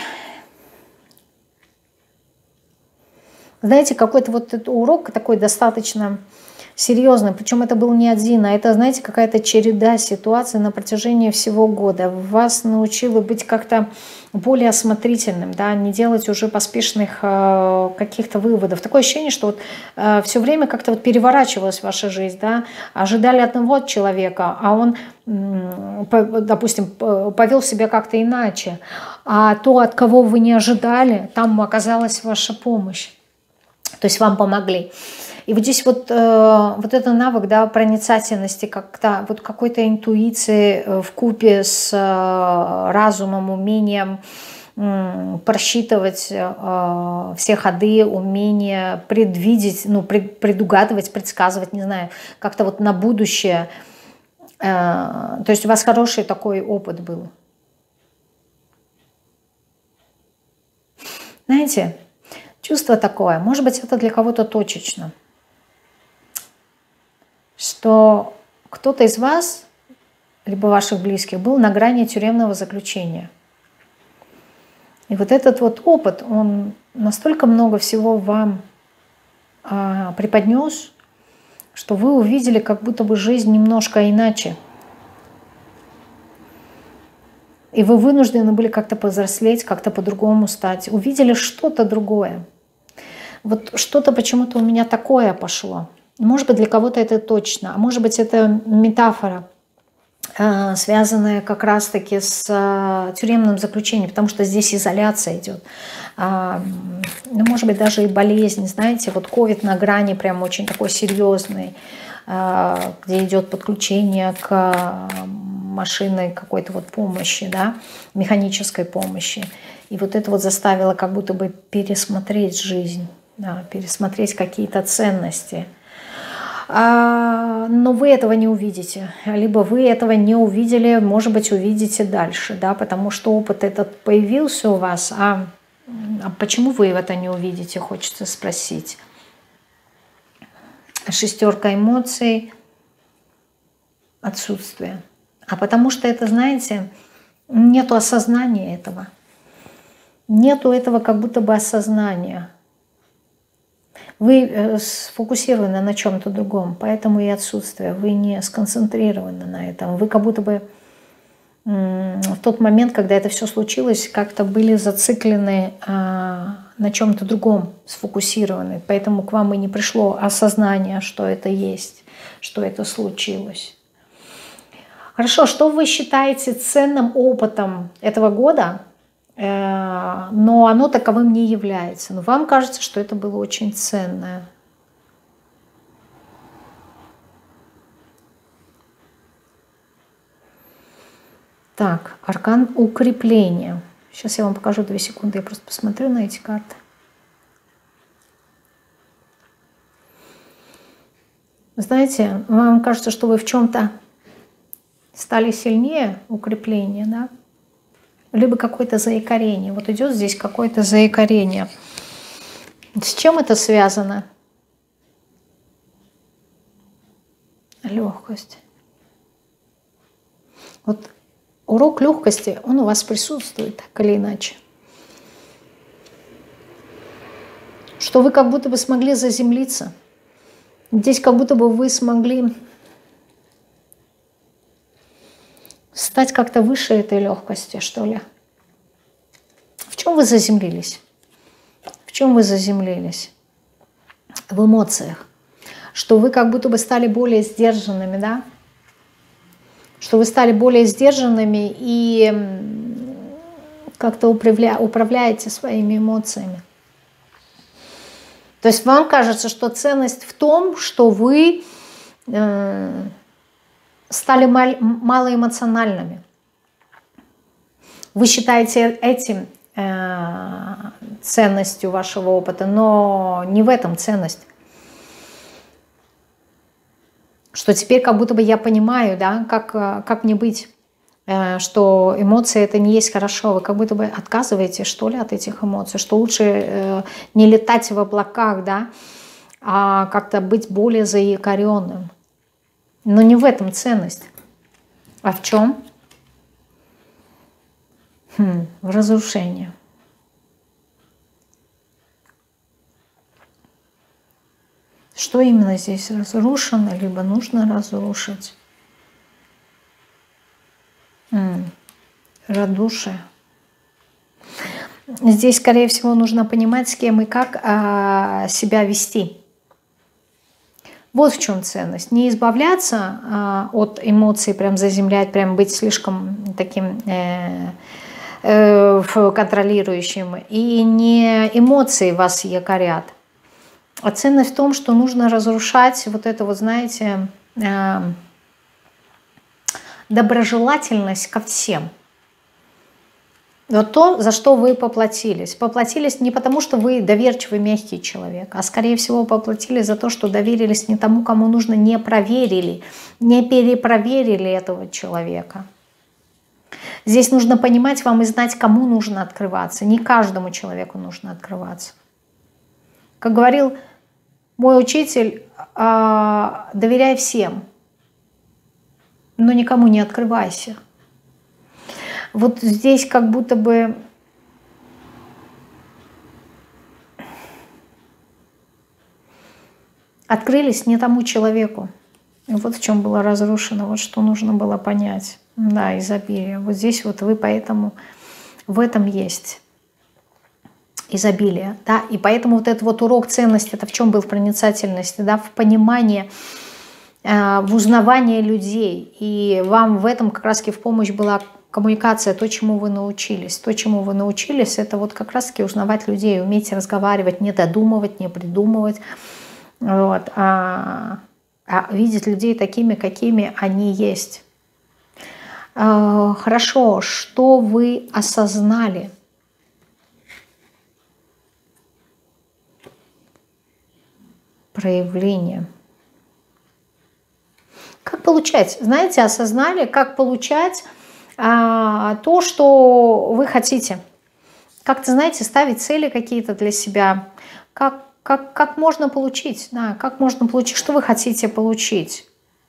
Знаете, какой-то вот этот урок такой достаточно серьезный. Причем это был не один, а это, знаете, какая-то череда ситуаций на протяжении всего года. Вас научило быть как-то более осмотрительным, да, не делать уже поспешных э, каких-то выводов. Такое ощущение, что вот э, все время как-то вот переворачивалась ваша жизнь, да, ожидали одного человека, а он, э, по, допустим, повел себя как-то иначе, а то, от кого вы не ожидали, там оказалась ваша помощь. То есть вам помогли. И вот здесь вот, э, вот этот навык, да, проницательности, как-то вот какой-то интуиции э, вкупе с э, разумом, умением э, просчитывать э, все ходы, умение предвидеть, ну, пред, предугадывать, предсказывать, не знаю, как-то вот на будущее. Э, то есть у вас хороший такой опыт был. Знаете, чувство такое, может быть, это для кого-то точечно, что кто-то из вас, либо ваших близких, был на грани тюремного заключения. И вот этот вот опыт, он настолько много всего вам а, преподнес, что вы увидели как будто бы жизнь немножко иначе. И вы вынуждены были как-то повзрослеть, как-то по-другому стать. Увидели что-то другое. Вот что-то почему-то у меня такое пошло. Может быть, для кого-то это точно, а может быть, это метафора, связанная как раз-таки с тюремным заключением, потому что здесь изоляция идет. Ну, может быть, даже и болезнь, знаете, вот ковид на грани прям очень такой серьезный, где идет подключение к машинной какой-то вот помощи, да, механической помощи. И вот это вот заставило как будто бы пересмотреть жизнь, да, пересмотреть какие-то ценности. А, но вы этого не увидите, либо вы этого не увидели, может быть, увидите дальше, да, потому что опыт этот появился у вас, а, а почему вы это не увидите, хочется спросить. Шестерка эмоций, отсутствие. А потому что это, знаете, нету осознания этого. Нету этого как будто бы осознания. Вы сфокусированы на чем-то другом, поэтому и отсутствие. Вы не сконцентрированы на этом. Вы как будто бы в тот момент, когда это все случилось, как-то были зациклены на чем-то другом, сфокусированы. Поэтому к вам и не пришло осознание, что это есть, что это случилось. Хорошо, что вы считаете ценным опытом этого года, но оно таковым не является. Но вам кажется, что это было очень ценное. Так, аркан укрепления. Сейчас я вам покажу, две секунды, я просто посмотрю на эти карты. Знаете, вам кажется, что вы в чем-то стали сильнее, укрепление, да? Либо какое-то заикарение. Вот идет здесь какое-то заикарение. С чем это связано? Легкость. Вот урок легкости, он у вас присутствует, так или иначе. Что вы как будто бы смогли заземлиться. Здесь как будто бы вы смогли стать как-то выше этой легкости, что ли. В чем вы заземлились? В чем вы заземлились? В эмоциях. Что вы как будто бы стали более сдержанными, да? Что вы стали более сдержанными и как-то управля... управляете своими эмоциями. То есть вам кажется, что ценность в том, что вы э, стали мал... малоэмоциональными. Вы считаете этим ценностью вашего опыта, но не в этом ценность. Что теперь как будто бы я понимаю, да, как, как мне быть, что эмоции это не есть хорошо. Вы как будто бы отказываетесь, что ли, от этих эмоций, что лучше не летать в облаках, да, а как-то быть более заякоренным. Но не в этом ценность. А в чем? Хм, в разрушении. Что именно здесь разрушено, либо нужно разрушить? М-м, радушие. Здесь, скорее всего, нужно понимать, с кем и как а, себя вести. Вот в чем ценность. Не избавляться а, от эмоций, прям заземлять, прям быть слишком таким э, э, контролирующим. И не эмоции вас якорят. А ценность в том, что нужно разрушать вот это вот, знаете, э, доброжелательность ко всем. Вот то, за что вы поплатились. Поплатились не потому, что вы доверчивый, мягкий человек, а скорее всего поплатились за то, что доверились не тому, кому нужно, не проверили, не перепроверили этого человека. Здесь нужно понимать вам и знать, кому нужно открываться. Не каждому человеку нужно открываться. Как говорил мой учитель, доверяй всем, но никому не открывайся. Вот здесь как будто бы открылись не тому человеку. И вот в чем было разрушено, вот что нужно было понять. Да, изобилие. Вот здесь вот вы поэтому в этом есть изобилие, да, и поэтому вот этот вот урок ценности, это в чем был в проницательности, да, в понимании, э, в узнавании людей, и вам в этом как раз-таки в помощь была коммуникация, то, чему вы научились, то, чему вы научились, это вот как раз-таки узнавать людей, уметь разговаривать, не додумывать, не придумывать, вот, а, а видеть людей такими, какими они есть. Э, хорошо, что вы осознали? Проявление. Как получать? Знаете, осознали, как получать а, то, что вы хотите. Как-то, знаете, ставить цели какие-то для себя. Как, как, как можно получить? Да, как можно получить? Что вы хотите получить?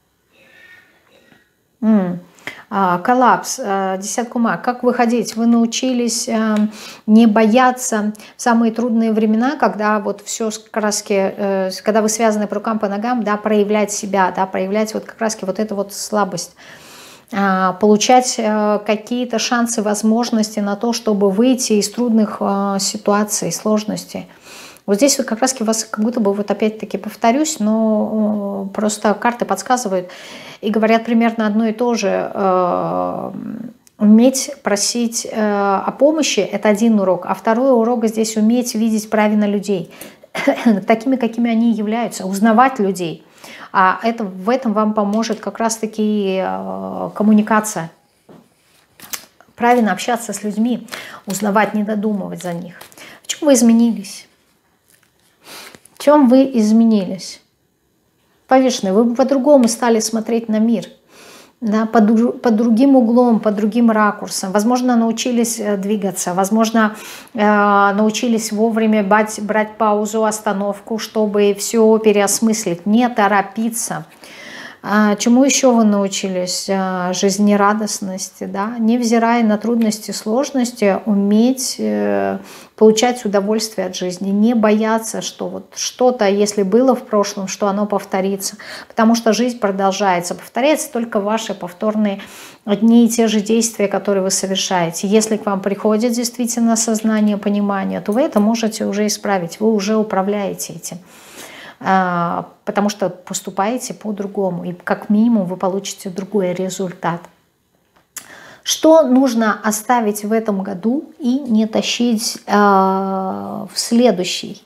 М. Коллапс, десятка ума. Как выходить? Вы научились не бояться в самые трудные времена, когда вот все как раз, когда вы связаны по рукам, по ногам, да, проявлять себя, да, проявлять вот как раз вот эту вот слабость, получать какие-то шансы, возможности на то, чтобы выйти из трудных ситуаций, сложностей. Вот здесь вот как раз вас как будто бы, вот опять-таки повторюсь, но просто карты подсказывают и говорят примерно одно и то же. Э, уметь просить э, о помощи – это один урок, а второй урок здесь уметь видеть правильно людей, такими, какими они являются, узнавать людей. А это, в этом вам поможет как раз-таки э, коммуникация. Правильно общаться с людьми, узнавать, не додумывать за них. В чем вы изменились? В чем вы изменились? Повешенные, вы по-другому стали смотреть на мир, да, под, под другим углом, под другим ракурсом. Возможно, научились двигаться, возможно, э, научились вовремя брать, брать паузу, остановку, чтобы все переосмыслить, не торопиться. А чему еще вы научились? А, жизнерадостности, да? Невзирая на трудности, сложности, уметь э, получать удовольствие от жизни, не бояться, что вот что-то, если было в прошлом, что оно повторится, потому что жизнь продолжается, повторяются только ваши повторные одни и те же действия, которые вы совершаете. Если к вам приходит действительно сознание, понимание, то вы это можете уже исправить, вы уже управляете этим. Потому что поступаете по-другому, и как минимум вы получите другой результат. Что нужно оставить в этом году и не тащить э, в следующий?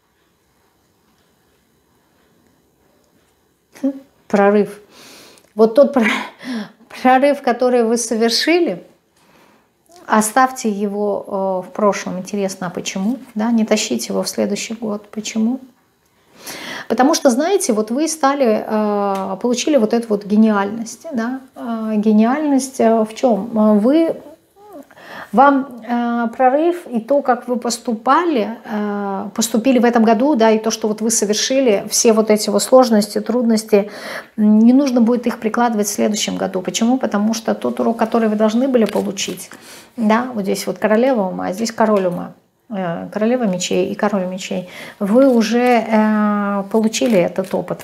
Прорыв. Вот тот прорыв, который вы совершили, Оставьте его в прошлом. Интересно, а почему? Да, не тащите его в следующий год. Почему? Потому что, знаете, вот вы стали, получили вот эту вот гениальность. Да? Гениальность в чем? Вы, вам прорыв и то, как вы поступали, поступили в этом году, да, и то, что вот вы совершили, все вот эти вот сложности, трудности, не нужно будет их прикладывать в следующем году. Почему? Потому что тот урок, который вы должны были получить, да, вот здесь вот королева ума, а здесь король ума. Королева мечей и король мечей, вы уже э, получили этот опыт.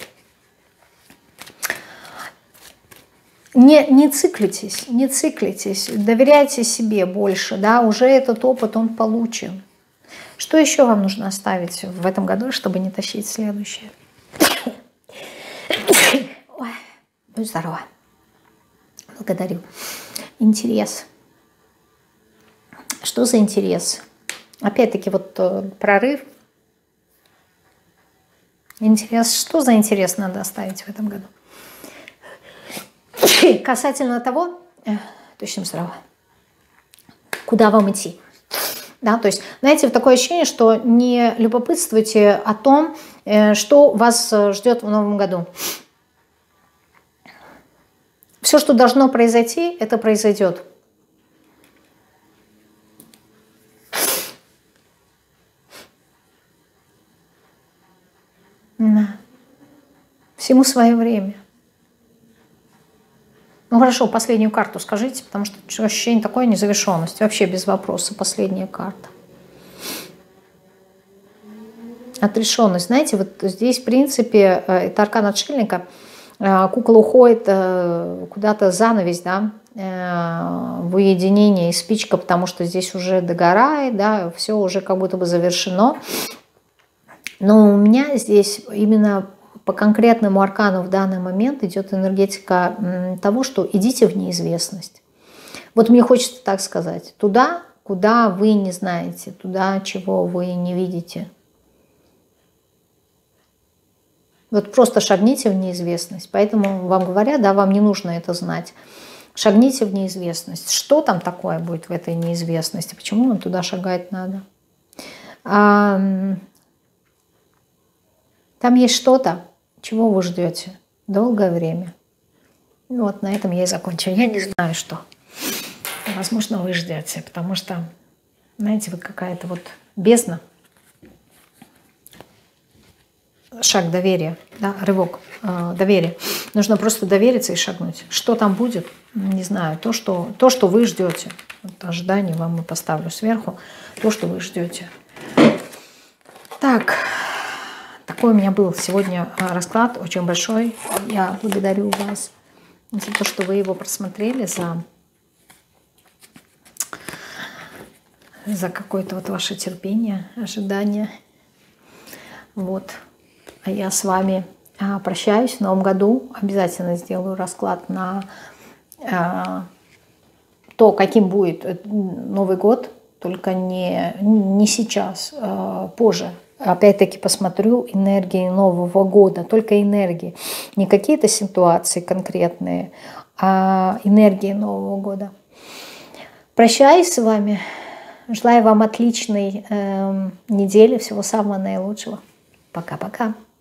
Не, не циклитесь, не циклитесь, доверяйте себе больше, да, уже этот опыт он получен. Что еще вам нужно оставить в этом году, чтобы не тащить следующее? Ой, будь здорова. Благодарю. Интерес. Что за интерес? Опять-таки вот прорыв. Интерес. Что за интерес надо оставить в этом году? Касательно того, точно здорово, куда вам идти? Да, то есть, знаете, такое ощущение, что не любопытствуйте о том, что вас ждет в новом году. Все, что должно произойти, это произойдет. Да. Всему свое время. Ну хорошо, последнюю карту скажите, потому что ощущение такой незавершенности. Вообще без вопроса последняя карта. Отрешенность. Знаете, вот здесь, в принципе, это аркан отшельника. Кукла уходит куда-то занавесь, да, в уединение и спичка, потому что здесь уже догорает, да, все уже как будто бы завершено. Но у меня здесь именно по конкретному аркану в данный момент идет энергетика того, что идите в неизвестность. Вот мне хочется так сказать. Туда, куда вы не знаете, туда, чего вы не видите. Вот просто шагните в неизвестность. Поэтому вам говорят, да, вам не нужно это знать. Шагните в неизвестность. Что там такое будет в этой неизвестности? Почему вам туда шагать надо? А, там есть что-то, чего вы ждете долгое время. Ну, вот на этом я и закончу. Я не знаю, что. Возможно, вы ждете, потому что, знаете, вот какая-то вот бездна. Шаг доверия, да, рывок э, доверия. Нужно просто довериться и шагнуть. Что там будет, не знаю. То, что, то, что вы ждете. Вот ожидание вам и поставлю сверху. То, что вы ждете. Так. Такой у меня был сегодня расклад, очень большой. Я благодарю вас за то, что вы его просмотрели, за, за какое-то вот ваше терпение, ожидание. Вот. А я с вами прощаюсь в новом году. Обязательно сделаю расклад на то, каким будет Новый год, только не, не сейчас, а позже. Опять-таки посмотрю энергии Нового года, только энергии, не какие-то ситуации конкретные, а энергии Нового года. Прощаюсь с вами, желаю вам отличной э, недели, всего самого наилучшего. Пока-пока.